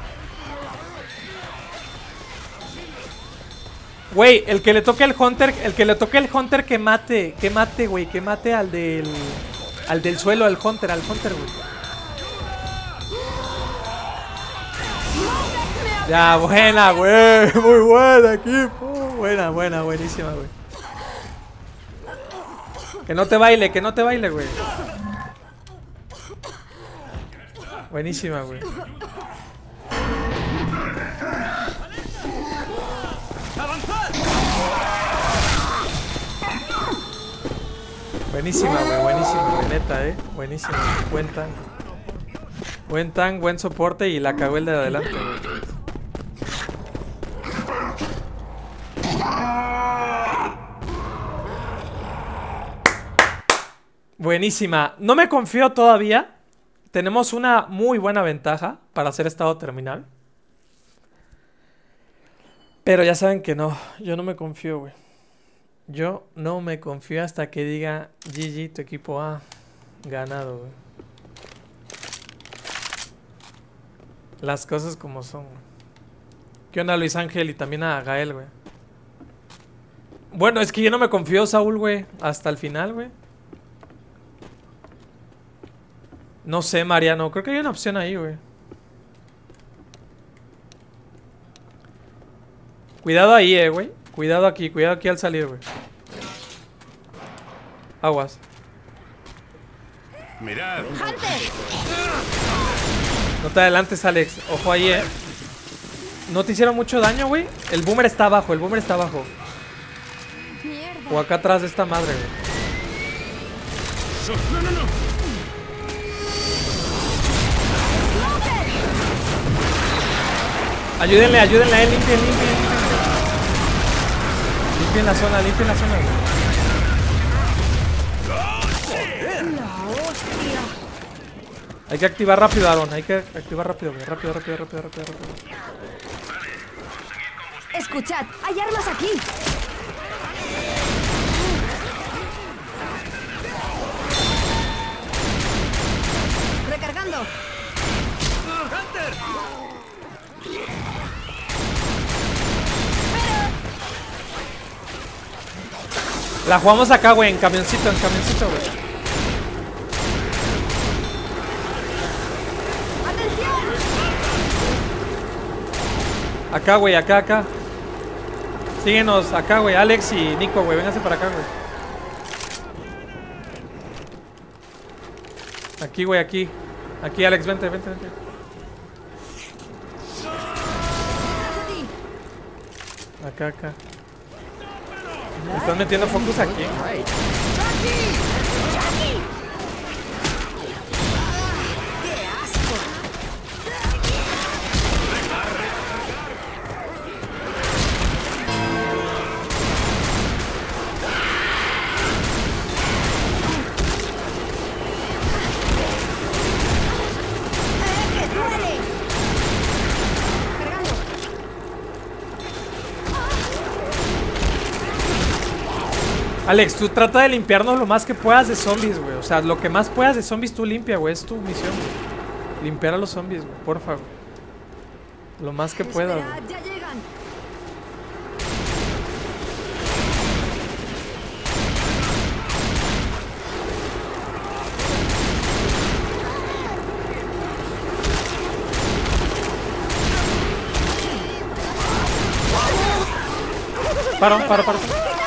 Güey, el que le toque el Hunter, que mate, güey, que mate al del suelo, al Hunter, güey. Ya, buena, güey, muy buena, equipo. Buenísima, güey. Que no te baile, güey. Buenísima, güey. Buenísima, güey, neta, buenísima. Buen tank, buen soporte y la cagó el de adelante, güey. Buenísima. No me confío todavía. Tenemos una muy buena ventaja para hacer estado terminal. Pero ya saben que no. Yo no me confío, güey. Yo no me confío hasta que diga GG, tu equipo ha ganado, güey. Las cosas como son, güey. ¿Qué onda, Luis Ángel? Y también a Gael, güey. Bueno, es que yo no me confío, Saúl, güey. Hasta el final, güey. No sé, Mariano. Creo que hay una opción ahí, güey. Cuidado ahí, güey. Cuidado aquí al salir, güey. Aguas. Mirad. No te adelantes, Alex. Ojo ahí, No te hicieron mucho daño, güey. El boomer está abajo, O acá atrás de esta madre, güey. No. Ayúdenle, limpien. Limpien la zona, güey. Hay que activar rápido, Aaron. Hay que activar rápido, güey. Rápido. Escuchad, hay armas aquí. Recargando. La jugamos acá, güey, en camioncito, güey. Acá, güey, acá. Síguenos acá, güey. Alex y Nico, güey. Vénganse para acá, güey. Aquí, güey, aquí. Aquí, Alex, vente. Acá. Me están metiendo focus aquí. Alex, tú trata de limpiarnos lo más que puedas de zombies, güey. O sea, lo que más puedas de zombies tú limpia, güey. Es tu misión, güey. Limpiar a los zombies, güey. Porfa, güey. Lo más que puedas, güey. Ya llegan. Para.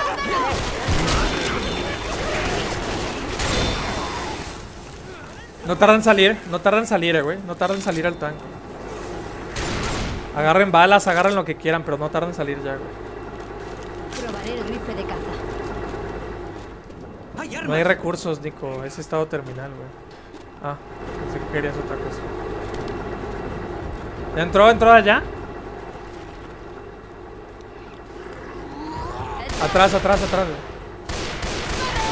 No tardan en salir, güey. No tardan en salir al tanque. Agarren balas, agarren lo que quieran, pero no tardan en salir ya, güey. Probaré el rifle de caza. No hay recursos, Nico. Es estado terminal, güey. Ah, pensé que querías otra cosa. ¿Ya entró allá? Atrás, güey.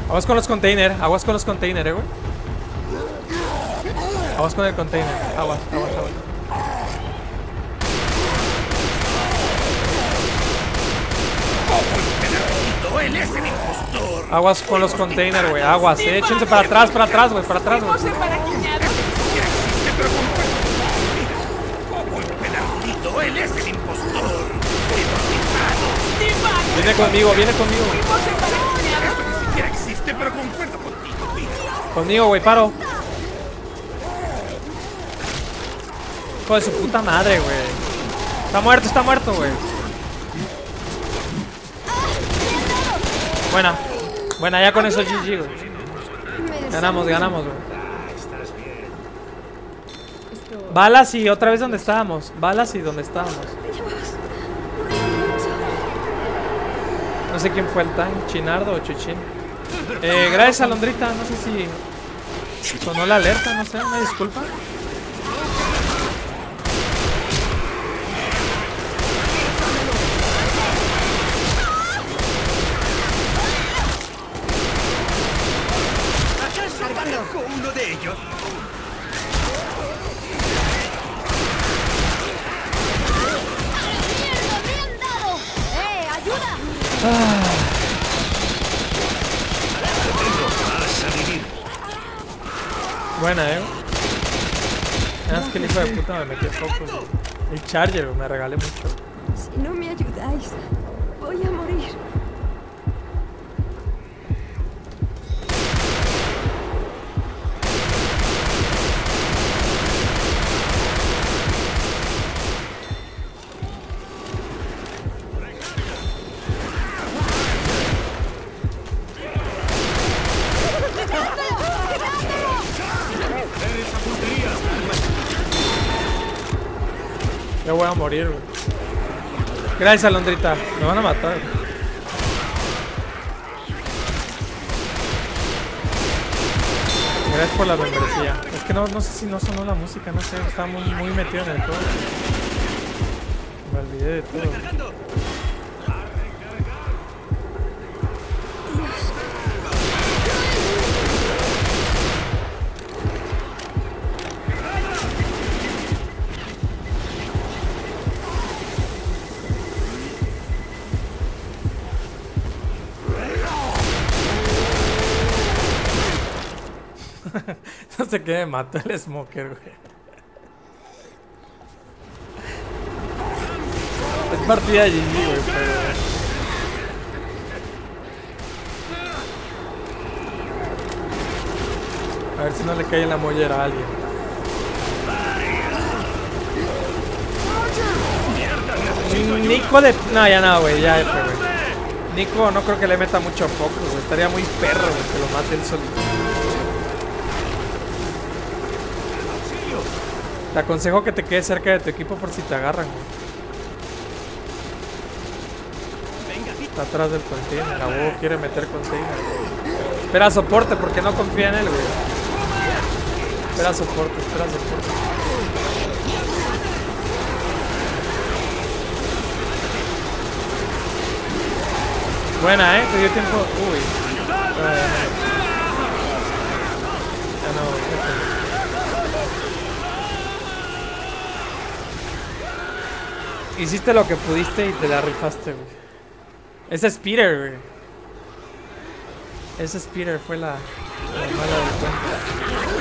Aguas con los containers, güey. Aguas con el container. Aguas. Aguas con los containers, güey. Aguas, échense para atrás, güey. Él es el impostor. Viene conmigo. Esto ni siquiera existe, pero concuerdo contigo. Conmigo, güey, paro. Hijo de su puta madre, güey. Está muerto, güey. Buena, ya con eso GG, güey. Ganamos, güey. Balas y otra vez donde estábamos. No sé quién fue el tank, Chinardo o Chuchín. Gracias, Alondrita. No sé si sonó la alerta, no sé, una disculpa. Uno de ellos. Buena, Es que el hijo de puta me metió focos. El charger, me regalé mucho. Si no me ayudáis, voy a morir. Ya voy a morir, güey. Gracias, Alondrita. Me van a matar. Gracias por la membresía. Es que no sé si no sonó la música, no sé. Estaba muy metido en el juego. Me olvidé de todo. No sé qué me mató el smoker, güey. Es partida de GG, güey, pero... A ver si no le cae en la mollera a alguien. Nico de... No, ya no, güey, ya F, güey. Nico no creo que le meta mucho foco, güey. Estaría muy perro, güey, que lo mate él solito. Te aconsejo que te quedes cerca de tu equipo por si te agarran, güey. Está atrás del container. A huevo quiere meter container. Espera soporte porque no confía en él, güey. Espera soporte. Buena, te dio tiempo. Uy. Ya no, hiciste lo que pudiste y te la rifaste, güey. Ese Speeder, güey. Ese Speeder fue la mala del cuento.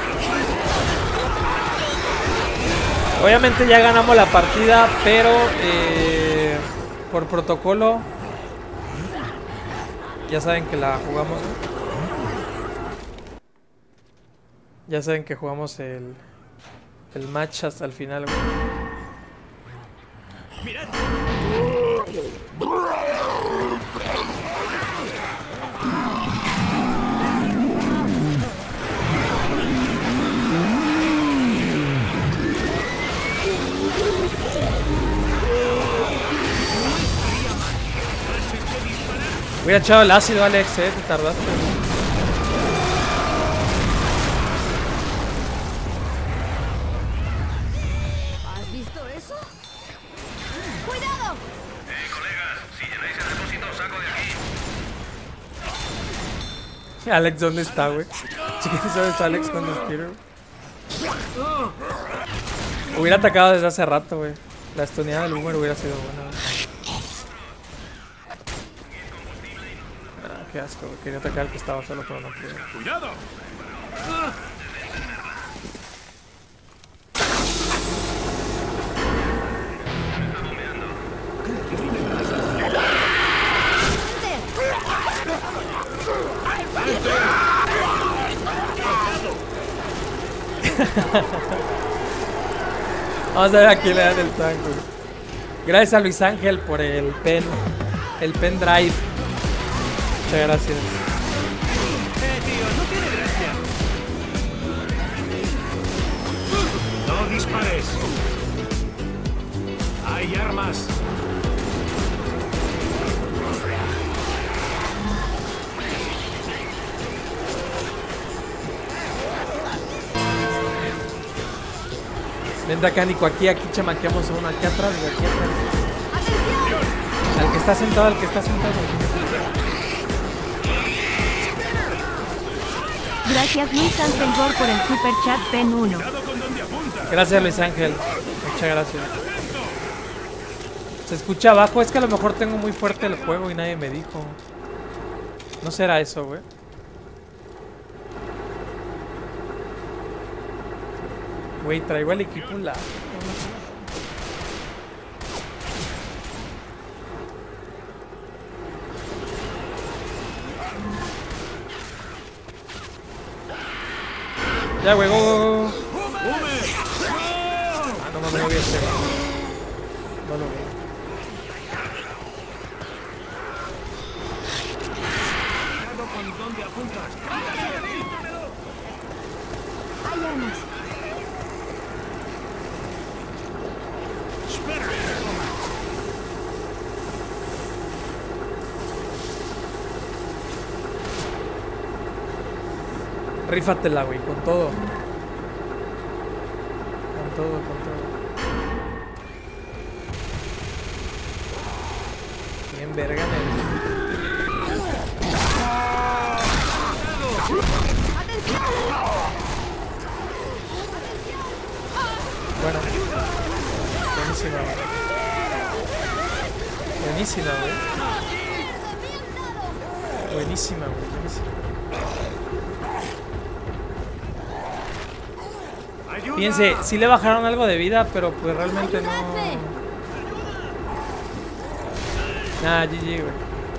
Obviamente ya ganamos la partida, pero por protocolo ya saben que la jugamos, ¿no? Ya saben que jugamos el match hasta el final, güey. ¡Mirad! Hubiera echado el ácido, Alex, te tardaste. ¿Has visto eso? ¡Cuidado! Colegas, si llenáis el depósito, saco de Alex, ¿dónde está, güey? Chiquitos, ¿dónde está Alex cuando los quiero? Hubiera atacado desde hace rato, güey. La estoneada del Boomer hubiera sido buena. Ah, qué asco, güey. Quería atacar al que estaba solo, pero no pude. ¡Cuidado! Vamos a ver a quién le dan el tanque. Gracias a Luis Ángel por el pendrive. Muchas gracias. Tío, no tiene gracia. No dispares. Hay armas. Vente acá, Nico, aquí chamaqueamos a uno, aquí atrás, güey, aquí atrás. Al que está sentado, Gracias Luis Ángel Gor por el super chat PEN 1. Gracias Luis Ángel, muchas gracias. Se escucha abajo, es que a lo mejor tengo muy fuerte el juego y nadie me dijo. No será eso, güey. Güey, traigo el equipo en la... Ya, güey, go. Ah, no voy a hacer. No lo veo. Hay armas. Rífatela, güey, con todo. Con todo. Bien verga, Bueno. Buenísima, güey. Buenísima, güey. Buenísima, güey. Fíjense, sí le bajaron algo de vida, pero pues realmente no... Nah, GG, güey.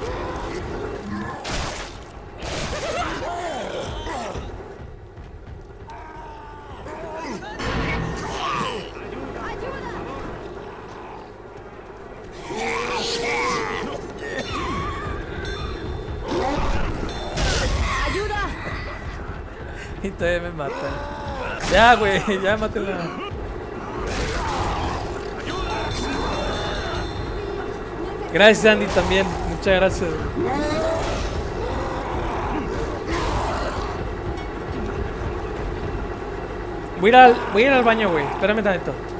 Y todavía me matan. Ya, güey, ya mátela. Gracias, Andy, también. Muchas gracias. Voy a ir al baño, güey. Espérame tantito.